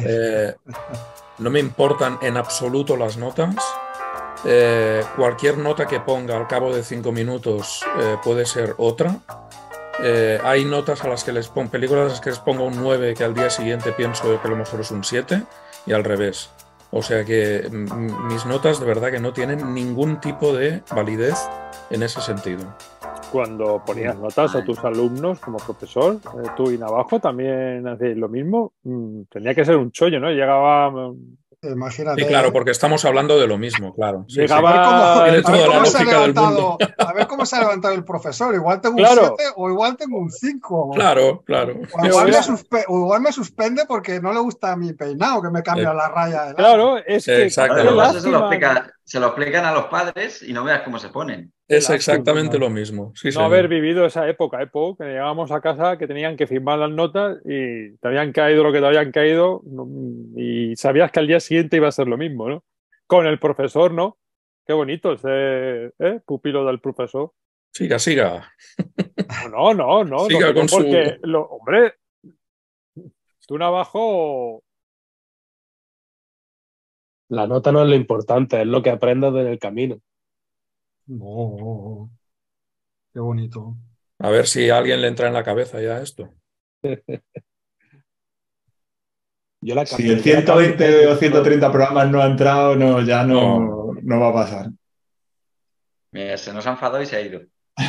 No me importan en absoluto las notas. Cualquier nota que ponga al cabo de 5 minutos puede ser otra. Hay notas a las que les pongo, películas a las que les pongo un 9 que al día siguiente pienso que a lo mejor es un 7 y al revés. O sea que mis notas de verdad que no tienen ningún tipo de validez en ese sentido. Cuando ponías notas a tus alumnos como profesor, tú y Navajo también hacéis lo mismo. Tenía que ser un chollo, ¿no? Llegaba... Imagínate. Sí, claro, porque estamos hablando de lo mismo, claro. Sí, Llegaba- sí. A Tiene ver toda la cómo se ha lógica del levantado, mundo. a ver cómo se ha levantado el profesor. Igual tengo Claro. un 7 o igual tengo un 5. Claro, claro. O igual, Eso es. o igual me suspende porque no le gusta mi peinado, que me cambia la raya de lado. Claro, es que Exacto. Pero qué luego eso lástima se lo explican a los padres y no veas cómo se ponen. Es lástima. exactamente lo mismo. Sí, no señor. haber vivido esa época, que llegábamos a casa, que tenían que firmar las notas y te habían caído lo que te habían caído y sabías que al día siguiente iba a ser lo mismo, ¿no? Con el profesor, ¿no? Qué bonito ser pupilo del profesor. Siga, siga. No, Siga con su- porque, hombre, tú Navajo, La nota no es lo importante, es lo que aprendes en el camino. Oh, qué bonito. A ver si a alguien le entra en la cabeza ya esto. Yo la Si el 120 o 130 programas no ha entrado, no, ya no va a pasar. Mira, se nos ha enfadado y se ha ido.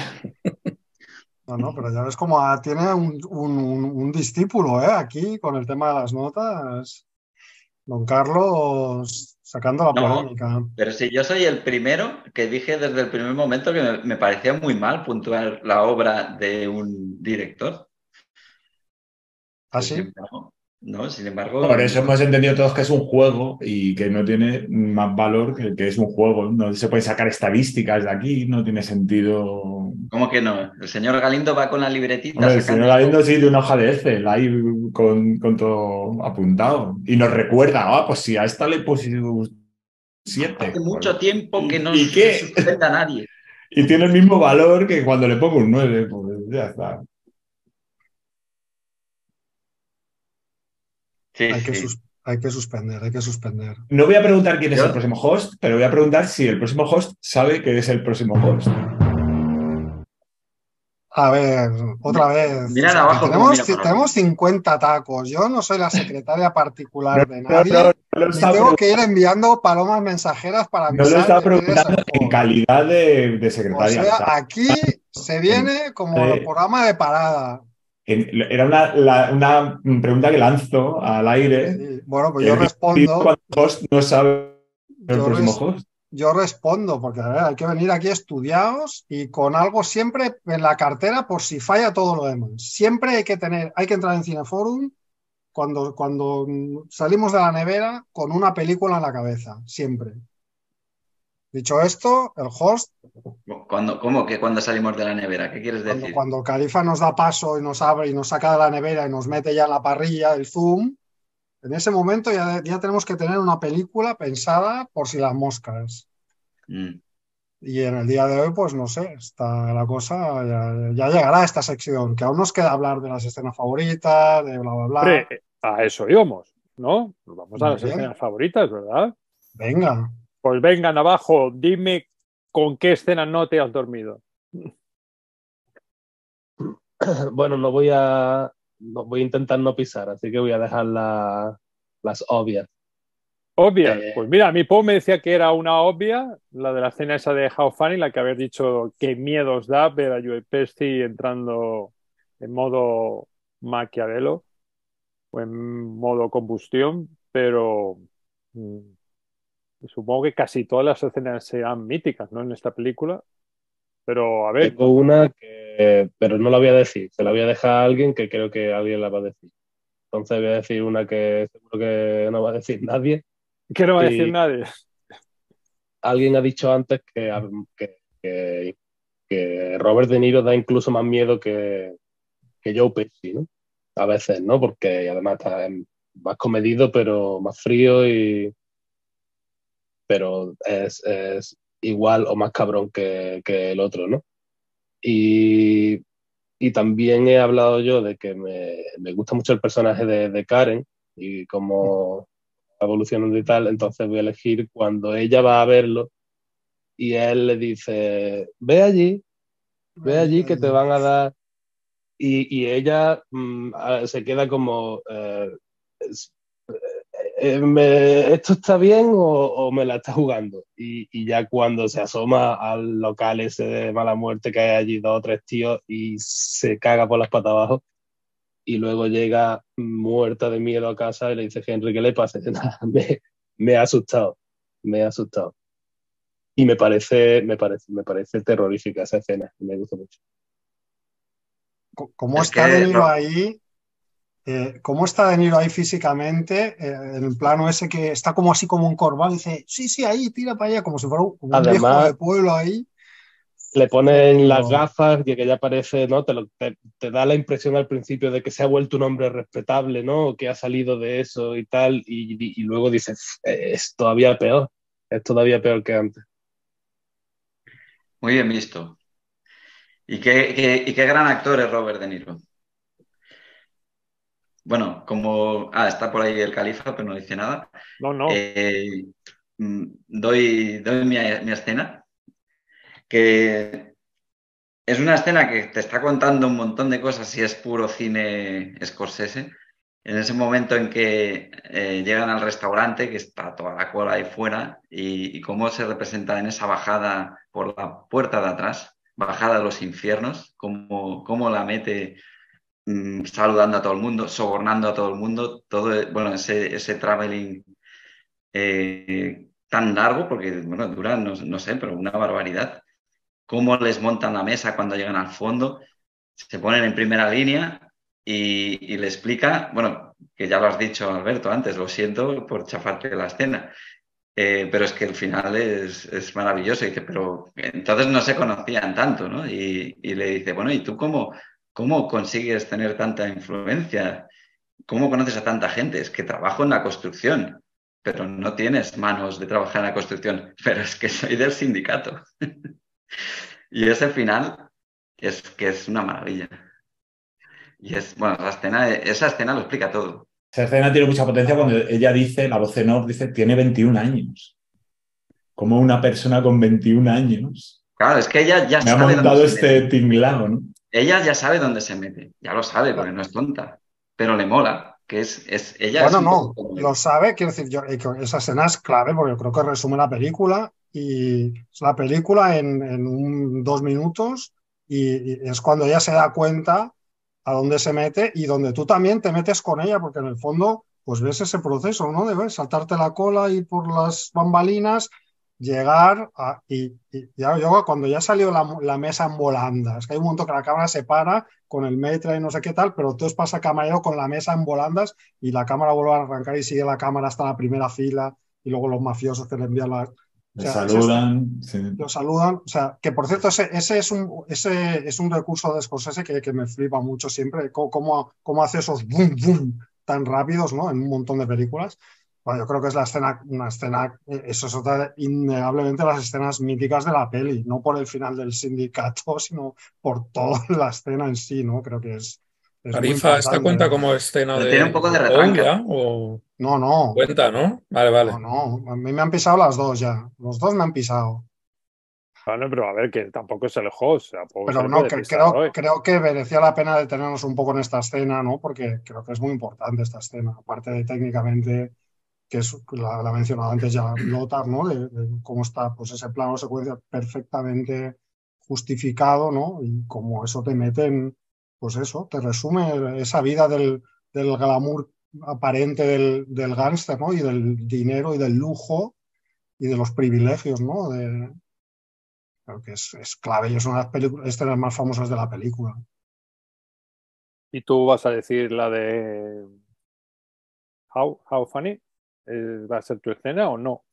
No, pero ya ves como tiene un discípulo, aquí con el tema de las notas. Don Carlos sacando la No. polémica. Pero si yo soy el primero que dije desde el primer momento que me parecía muy mal puntuar la obra de un director. ¿Así? Sin embargo, Por eso hemos entendido todos que es un juego y que no tiene más valor que el que es un juego. No se pueden sacar estadísticas de aquí, no tiene sentido. ¿Cómo que no? El señor Galindo va con la libretita Hombre, el sacando... señor Galindo sí, de una hoja de Excel, ahí con todo apuntado. Y nos recuerda, pues si a esta le puse 7. Hace mucho tiempo que no ¿Y qué? se suspenda a nadie. Y tiene el mismo valor que cuando le pongo un 9, pues ya está. Sí, Hay que sí. suspender. No voy a preguntar quién es ¿Yo? el próximo host, pero voy a preguntar si el próximo host sabe que es el próximo host. A ver, otra vez. Mira O sea, abajo como mira para tenemos 50 tacos. Yo no soy la secretaria particular de No, nadie, no lo ni estaba, tengo que ir enviando palomas mensajeras para no lo avisar estaba de que eres el preguntando en host. calidad de O secretaria. sea, Estaba aquí se viene como el de- programa de parada. Era una pregunta que lanzo al aire. Sí, bueno, pues yo Es divertido respondo. cuando el host no sabe el Yo, próximo res- host. yo respondo, porque a ver, hay que venir aquí estudiados y con algo siempre en la cartera por si falla todo lo demás. Siempre hay que entrar en Cineforum cuando salimos de la nevera con una película en la cabeza, siempre. Dicho esto, el host, ¿Cómo que cuando salimos de la nevera? ¿Qué quieres decir? cuando Califa nos da paso y nos abre y nos saca de la nevera y nos mete ya en la parrilla, el zoom, en ese momento ya tenemos que tener una película pensada por si las moscas. Mm. Y en el día de hoy, pues no sé, está la cosa, ya llegará esta sección, que aún nos queda hablar de las escenas favoritas, de bla, bla, bla. Hombre, a eso íbamos, ¿no? Nos vamos a Muy las bien. escenas favoritas, ¿verdad? Venga. Pues vengan abajo, dime con qué escena no te has dormido. Bueno, no voy a intentar no pisar, así que voy a dejar las obvias. Obvia. Pues mira, mi Pau me decía que era una obvia, la de la escena esa de How Funny, la que habéis dicho que miedo os da ver a Joe Pesci entrando en modo Maquiavelo o en modo combustión, pero supongo que casi todas las escenas serán míticas, ¿no? En esta película. Pero a ver, Tengo una pero no la voy a decir, se la voy a dejar a alguien que creo que alguien la va a decir. Entonces voy a decir una que seguro que no va a decir nadie. ¿qué no va a Y decir nadie? alguien ha dicho antes que Robert De Niro da incluso más miedo que Joe Pesci, ¿no? A veces, ¿no? Porque además está más comedido, pero más frío pero es igual o más cabrón que el otro, ¿no? Y también he hablado yo de que me gusta mucho el personaje de Karen y cómo evolucionando y tal, entonces voy a elegir cuando ella va a verlo y él le dice, ve allí que te van a dar, y ella se queda como, ¿esto está bien o me la está jugando? Y ya cuando se asoma al local ese de mala muerte que hay allí 2 o 3 tíos y se caga por las patas abajo y luego llega muerta de miedo a casa y le dice, Henry, ¿qué le pasa? Y dice, nada, me ha asustado, me ha asustado. Y me parece terrorífica esa escena, me gusta mucho. ¿Cómo Es está que De Niro no, ahí? ¿Cómo está De Niro ahí físicamente? En el plano ese que está como así como encorvado, dice, sí, sí, ahí, tira para allá, como si fuera un viejo Además, de pueblo ahí. le ponen las Pero, gafas y que ya parece, ¿no? Te da la impresión al principio de que se ha vuelto un hombre respetable, ¿no? Que ha salido de eso y tal, y luego dices, es todavía peor que antes. muy bien visto. ¿Y qué gran actor es Robert De Niro? Bueno, está por ahí el Califa, pero no dice nada. No. Doy mi escena, que es una escena que te está contando un montón de cosas y es puro cine Scorsese. En ese momento en que llegan al restaurante, que está toda la cola ahí fuera, y cómo se representa en esa bajada por la puerta de atrás, bajada de los infiernos, cómo la mete saludando a todo el mundo, sobornando a todo el mundo, bueno, ese traveling tan largo, porque bueno, dura, no sé, pero una barbaridad. Cómo les montan la mesa cuando llegan al fondo, se ponen en primera línea y le explica, bueno, que ya lo has dicho, Alberto, antes, lo siento por chafarte la escena, pero es que el final es maravilloso. Y dice, pero entonces no se conocían tanto, ¿no? Y le dice, bueno, ¿y tú cómo consigues tener tanta influencia? ¿Cómo conoces a tanta gente? Es que trabajo en la construcción, pero no tienes manos de trabajar en la construcción, pero es que soy del sindicato. Y ese final es que es una maravilla. Y bueno, esa escena lo explica todo. Esa escena tiene mucha potencia cuando ella dice, la voz en off dice, tiene 21 años. Como una persona con 21 años Claro, es que ella ya me ha sabe dónde montado se este mete. tinglado, ¿no? ella ya sabe dónde se mete, ya lo sabe porque no es tonta, pero le mola, que ella es Bueno, un poco no, como lo él. sabe, quiero decir, que esa escena es clave porque yo creo que resume la película y es la película en 2 minutos y es cuando ella se da cuenta a dónde se mete y donde tú también te metes con ella porque en el fondo pues ves ese proceso, ¿no? De saltarte la cola y por las bambalinas llegar y ya, yo cuando ya salió la mesa en volandas, que hay un momento que la cámara se para con el metra y no sé qué tal, pero todo pasa camarero con la mesa en volandas y la cámara vuelve a arrancar y sigue la cámara hasta la primera fila y luego los mafiosos que le envían las... O Le sea, es esto, saludan. Sí. los saludan. O sea, que por cierto, ese es un recurso de Scorsese que me flipa mucho siempre, cómo hace esos boom, boom tan rápidos, ¿no? En un montón de películas. Bueno, yo creo que es una escena, eso es otra, innegablemente las escenas míticas de la peli, no por el final del sindicato, sino por toda la escena en sí, ¿no? Creo que es muy Califa, ¿esta importante. cuenta como escena Pero tiene un de poco de Ou retranca. ya? ¿O No, no, cuenta, no? Vale, no, vale. no. A mí me han pisado las dos ya. Los dos me han pisado. Bueno, pero a ver, que tampoco es el host, tampoco se Pero le no, puede pisar hoy. creo que merecía la pena detenernos un poco en esta escena, ¿no? Porque creo que es muy importante esta escena. Aparte de técnicamente, que es, la ha mencionado antes ya Lothar, ¿no? De cómo está pues ese plano secuencia perfectamente justificado, ¿no? Y cómo eso te mete en, pues eso, te resume esa vida del glamour aparente del gángster, ¿no? Y del dinero y del lujo y de los privilegios, ¿no? Creo que es clave y es una de las escenas más famosas de la película. ¿Y tú vas a decir la de How Funny? ¿Va a ser tu escena o no?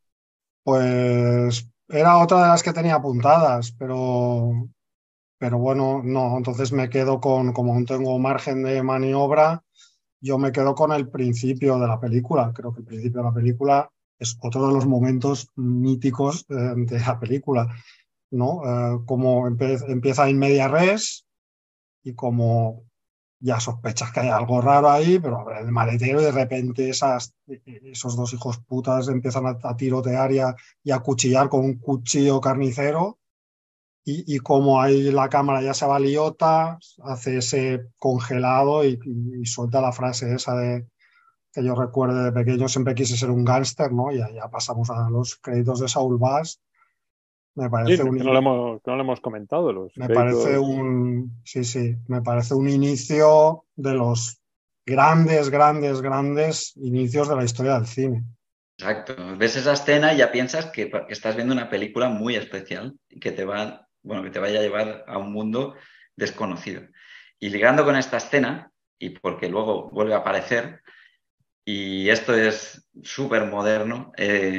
Pues era otra de las que tenía apuntadas, pero bueno, no, entonces me quedo como aún tengo margen de maniobra, yo me quedo con el principio de la película. Creo que el principio de la película es otro de los momentos míticos de la película, ¿no? Como empieza in media res y como ya sospechas que hay algo raro ahí, pero abre el maletero y de repente esos dos hijos putas empiezan a tirotear y a cuchillar con un cuchillo carnicero y como ahí la cámara ya se va liota, hace ese congelado y suelta la frase esa de que yo recuerdo de pequeño siempre quise ser un gángster, ¿no? Y ya pasamos a los créditos de Saul Bass. Me Sí, parece que no lo hemos comentado, los Me parece créditos. sí, me parece un inicio de los grandes, grandes, grandes inicios de la historia del cine. Exacto. Ves esa escena y ya piensas que estás viendo una película muy especial y que que te vaya a llevar a un mundo desconocido. Y ligando con esta escena, y porque luego vuelve a aparecer, y esto es súper moderno,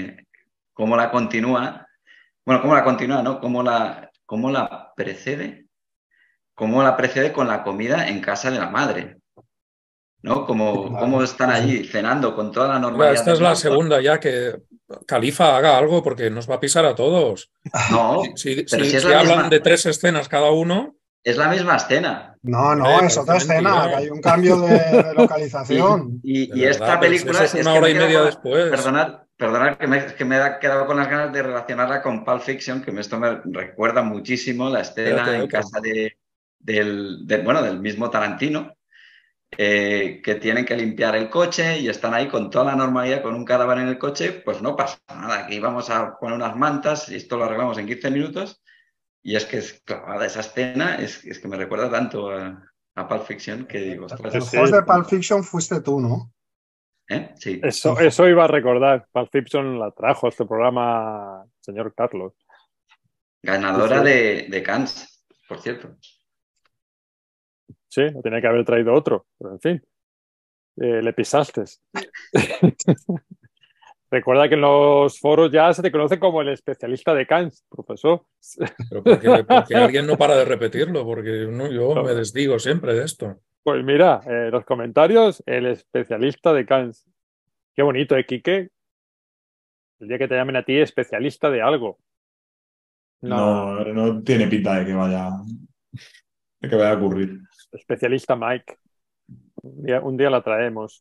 cómo la continúa, ¿no? Cómo la precede con la comida en casa de la madre, ¿no? Sí, Cómo claro, están sí, sí. allí cenando con toda la Mira, normalidad esta del es la mundo. segunda ya que Califa haga algo porque nos va a pisar a todos. Si, No, si- pero si- si si hablan de 3 escenas cada uno, es la misma escena. No, no, hombre, es parece otra escena, que mentira. hay un cambio de localización. De Y verdad, esta pero si eso película, es es una que hora me y quedo media con después. perdonad que me he quedado con las ganas de relacionarla con Pulp Fiction, que esto me recuerda muchísimo la Espérate, escena en otra. casa del mismo Tarantino, que tienen que limpiar el coche y están ahí con toda la normalidad, con un cadáver en el coche, pues no pasa nada, aquí vamos a poner unas mantas y esto lo arreglamos en 15 minutos. Y es que es clavada esa escena, es que me recuerda tanto a Pulp Fiction que digo, ostras, El Sí, host sí. de Pulp Fiction fuiste tú, ¿no? Sí, Eso iba a recordar. Pulp Fiction la trajo a este programa, señor Carlos. Sí, ganadora sí. de Cannes, por cierto. Sí, lo tenía que haber traído otro, pero en fin, le pisaste. Recuerda que en los foros ya se te conoce como el especialista de Cannes, profesor. Pero porque alguien no para de repetirlo, porque no, yo me desdigo siempre de esto. Pues mira, los comentarios, el especialista de Cannes. Qué bonito, ¿eh, Quique? El día que te llamen a ti especialista de algo. No, No, no tiene pinta de que vaya a ocurrir. especialista Mike. Un día la traemos.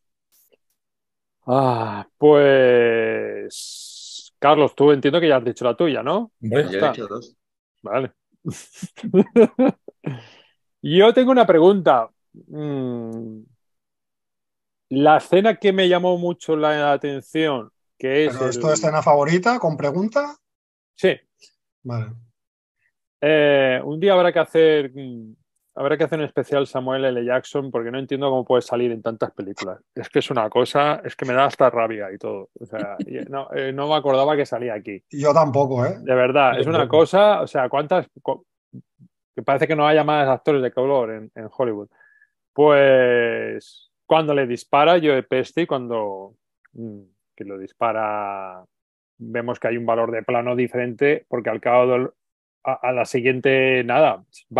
Pues Carlos, tú entiendo que ya has dicho la tuya, ¿no? Hombre, Yo he Está. dicho dos. Vale. Yo tengo una pregunta. La escena que me llamó mucho la atención, que es ¿Pero es tu escena favorita con pregunta? Sí. Vale. Un día habrá que hacer un especial Samuel L. Jackson porque no entiendo cómo puede salir en tantas películas. Es que es una cosa, es que me da hasta rabia y todo. O sea, no me acordaba que salía aquí. Yo tampoco, ¿eh? De verdad, es una cosa, o sea, que parece que no haya más actores de color en Hollywood. Pues cuando le dispara Joe Pesci, que lo dispara, vemos que hay un valor de plano diferente porque al cabo a la siguiente, nada,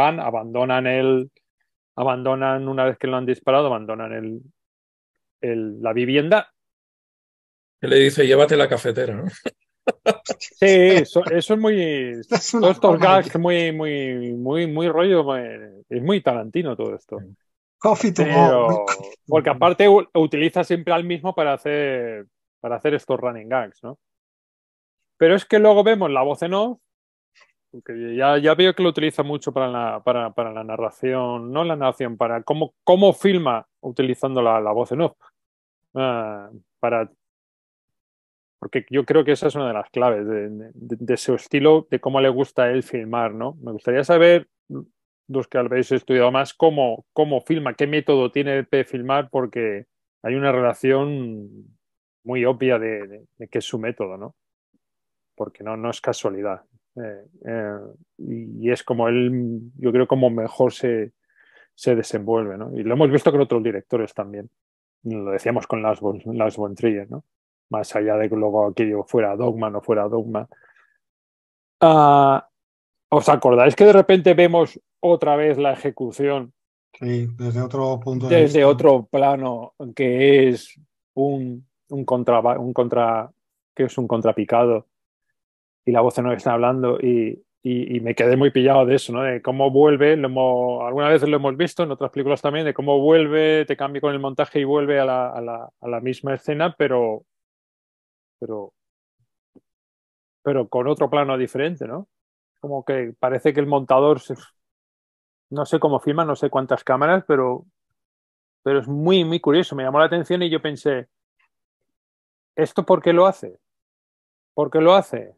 abandonan una vez que lo han disparado, abandonan la vivienda. Que le dice, llévate la cafetera, ¿no? Sí, eso es muy. Es una Todos estos forma de gags muy rollo. Es muy Tarantino todo esto. coffee to go. Pero. Porque aparte utiliza siempre al mismo para hacer estos running gags, ¿no? Pero es que luego vemos la voz en off, porque ya veo que lo utiliza mucho para la narración, no la narración, para cómo filma utilizando la voz en off. Porque yo creo que esa es una de las claves de su estilo, de cómo le gusta a él filmar, ¿no? Me gustaría saber, los que habéis estudiado más, cómo filma, qué método tiene de filmar, porque hay una relación muy obvia de que es su método, ¿no? Porque no es casualidad. Y es como él, yo creo, como mejor se desenvuelve, ¿no? Y lo hemos visto con otros directores también. Lo decíamos con Lars von Trier, ¿no? Más allá de que luego aquello fuera dogma, no fuera dogma. ¿Os acordáis que de repente vemos otra vez la ejecución? Sí, desde otro punto de Desde vista. otro plano, que es un contrapicado, y la voz no está hablando, y me quedé muy pillado de eso, ¿no? De cómo vuelve, alguna vez lo hemos visto en otras películas también, de cómo vuelve, te cambia con el montaje y vuelve a la misma escena, pero con otro plano diferente, ¿no? Como que parece que el montador, no sé cómo filma, no sé cuántas cámaras, pero es muy, muy curioso. Me llamó la atención y yo pensé, ¿esto por qué lo hace? ¿Por qué lo hace?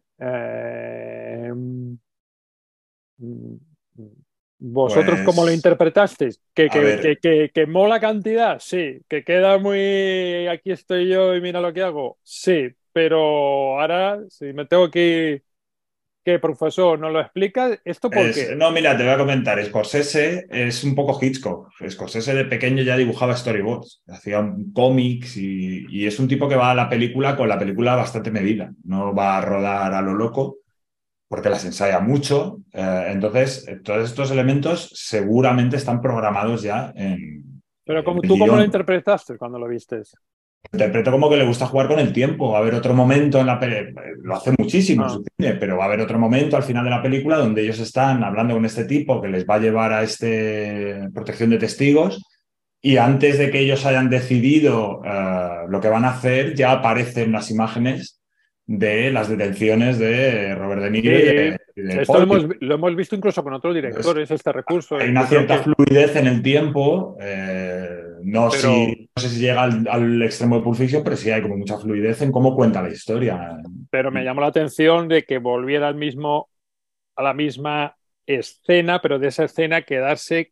¿Vosotros cómo lo Pues, interpretasteis? a ver, ¿Que mola cantidad? Sí. ¿Que queda muy aquí estoy yo y mira lo que hago? Sí. Pero ahora, si me tengo que profesor, ¿nos lo explica? ¿Esto por qué? no, mira, te voy a comentar. Scorsese es un poco Hitchcock. Scorsese de pequeño ya dibujaba storyboards, hacía cómics y es un tipo que va a la película con la película bastante medida. No va a rodar a lo loco porque las ensaya mucho. Entonces, todos estos elementos seguramente están programados ya en Pero el ¿tú cómo lo guión. interpretaste cuando lo vistes? Interpreto como que le gusta jugar con el tiempo. Va a haber otro momento en la película, lo hace muchísimo en Ah, su cine, pero va a haber otro momento al final de la película donde ellos están hablando con este tipo que les va a llevar a protección de testigos y antes de que ellos hayan decidido lo que van a hacer, ya aparecen las imágenes de las detenciones de Robert De Niro sí, y de esto lo Paul. hemos visto incluso con otros Entonces, directores, este recurso. hay Yo una creo cierta que, fluidez en el tiempo, no, pero, no sé si llega al extremo de Pulp Fiction, pero sí hay como mucha fluidez en cómo cuenta la historia. pero me llamó la atención de que volviera a la misma escena, pero de esa escena quedarse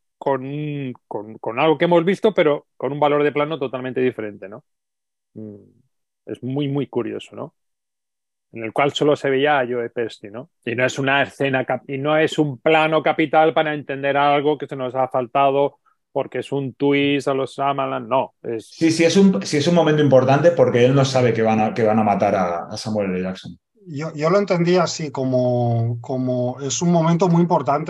con algo que hemos visto, pero con un valor de plano totalmente diferente, ¿no? Mm, Es muy, muy curioso, ¿no? En el cual solo se veía a Joe Pesci, ¿no? Y no es una escena y no es un plano capital para entender algo que se nos ha faltado porque es un twist a los Shyamalan, no, Sí, sí es un momento importante porque él no sabe que van a matar a Samuel L. Jackson. Yo lo entendí así, como es un momento muy importante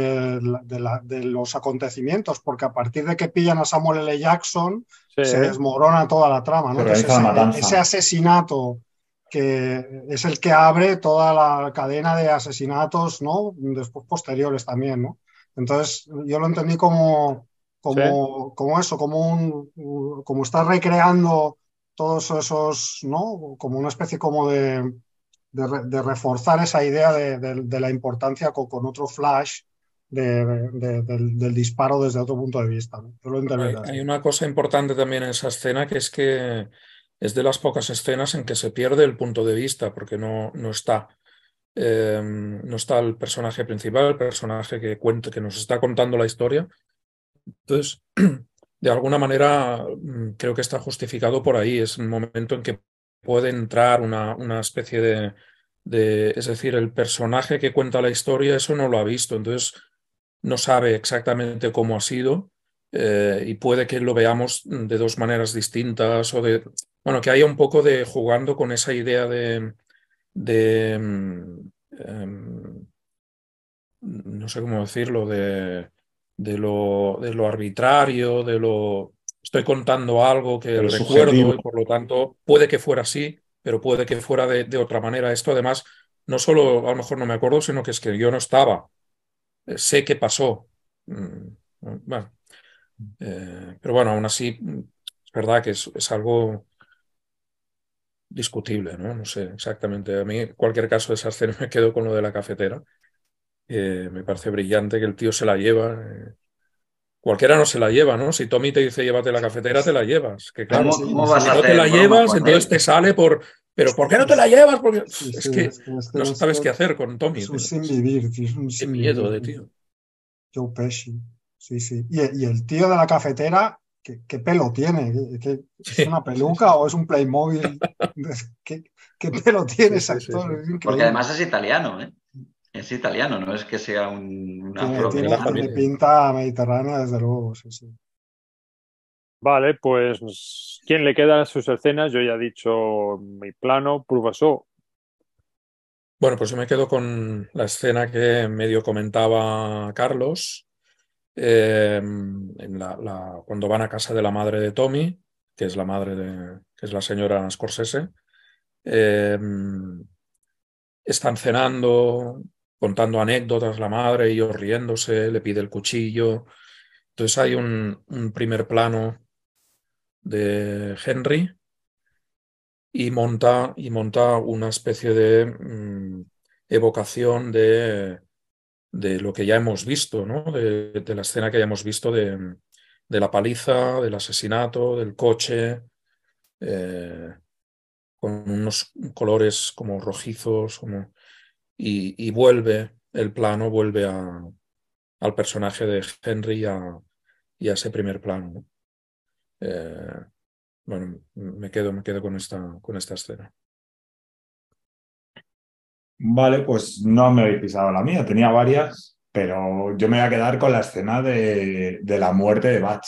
de los acontecimientos, porque a partir de que pillan a Samuel L. Jackson, sí, se desmorona toda la trama, Se ¿no? Entonces, organiza la ese matanza. asesinato que es el que abre toda la cadena de asesinatos, ¿no? Después posteriores también, ¿no? Entonces, yo lo entendí sí. como eso, como está recreando todos esos, ¿no? Como una especie como de reforzar esa idea de la importancia con otro flash del disparo desde otro punto de vista, ¿no? Yo lo interpreto así. Hay una cosa importante también en esa escena, que es de las pocas escenas en que se pierde el punto de vista, porque no está. No está el personaje principal, el personaje que nos está contando la historia. Entonces, de alguna manera, creo que está justificado por ahí. Es un momento en que puede entrar una especie es decir, el personaje que cuenta la historia, eso no lo ha visto, entonces no sabe exactamente cómo ha sido, y puede que lo veamos de dos maneras distintas, bueno, que haya un poco de jugando con esa idea de no sé cómo decirlo, de lo arbitrario, estoy contando algo que Pero recuerdo subjetivo. y por lo tanto puede que fuera así, pero puede que fuera de otra manera. Esto además, no solo a lo mejor no me acuerdo, sino que es que yo no estaba. Sé qué pasó. Bueno, pero bueno, aún así, es verdad que es algo discutible, ¿no? No sé exactamente. A mí, en cualquier caso, de esa escena me quedo con lo de la cafetera. Me parece brillante que el tío se la lleva. Cualquiera no se la lleva, ¿no? Si Tommy te dice llévate la cafetera, te la llevas. Que claro, ¿Cómo vas si a no te hacer la broma llevas, con entonces él? te sale por... Pero ¿por qué no te la llevas? Porque Sí, es sí, que es que no sabes qué hacer con Tommy, es un tío. sin vivir, tío, es un Qué sin miedo vivir. de tío. Joe Pesci. Sí, sí. Y el tío de la cafetera, ¿qué pelo tiene? ¿Es Sí, una sí, peluca sí. o es un Playmobil? ¿Qué pelo tiene Sí, ese sí, sí, sí. actor? Es Porque increíble. además es italiano, ¿eh? Es italiano, no es que sea un De la afroamericano. Tiene familia. pinta mediterránea, desde luego, sí, sí. Vale, pues ¿quién le queda sus escenas? Yo ya he dicho mi plano, profesor. Bueno, pues yo me quedo con la escena que medio comentaba Carlos, cuando van a casa de la madre de Tommy, que es que es la señora Scorsese. Eh, Están cenando, contando anécdotas la madre, ellos riéndose, le pide el cuchillo. Entonces hay un primer plano de Henry y monta una especie de evocación de lo que ya hemos visto, ¿no? De la escena que ya hemos visto de la paliza, del asesinato, del coche, eh, con unos colores como rojizos, y vuelve el plano, vuelve al personaje de Henry y a ese primer plano, ¿no? Eh, bueno, me quedo con esta escena. Vale, pues no me habéis pisado la mía, tenía varias, pero yo me voy a quedar con la escena de la muerte de Batch.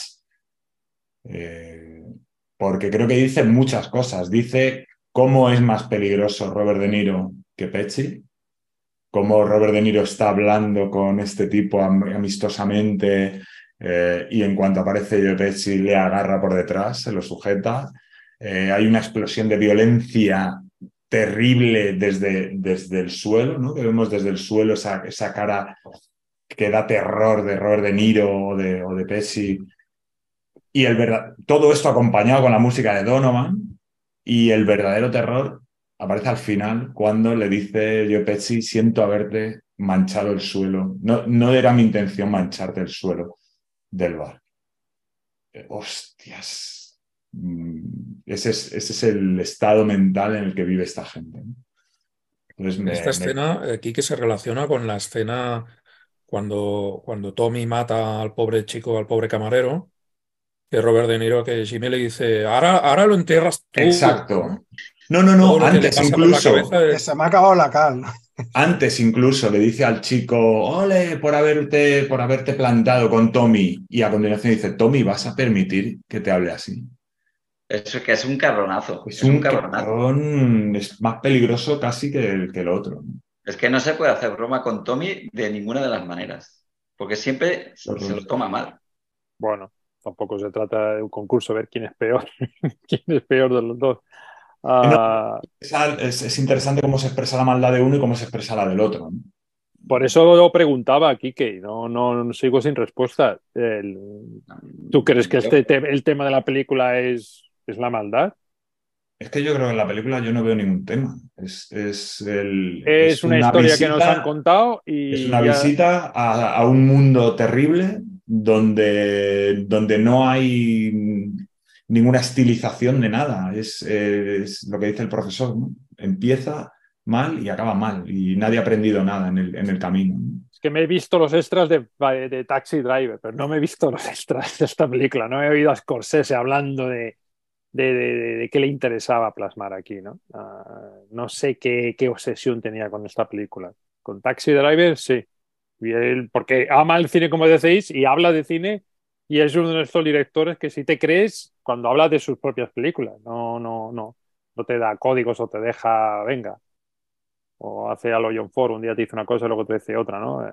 Eh, Porque creo que dice muchas cosas. Dice cómo es más peligroso Robert De Niro que Pesci, cómo Robert De Niro está hablando con este tipo amistosamente, y en cuanto aparece Joe Pesci le agarra por detrás, se lo sujeta. Hay una explosión de violencia terrible desde el suelo, ¿no? Que vemos desde el suelo esa cara que da terror de Robert De Niro o de Pesci. Y todo esto acompañado con la música de Donovan, y el verdadero terror aparece al final cuando le dice Joe Pesci, siento haberte manchado el suelo. No, no era mi intención mancharte el suelo del bar. Hostias. Ese es el estado mental en el que vive esta gente, ¿no? Entonces Esta escena aquí que se relaciona con la escena cuando Tommy mata al pobre chico, al pobre camarero, que Robert De Niro, que Jimmy le dice, ahora lo entierras tú, ¿no? Exacto. No, no, Todo no, lo que le antes pasa por la incluso. cabeza Que se me ha acabado la cal, ¿no? Antes incluso le dice al chico, ole, por haberte plantado con Tommy. Y a continuación dice, Tommy, ¿vas a permitir que te hable así? Eso que es un cabronazo. Es Es un un cabronazo. cabrón, es más peligroso casi que el otro. Es que no se puede hacer broma con Tommy de ninguna de las maneras. Porque siempre se lo toma mal. Bueno, tampoco se trata de un concurso ver quién es peor, quién es peor de los dos. No, Ah, es interesante cómo se expresa la maldad de uno y cómo se expresa la del otro, ¿no? por eso lo preguntaba a Kike, no sigo sin respuesta. ¿Tú crees que Yo, el tema de la película es la maldad? Es que yo creo que en la película yo no veo ningún tema. Es Es una historia que nos visita, han contado y es una ya- visita a un mundo terrible donde no hay ninguna estilización de nada. Es lo que dice el profesor, ¿no? Empieza mal y acaba mal y nadie ha aprendido nada en el camino, ¿no? Es que me he visto los extras de Taxi Driver, pero no me he visto los extras de esta película. No he oído a Scorsese hablando de qué le interesaba plasmar aquí, ¿no? No sé qué obsesión tenía con esta película. Con Taxi Driver, sí. Y él, porque ama el cine, como decís, y habla de cine, y es uno de estos directores que sí te crees cuando habla de sus propias películas. No te da códigos o te deja, venga. O hace a lo John Ford, un día te dice una cosa y luego te dice otra, ¿no?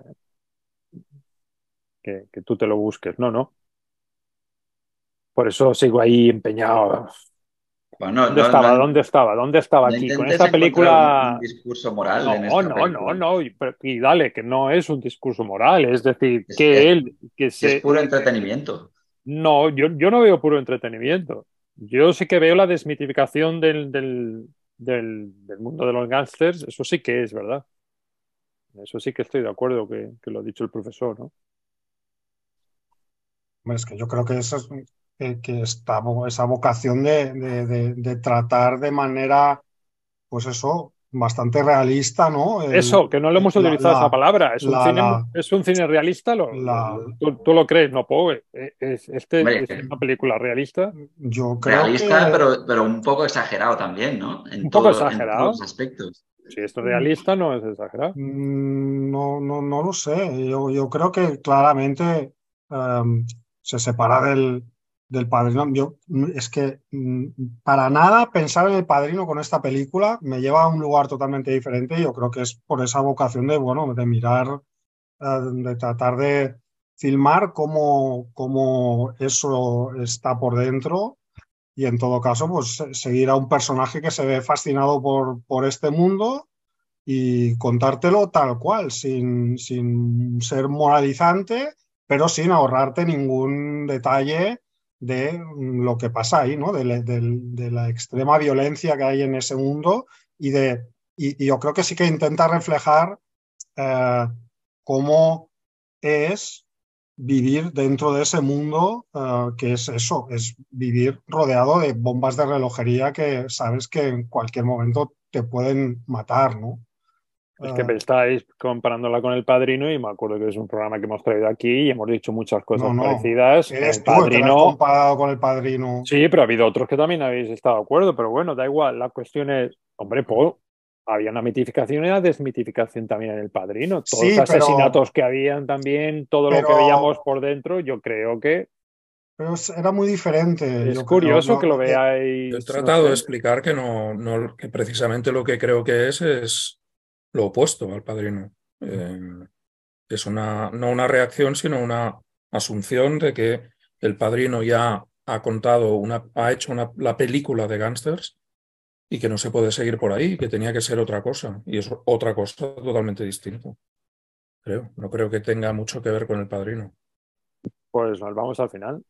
Que tú te lo busques. No. Por eso sigo ahí empeñado. Bueno, ¿Dónde estaba? ¿Dónde estaba? ¿Dónde estaba no aquí? Con intentes esta encontrar un película. discurso moral en No, esta no, película. no, no. Y dale, que no es un discurso moral. Es decir, Es, que es- él, que es se. puro entretenimiento. No, yo no veo puro entretenimiento. Yo sí que veo la desmitificación del mundo de los gángsters. Eso sí que es verdad. Eso sí que estoy de acuerdo que lo ha dicho el profesor, ¿no? Hombre, es que yo creo que eso es que esa vocación de tratar de manera, pues eso, bastante realista, ¿no? Eso, que no le hemos La, utilizado esa la, palabra. la, la, Es un cine realista. la- ¿Tú lo crees? No puedo. Hombre, Es una película realista. yo creo realista, que pero un poco exagerado también, ¿no? Un poco En todos los exagerado. aspectos. Si esto es realista, no es exagerado. no lo sé. Yo creo que claramente se separa del Padrino. Es que para nada pensar en el Padrino con esta película me lleva a un lugar totalmente diferente. Y yo creo que es por esa vocación bueno, de mirar, de tratar de filmar cómo eso está por dentro. Y en todo caso, pues seguir a un personaje que se ve fascinado por este mundo y contártelo tal cual, sin ser moralizante, pero sin ahorrarte ningún detalle de lo que pasa ahí, ¿no? De la extrema violencia que hay en ese mundo y yo creo que sí que intenta reflejar eh, cómo es vivir dentro de ese mundo, que es eso, es vivir rodeado de bombas de relojería que sabes que en cualquier momento te pueden matar, ¿no? Es que me estáis comparándola con El Padrino y me acuerdo que es un programa que hemos traído aquí y hemos dicho muchas cosas No, parecidas. eres El tú el que la has Padrino, comparado con El Padrino. sí, pero ha habido otros que también habéis estado de acuerdo, pero bueno, da igual. La cuestión es, hombre, había una mitificación y una desmitificación también en El Padrino. Todos los Sí, asesinatos que habían también, todo lo que veíamos por dentro, yo creo que pero era muy diferente. es Yo creo, curioso que lo Yo he veáis. No tratado de sé. explicar que que precisamente lo que creo que es lo opuesto al Padrino. Es no una reacción, sino una asunción de que el Padrino ya ha contado ha hecho la película de gángsters y que no se puede seguir por ahí, que tenía que ser otra cosa. Y es otra cosa totalmente distinta. Creo. No creo que tenga mucho que ver con el Padrino. Pues nos vamos al final.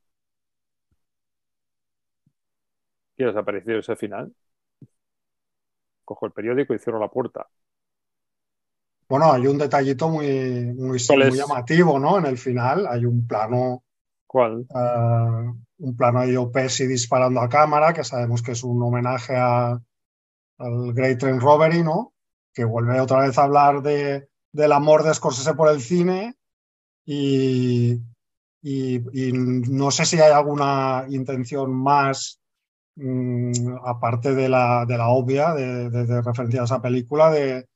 ¿Qué os ha parecido ese final? Cojo el periódico y cierro la puerta. bueno, hay un detallito ¿Cuál muy es? llamativo, ¿no? En el final hay ¿Cuál? un plano de Joe Pesci disparando a cámara, que sabemos que es un homenaje al Great Train Robbery, ¿no? Que vuelve otra vez a hablar del amor de Scorsese por el cine y no sé si hay alguna intención más, aparte de la obvia, de referencia a esa película,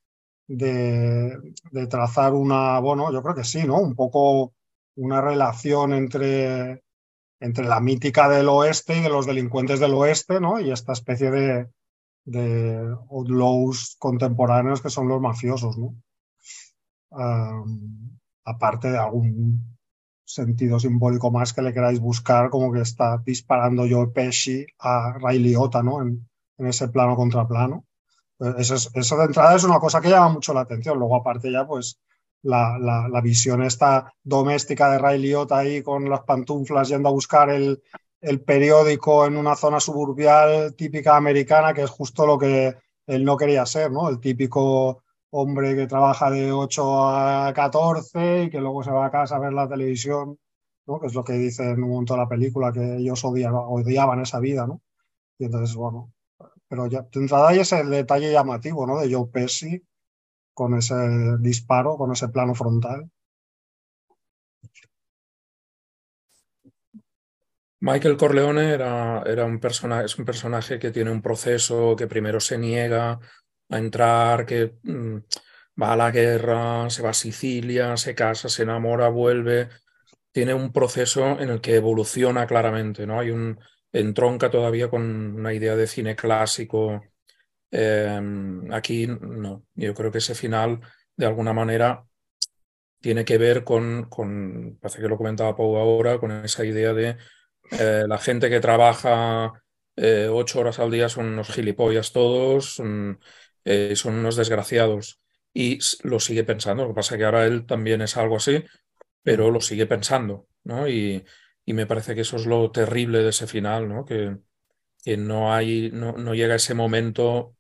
de trazar bueno, yo creo que sí, ¿no? Un poco una relación entre la mítica del oeste y de los delincuentes del oeste, ¿no? Y esta especie de outlaws contemporáneos que son los mafiosos, ¿no? Aparte de algún sentido simbólico más que le queráis buscar, como que está disparando Joe Pesci a Ray Liotta, ¿no? En ese plano contra plano. Eso de entrada es una cosa que llama mucho la atención. Luego, aparte ya, pues la visión esta doméstica de Ray Liotta ahí con las pantuflas yendo a buscar el periódico en una zona suburbial típica americana, que es justo lo que él no quería ser, ¿no? El típico hombre que trabaja de 8 a 14 y que luego se va a casa a ver la televisión, ¿no? Que es lo que dice en un momento de la película, que ellos odiaban esa vida, ¿no? Y entonces, bueno, pero ya, de entrada hay ese detalle llamativo, ¿no? De Joe Pesci con ese disparo, con ese plano frontal. Michael Corleone era un personaje, es un personaje que tiene un proceso, que primero se niega a entrar, que va a la guerra, se va a Sicilia, se casa, se enamora, vuelve. Tiene un proceso en el que evoluciona claramente, ¿no? Entronca todavía con una idea de cine clásico. Aquí no. Yo creo que ese final, de alguna manera, tiene que ver parece que lo comentaba Pau ahora, con esa idea de la gente que trabaja 8 horas al día son unos gilipollas todos, son unos desgraciados. Y lo sigue pensando. Lo que pasa es que ahora él también es algo así, pero lo sigue pensando, ¿no? Y me parece que eso es lo terrible de ese final, ¿no? Que no llega ese momento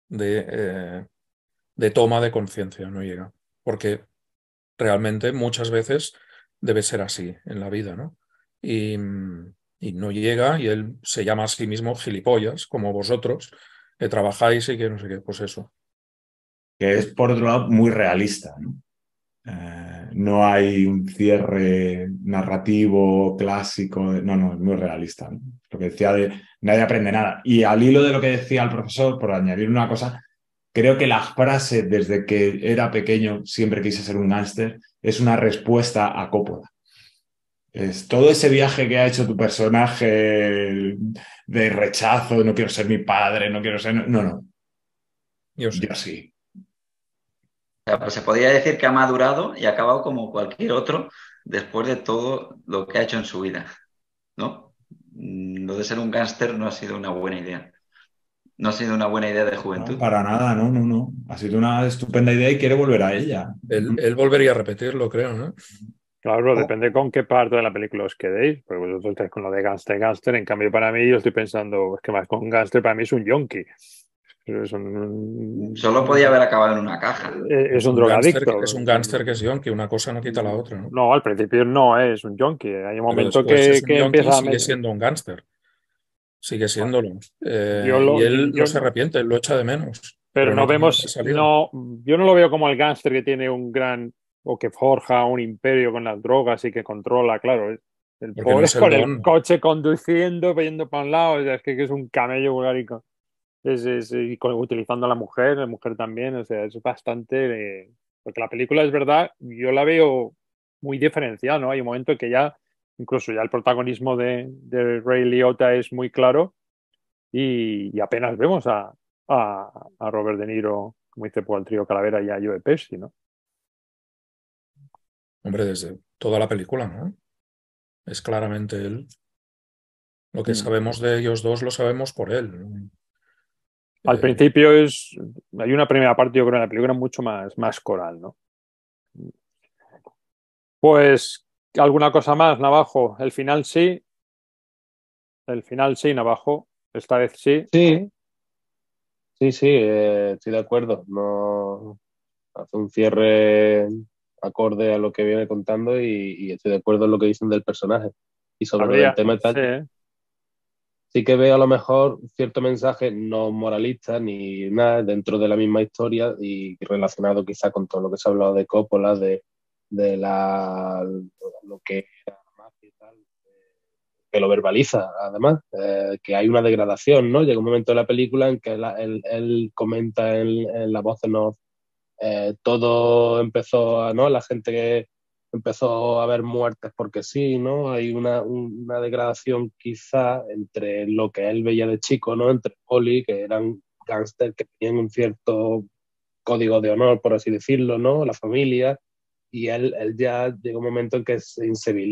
de toma de conciencia, no llega. Porque realmente muchas veces debe ser así en la vida, ¿no? Y no llega, y él se llama a sí mismo gilipollas, como vosotros, que trabajáis y que no sé qué, pues eso. Que es, por otro lado, muy realista, ¿no? No hay un cierre narrativo clásico, no, es muy realista, ¿no? Lo que decía de nadie aprende nada. Y al hilo de lo que decía el profesor, por añadir una cosa, creo que la frase desde que era pequeño, siempre quise ser un gángster, es una respuesta a Coppola. Es todo ese viaje que ha hecho tu personaje de rechazo, no quiero ser mi padre, no quiero ser... No. Yo sí. O sea, pues se podría decir que ha madurado y ha acabado como cualquier otro después de todo lo que ha hecho en su vida, ¿no? Lo de ser un gángster no ha sido una buena idea. No ha sido una buena idea de juventud. No, para nada, no. Ha sido una estupenda idea y quiere volver a ella. Él volvería a repetirlo, creo, ¿no? Claro, depende con qué parte de la película os quedéis, porque vosotros estáis con lo de gángster, en cambio para mí yo estoy pensando, es que más con gángster para mí es un yonki. Solo podía haber acabado en una caja. Es un drogadicto. Es un gángster que es yonki, una cosa no quita la otra, ¿no? No, al principio no es un yonki. Hay un momento que empieza a sigue siendo un gángster. Sigue siéndolo. Y él no se arrepiente, él lo echa de menos. Pero no vemos, yo no lo veo como el gángster que tiene un gran, o que forja un imperio con las drogas y que controla, claro. El pobre es con el coche conduciendo, yendo para un lado, o sea, es que es un camello vulgárico. Utilizando a la mujer también, o sea, es bastante... porque la película es verdad, yo la veo muy diferenciada, ¿no? Hay un momento en que ya, incluso ya el protagonismo de Ray Liotta es muy claro y apenas vemos a Robert De Niro, como dice por el trío Calavera, y a Joe Pesci, ¿no? Hombre, desde toda la película, ¿no? Es claramente él. Lo que sabemos de ellos dos lo sabemos por él, ¿no? Al principio hay una primera parte, yo creo, en la película mucho más coral, ¿no? Pues, ¿alguna cosa más, Navajo? El final sí, Navajo. Esta vez sí. Sí, estoy de acuerdo. No hace un cierre acorde a lo que viene contando y estoy de acuerdo en lo que dicen del personaje. Y sobre el tema tal, sí que veo a lo mejor cierto mensaje no moralista ni nada dentro de la misma historia y relacionado quizá con todo lo que se ha hablado de Coppola, de lo que era la mafia y tal, que lo verbaliza además, que hay una degradación, ¿no? Llega un momento de la película en que él comenta en la voz en off, todo empezó ¿no? La gente que empezó a haber muertes porque sí, ¿no? Hay una degradación quizá entre lo que él veía de chico, ¿no? Entre Poli, que eran gángsters que tenían un cierto código de honor, por así decirlo, ¿no? La familia, y él ya llega un momento en que se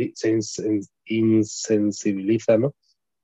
insensibiliza, ¿no?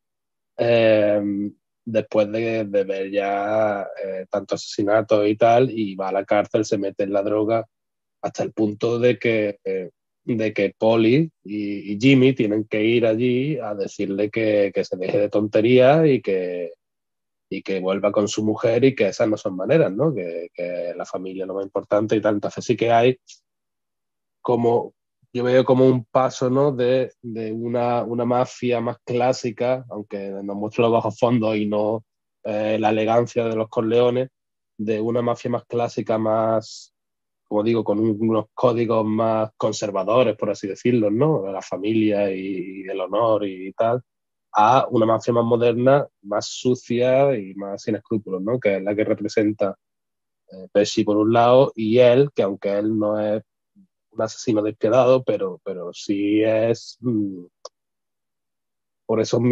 Después de ver ya tanto asesinatos y tal, y va a la cárcel, se mete en la droga hasta el punto de que de que Polly y Jimmy tienen que ir allí a decirle que se deje de tonterías y que vuelva con su mujer y que esas no son maneras, ¿no? Que la familia es lo más importante y tal. Entonces sí que hay como, yo veo como un paso, ¿no? De una mafia más clásica, aunque nos muestra los bajos fondos y no la elegancia de los Corleones, de una mafia más clásica, más, como digo, con unos códigos más conservadores, por así decirlo, ¿no? De la familia y el honor y tal, a una mafia más moderna, más sucia y más sin escrúpulos, ¿no? Que es la que representa Pesci por un lado y él, que aunque él no es un asesino despiadado, pero sí es... por eso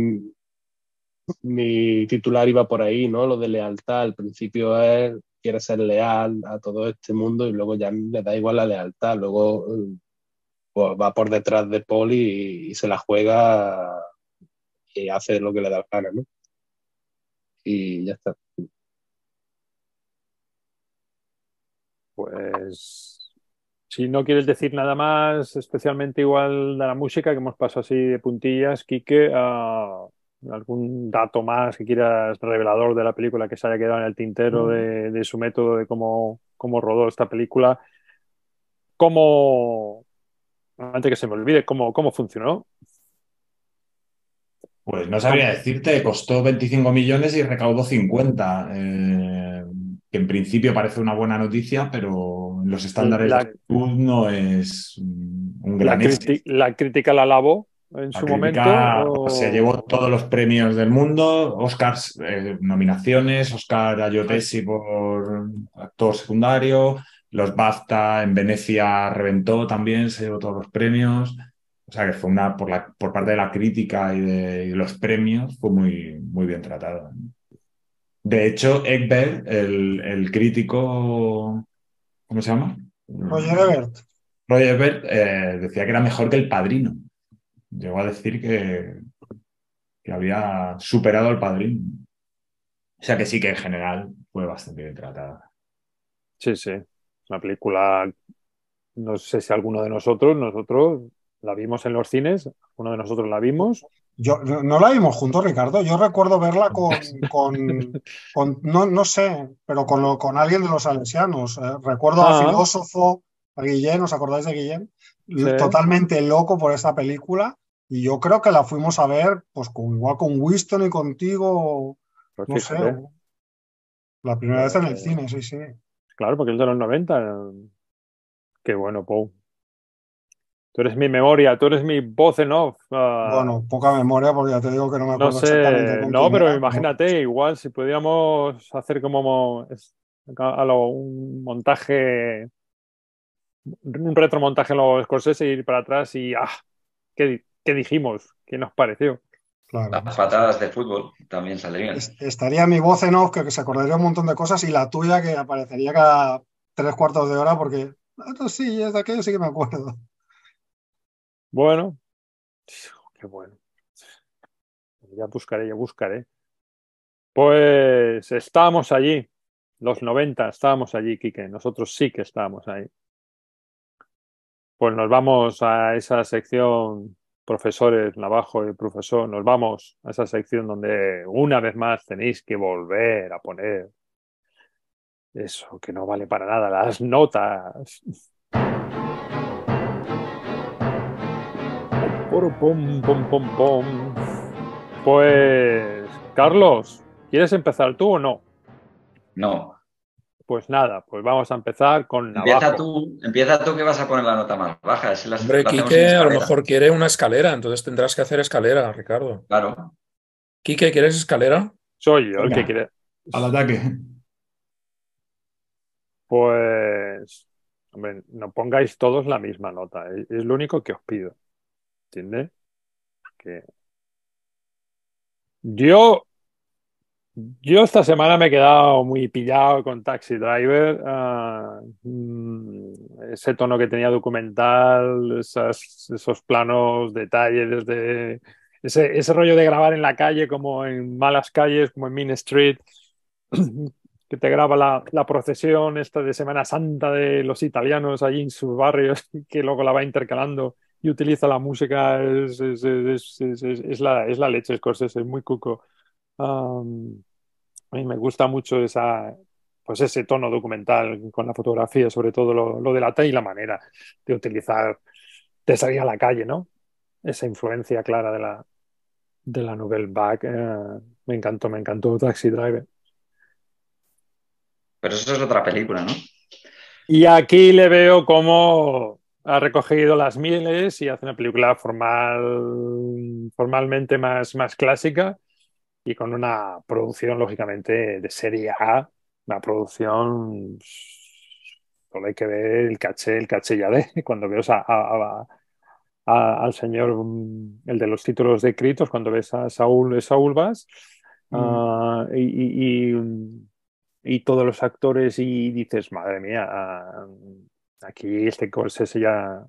mi titular iba por ahí, ¿no? Lo de lealtad. Al principio él quiere ser leal a todo este mundo y luego ya le da igual la lealtad. Luego pues va por detrás de Paul y se la juega y hace lo que le da la gana, ¿no? Y ya está. Pues si no quieres decir nada más, especialmente igual de la música, que hemos pasado así de puntillas, Quique, algún dato más que quieras revelador de la película que se haya quedado en el tintero de su método, de cómo rodó esta película, cómo, antes que se me olvide, cómo funcionó. Pues no sabría decirte, costó 25 millones y recaudó 50, que en principio parece una buena noticia, pero en los estándares de Hollywood no es un gran éxito. La crítica la alabó en La su crítica momento. se llevó todos los premios del mundo, Oscars, nominaciones, Oscar a Joe Pesci por actor secundario, los BAFTA en Venecia reventó también, se llevó todos los premios. O sea que fue por parte de la crítica y de los premios, fue muy bien tratado. De hecho, Egbert, el crítico, ¿cómo se llama? Roger Ebert. Roger Ebert decía que era mejor que El Padrino. Llegó a decir que había superado al Padrino. O sea que sí que en general fue bastante bien tratada. Sí, sí. Una película, no sé si alguno de nosotros la vimos en los cines, uno de nosotros la vimos. No la vimos juntos, Ricardo. Yo recuerdo verla no sé, pero con alguien de los salesianos. Recuerdo a Filósofo, a Guillén, ¿os acordáis de Guillén? Sí. Totalmente loco por esta película. Y yo creo que la fuimos a ver, pues igual con Winston y contigo, Pues no fíjate. sé, la primera vez en el cine, sí, sí. Claro, porque es de los 90. Qué bueno, Pau. Tú eres mi memoria, tú eres mi voz en off. Bueno, poca memoria, porque ya te digo que no me No acuerdo exactamente sé, con no, quién pero era, imagínate, igual si pudiéramos hacer como un montaje, un retromontaje en los Scorsese y ir para atrás y ¿qué dijimos? ¿Qué nos pareció? Claro, Las patadas de fútbol también saldrían. Estaría mi voz en off, que se acordaría un montón de cosas, y la tuya, que aparecería cada 3 cuartos de hora, porque esto sí, es de aquello sí que me acuerdo. Bueno, qué bueno. Ya buscaré. Pues estábamos allí, los 90, estábamos allí, Quique. Nosotros sí que estábamos ahí. Pues nos vamos a esa sección, profesores, Navajo y profesor, nos vamos a esa sección donde una vez más tenéis que volver a poner eso que no vale para nada, las notas. Pum, pum, pum, pum. Pues, Carlos, ¿quieres empezar tú o no? No. Pues nada, pues vamos a empezar con Navajo. Empieza tú que vas a poner la nota más baja. Si Hombre, la hacemos Quique en a lo escalera. mejor quiere una escalera, entonces tendrás que hacer escalera, Ricardo. Claro. Quique, ¿quieres escalera? Soy yo el que quiere. Al ataque. Pues, hombre, no pongáis todos la misma nota. Es lo único que os pido. ¿Entiendes? Que yo esta semana me he quedado muy pillado con Taxi Driver. Ese tono que tenía documental, esos planos, detalles, ese rollo de grabar en la calle, como en Malas Calles, como en Mean Street. que te graba la procesión esta de Semana Santa de los italianos allí en sus barrios, que luego la va intercalando y utiliza la música, es la leche, Scorsese, es muy cuco. Um, a mí me gusta mucho pues ese tono documental con la fotografía, sobre todo lo delata y la manera de utilizar, de salir a la calle, ¿no? Esa influencia clara de la Nouvelle Vague. Me encantó Taxi Driver. Pero eso es otra película, ¿no? Y aquí le veo cómo ha recogido las mieles y hace una película formalmente más clásica y con una producción, lógicamente, de serie A, una producción, solo hay que ver el caché ya de cuando veo al señor, el de los títulos de créditos, cuando ves a Saúl Bass, ah, y todos los actores y dices, madre mía, aquí este Scorsese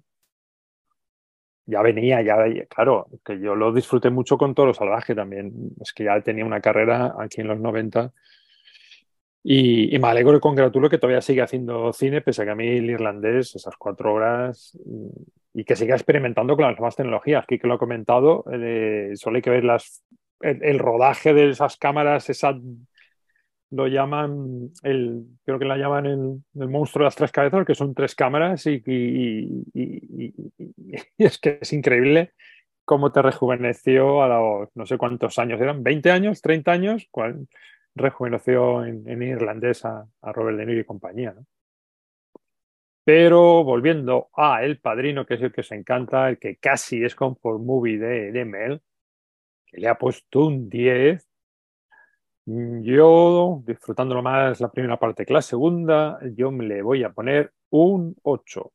ya venía, claro, que yo lo disfruté mucho con Toro Salvaje también. Es que ya tenía una carrera aquí en los 90 y me alegro y congratulo que todavía siga haciendo cine, pese a que a mí el irlandés, esas 4 horas, y que siga experimentando con las nuevas tecnologías. Aquí que lo he comentado, solo hay que ver el rodaje de esas cámaras, lo llaman, creo que la llaman el monstruo de las 3 cabezas, que son 3 cámaras y es que es increíble cómo te rejuveneció a los no sé cuántos años, ¿eran 20 años, 30 años? Rejuveneció en irlandés a Robert De Niro y compañía, ¿no? Pero volviendo a El Padrino, que es el que os encanta, el que casi es comfort movie de Mel, que le ha puesto un 10. Yo, disfrutándolo más la primera parte que la segunda, yo me le voy a poner un 8.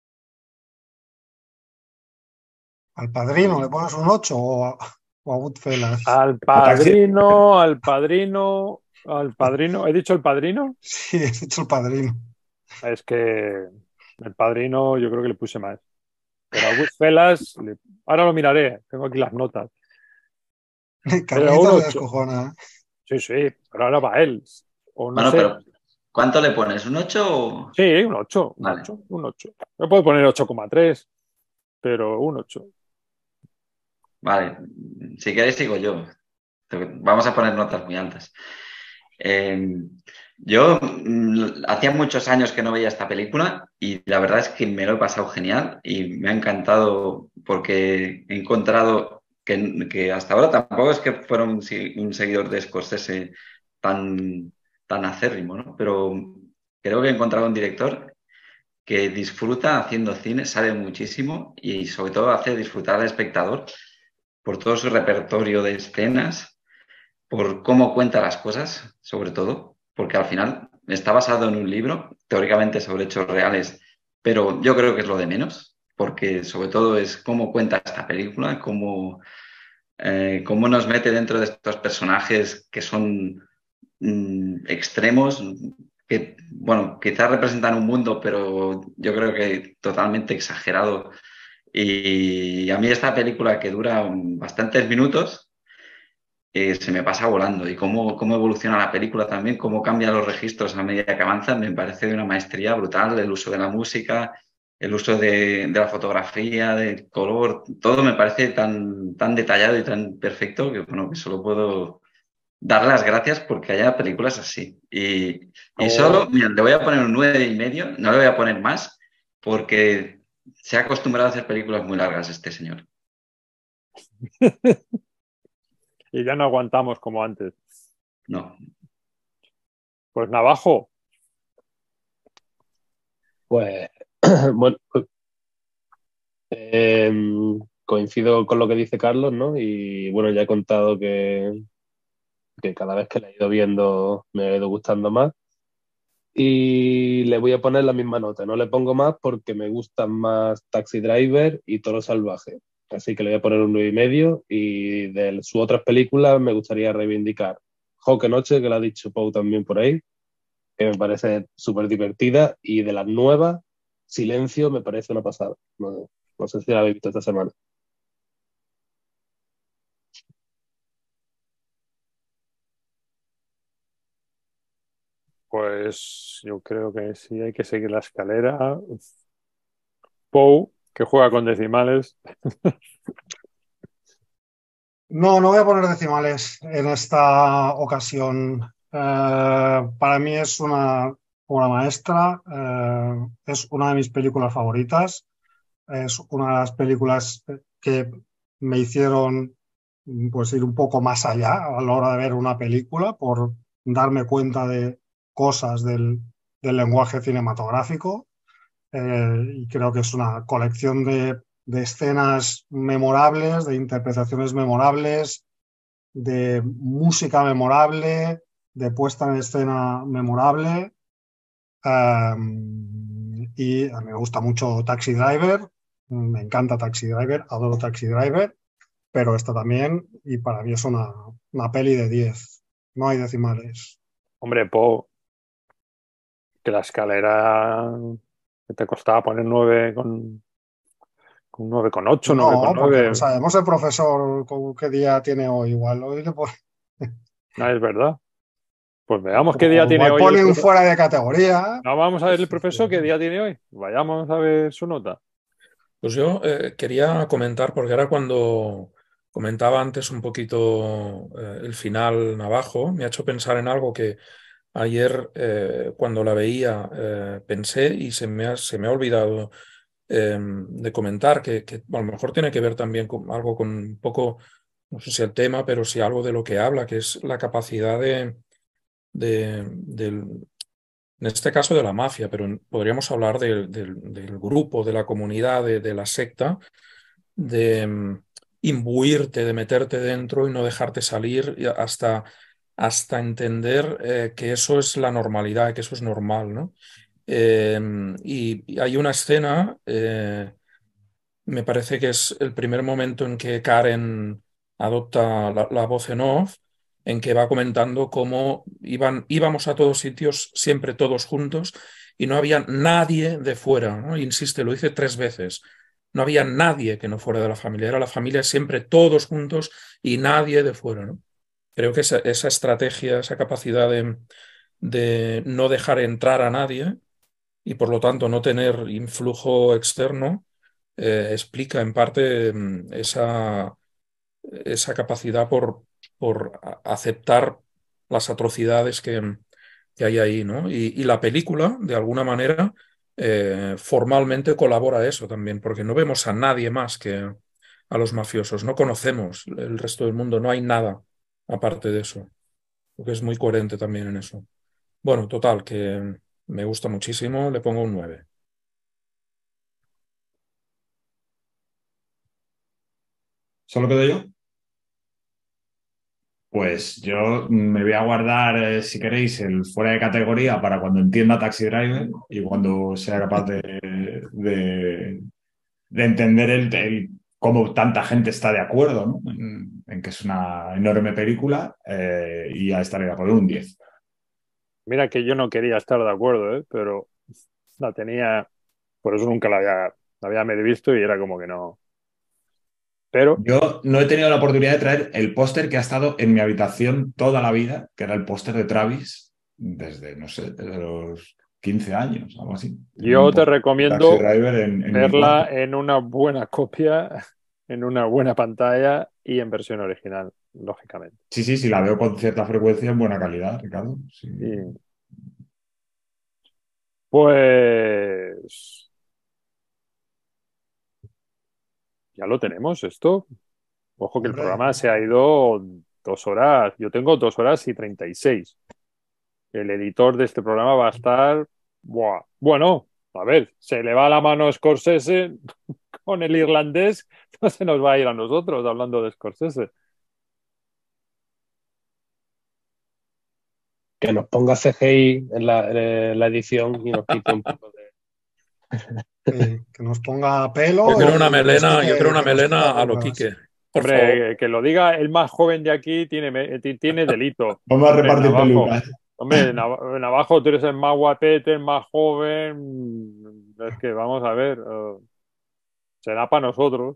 ¿Al Padrino le pones un 8 o a Goodfellas? Al A Taxi, Padrino, al Padrino, al Padrino. ¿He dicho El Padrino? Sí, has hecho El Padrino. Es que El Padrino yo creo que le puse más. Pero a Goodfellas, ahora lo miraré, tengo aquí las notas. Pero un Carlitos se 8. descojona. Sí, sí, pero ahora va él. O no Bueno, sé. pero ¿cuánto le pones? ¿Un 8 o...? Sí, un 8, un Vale. 8, un 8. Me puedo poner 8,3, pero un 8. Vale, si queréis sigo yo. Vamos a poner notas muy altas. Eh, yo hacía muchos años que no veía esta película y la verdad es que me lo he pasado genial y me ha encantado porque he encontrado que hasta ahora tampoco es que fuera un seguidor de Scorsese tan acérrimo, ¿no? Pero creo que he encontrado un director que disfruta haciendo cine, sabe muchísimo y sobre todo hace disfrutar al espectador por todo su repertorio de escenas, por cómo cuenta las cosas, sobre todo, porque al final está basado en un libro, teóricamente sobre hechos reales, pero yo creo que es lo de menos, porque sobre todo es cómo cuenta esta película, cómo nos mete dentro de estos personajes que son extremos, que, bueno, quizás representan un mundo, pero yo creo que totalmente exagerado. Y a mí esta película que dura bastantes minutos, se me pasa volando. Y cómo evoluciona la película también, cómo cambia los registros a medida que avanzan, me parece de una maestría brutal. El uso de la música, el uso de la fotografía, del color, todo me parece tan detallado y tan perfecto que, bueno, que solo puedo dar las gracias porque haya películas así. Y solo, mira, le voy a poner un 9,5, no le voy a poner más, porque se ha acostumbrado a hacer películas muy largas este señor. Y ya no aguantamos como antes. No. Pues Navajo. Pues, bueno, coincido con lo que dice Carlos, ¿no? Y bueno, ya he contado que cada vez que la he ido viendo me ha ido gustando más. Y le voy a poner la misma nota, no le pongo más porque me gustan más Taxi Driver y Toro Salvaje. Así que le voy a poner un 9,5 y de sus otras películas me gustaría reivindicar Joque Noche, que lo ha dicho Pau también por ahí, que me parece súper divertida, y de las nuevas, Silencio me parece una pasada. No sé si la habéis visto esta semana. Pues yo creo que sí, hay que seguir la escalera. Poe, que juega con decimales. No, no voy a poner decimales en esta ocasión. Para mí es una obra maestra, es una de mis películas favoritas, es una de las películas que me hicieron pues ir un poco más allá a la hora de ver una película por darme cuenta de cosas del lenguaje cinematográfico. Y creo que es una colección de escenas memorables, de interpretaciones memorables, de música memorable, de puesta en escena memorable. Y a mí me gusta mucho Taxi Driver, me encanta Taxi Driver, adoro Taxi Driver, pero esta también, y para mí es una peli de 10, no hay decimales. Hombre, Poe, que la escalera que te costaba poner 9 con 9,8, No, porque no 9,9. sabemos el profesor qué día tiene hoy, igual hoy No, es verdad. Pues veamos qué día o tiene igual hoy el pone un profesor. fuera de categoría. No, vamos a ver el profesor qué día tiene hoy. Vayamos a ver su nota. Pues yo quería comentar, porque ahora cuando comentaba antes un poquito el final Navajo, me ha hecho pensar en algo que ayer cuando la veía pensé y se me ha olvidado de comentar, que a lo mejor tiene que ver también con algo con un poco, no sé si el tema, pero sí algo de lo que habla, que es la capacidad del en este caso de la mafia, pero podríamos hablar del grupo, de la comunidad, de la secta, de imbuirte, de meterte dentro y no dejarte salir hasta entender que eso es la normalidad, que eso es normal, ¿no? Y hay una escena, me parece que es el primer momento en que Karen adopta la voz en off, en que va comentando cómo íbamos a todos sitios, siempre todos juntos, y no había nadie de fuera, ¿no? Insiste, lo dice 3 veces. No había nadie que no fuera de la familia, era la familia siempre todos juntos y nadie de fuera, ¿no? Creo que esa estrategia, esa capacidad de no dejar entrar a nadie y por lo tanto no tener influjo externo, explica en parte esa capacidad por aceptar las atrocidades que hay ahí, ¿no? Y la película, de alguna manera, formalmente colabora a eso también, porque no vemos a nadie más que a los mafiosos, no conocemos el resto del mundo, no hay nada aparte de eso, porque es muy coherente también en eso. Bueno, total, que me gusta muchísimo, le pongo un 9. ¿Solo quedo yo? Pues yo me voy a guardar, si queréis, el fuera de categoría para cuando entienda Taxi Driver y cuando sea capaz de entender cómo tanta gente está de acuerdo, ¿no? En que es una enorme película, y a esta le voy a poner un 10. Mira que yo no quería estar de acuerdo, ¿eh? Pero la tenía, por eso nunca la había medio visto y era como que no. Pero Yo no he tenido la oportunidad de traer el póster que ha estado en mi habitación toda la vida, que era el póster de Travis, desde, no sé, desde los 15 años, algo así. Tenía un yo te póster de Taxi recomiendo Driver en mi verla cuarto. en una buena copia, en una buena pantalla y en versión original, lógicamente. Sí, sí, sí, la veo con cierta frecuencia en buena calidad, Ricardo. Sí. Y pues ya lo tenemos esto. Ojo que el Hombre, programa se ha ido 2 horas. Yo tengo 2 horas y 36. El editor de este programa va a estar. Buah. Bueno, a ver, se le va la mano a Scorsese con el irlandés, no se nos va a ir a nosotros hablando de Scorsese. Que nos ponga CGI en la edición y nos quite un poco de... que nos ponga pelo y Yo quiero una que nos quite melena a lo arrugas. Quique, por favor. Hombre, que lo diga el más joven de aquí tiene delito. Vamos a Hombre, repartir Navajo. pelucas. Hombre, Navajo, tú eres el más guapete, el más joven. Es que vamos a ver, será para nosotros.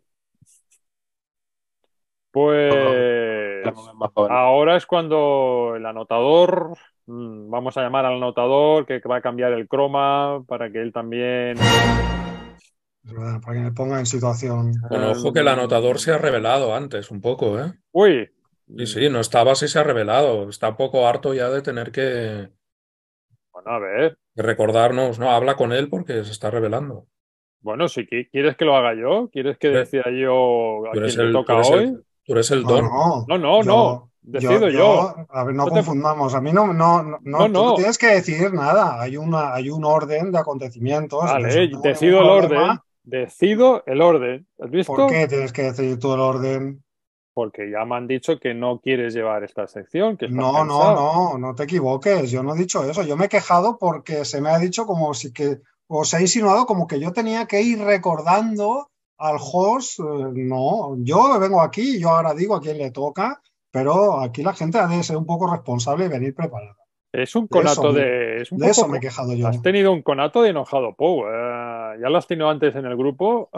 La Pues mujer más joven. ahora es cuando el anotador Vamos a llamar al anotador que va a cambiar el croma para que él también... Es verdad, para que me ponga en situación. Bueno, ojo que el anotador se ha revelado antes un poco, ¿eh? Uy, Sí, no estaba así, se ha revelado. Está un poco harto ya de tener que bueno, a ver. recordarnos. No, habla con él porque se está revelando. Bueno, si quieres que lo haga yo, quieres que decida yo a Tú eres quién le toca tú eres hoy. tú eres el No, don. no. No, decido yo. A ver, no No te- confundamos. A mí no, tú no No. tienes que decidir nada. Hay un orden de acontecimientos. Eso Vale, no tengo ningún decido el orden. problema. Decido el orden. ¿Has ¿Por visto? qué tienes que decidir tú el orden? Porque ya me han dicho que no quieres llevar esta sección, que estás No, cansado. no te equivoques. Yo no he dicho eso. Yo me he quejado porque se me ha dicho como si que, o se ha insinuado como que yo tenía que ir recordando al host. No, yo vengo aquí, yo ahora digo a quién le toca, pero aquí la gente ha de ser un poco responsable y venir preparada. Es un De eso, conato de... Es un de eso poco... me he quejado yo. Has tenido un conato de enojado, Pou. Ya lo has tenido antes en el grupo.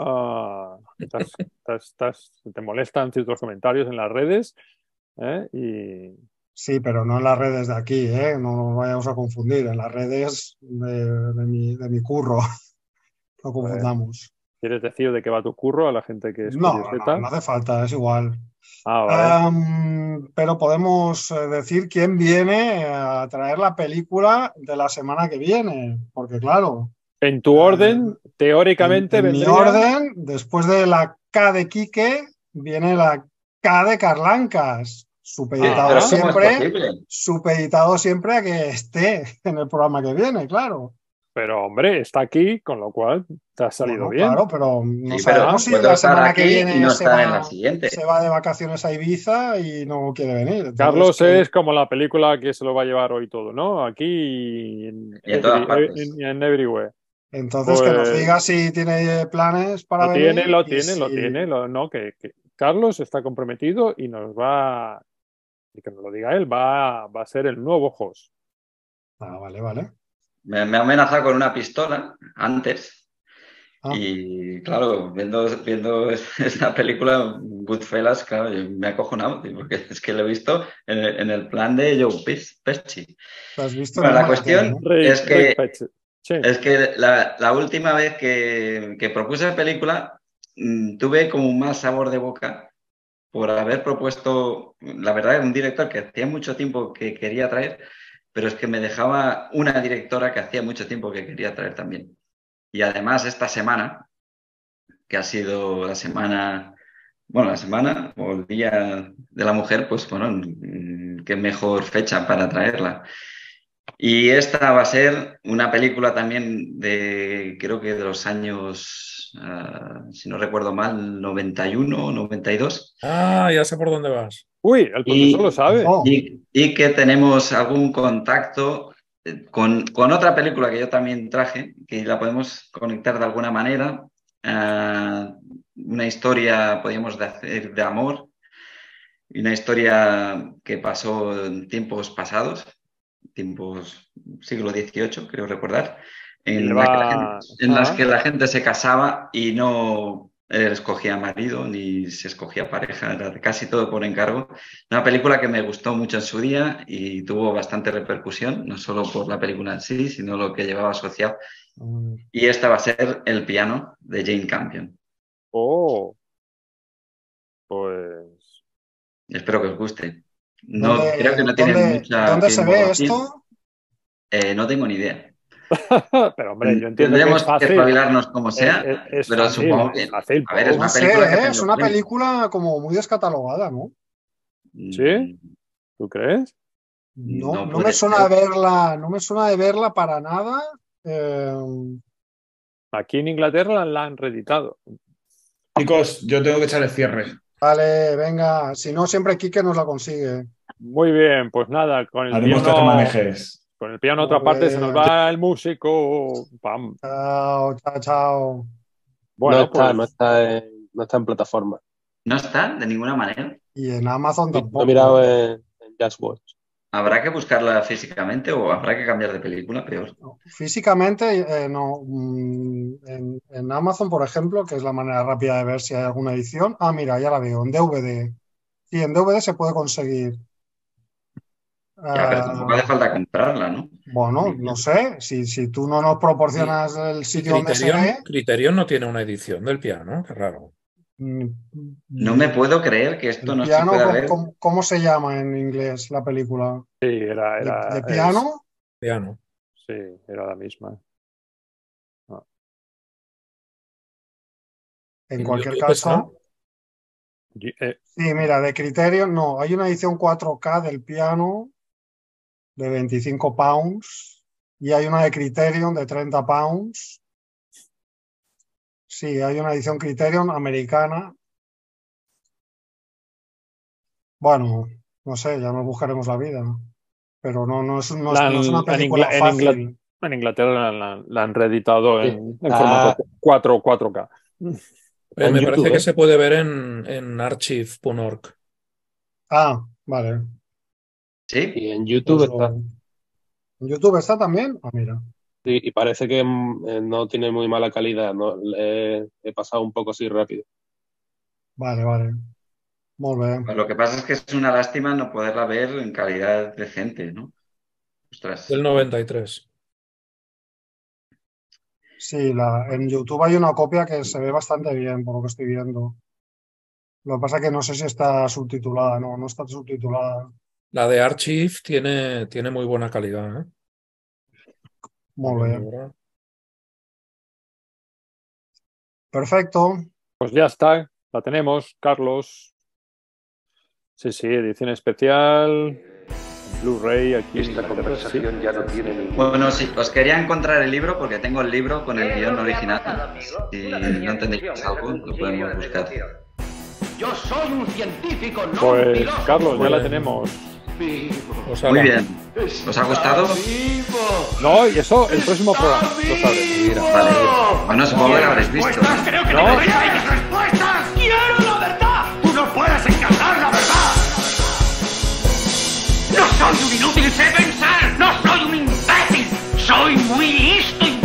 Te molestan ciertos comentarios en las redes. Y Sí, pero no en las redes de aquí, ¿eh? No nos vayamos a confundir, en las redes de mi curro. No pues, confundamos. ¿quieres decir de qué va tu curro a la gente que es No curioseta? hace falta, es igual. Ah, vale. Pero podemos decir quién viene a traer la película de la semana que viene, porque claro, En tu orden, teóricamente en mi vendría... orden, después de la K de Quique, viene la K de Carlancas, Pero ¿cómo es posible? supeditado siempre a que esté en el programa que viene, claro. Pero hombre, está aquí, con lo cual te ha salido Bueno, bien. claro, pero no Sí, pero sabemos si puedo la estar semana que aquí y viene no estar en la siguiente. se va de vacaciones a Ibiza y no quiere venir. Entonces, Carlos es como la película que se lo va a llevar hoy todo, ¿no? Aquí Y en todas partes. en Everywhere. entonces que nos Pues diga si tiene planes para venir lo y si... tiene, no, que Carlos está comprometido y nos va, y que nos lo diga él, va a ser el nuevo host. Ah, vale. Me ha amenazado con una pistola antes. Ah. Y claro, viendo esta película, Goodfellas, claro, yo me he acojonado, tío, porque es que lo he visto en el plan de Joe Pesci. ¿Lo has visto? Bueno, No la me la tengo, cuestión ¿no? es que, Sí. la última vez que propuse película, tuve como más sabor de boca por haber propuesto, la verdad, un director que hacía mucho tiempo que quería traer, pero es que me dejaba una directora que hacía mucho tiempo que quería traer también. Y además esta semana, que ha sido la semana o el Día de la Mujer, pues bueno, qué mejor fecha para traerla. Y esta va a ser una película también creo que de los años, si no recuerdo mal, 91, 92. Ah, ya sé por dónde vas. Uy, el profesor lo sabe. Oh. Y que tenemos algún contacto con otra película que yo también traje, que la podemos conectar de alguna manera. Una historia, podríamos decir, de amor, una historia que pasó en tiempos pasados, tiempos siglo XVIII, creo recordar, en las que la gente se casaba y no escogía marido ni se escogía pareja, era casi todo por encargo. Una película que me gustó mucho en su día y tuvo bastante repercusión, no solo por la película en sí, sino lo que llevaba asociado. Y esta va a ser El piano de Jane Campion. Oh, pues... Espero que os guste. ¿Dónde, creo que no tiene mucha ¿dónde se ve filmografía. esto? No tengo ni idea. Pero hombre, yo entiendo que Tendremos es que fácil. espabilarnos como sea, Es pero fácil, supongo que... es fácil, A ver, es No una sé, película que ha es tenido una premios. película como muy descatalogada, ¿no? ¿Sí? ¿Tú crees? No puede me suena ser. de verla, no me suena de verla para nada. Aquí en Inglaterra la han reeditado. Chicos, yo tengo que echar el cierre. Vale, venga, si no, siempre Quique nos la consigue. Muy bien, pues nada, con el Haremos piano, tejemanejes. con el piano otra parte se nos va el músico. Pam. Chao. Bueno, no está en plataforma. ¿No está de ninguna manera? Y en Amazon Lo tampoco. he mirado en Just Watch. ¿Habrá que buscarla físicamente o habrá que cambiar de película? Peor. Físicamente, no. En Amazon, por ejemplo, que es la manera rápida de ver si hay alguna edición. Ah, mira, ya la veo, en DVD. Sí, en DVD se puede conseguir. Ya, pero tampoco hace falta comprarla, ¿no? Bueno, no sé, si tú no nos proporcionas el sitio donde se ve, Criterion no tiene una edición del piano, qué raro. No me puedo creer que esto el no se piano, pueda ver. ¿cómo se llama en inglés la película? Sí, era ¿De piano? Piano. Sí, era la misma. En ¿En cualquier YouTube caso, está? sí, mira, de Criterion, no, hay una edición 4K del piano de 25 pounds y hay una de Criterion de 30 pounds. Sí, hay una edición Criterion americana. Bueno, no sé, ya nos buscaremos la vida, ¿no? Pero no es una película fácil. En Inglaterra la han reeditado en Ah. formato 4K. En Me YouTube, parece que se puede ver en archive.org. Ah, vale. ¿Sí? Y en YouTube Pues está. ¿En YouTube está también? Ah, mira. Sí, y parece que no tiene muy mala calidad, ¿no? He pasado un poco así rápido. Vale. Muy bien. Pues lo que pasa es que es una lástima no poderla ver en calidad decente, ¿no? Ostras. Del 93. Sí, en YouTube hay una copia que se ve bastante bien, por lo que estoy viendo. Lo que pasa es que no sé si está subtitulada, no está subtitulada. La de Archive tiene muy buena calidad, ¿eh? Muy bien. Perfecto. Pues ya está, la tenemos, Carlos. Sí, edición especial, Blu-ray aquí. Esta conversación ya no tiene ningún... Bueno, sí, os quería encontrar el libro porque tengo el libro con el guión original. Si no entendéis algo, lo podemos buscar. Yo soy un científico, no un Pues filósofo. Carlos, ya la tenemos. Pues Muy ala. bien. ¿Os ha gustado? No, y eso el próximo programa, lo sabréis. Vale. Bueno, supongo que lo habréis visto. Respuestas, creo que No. deberíais respuestas. ¡Quiero la verdad! ¡Tú no puedes encarnar la verdad! ¡No soy un inútil, sé pensar! ¡No soy un imbécil! ¡Soy muy listo y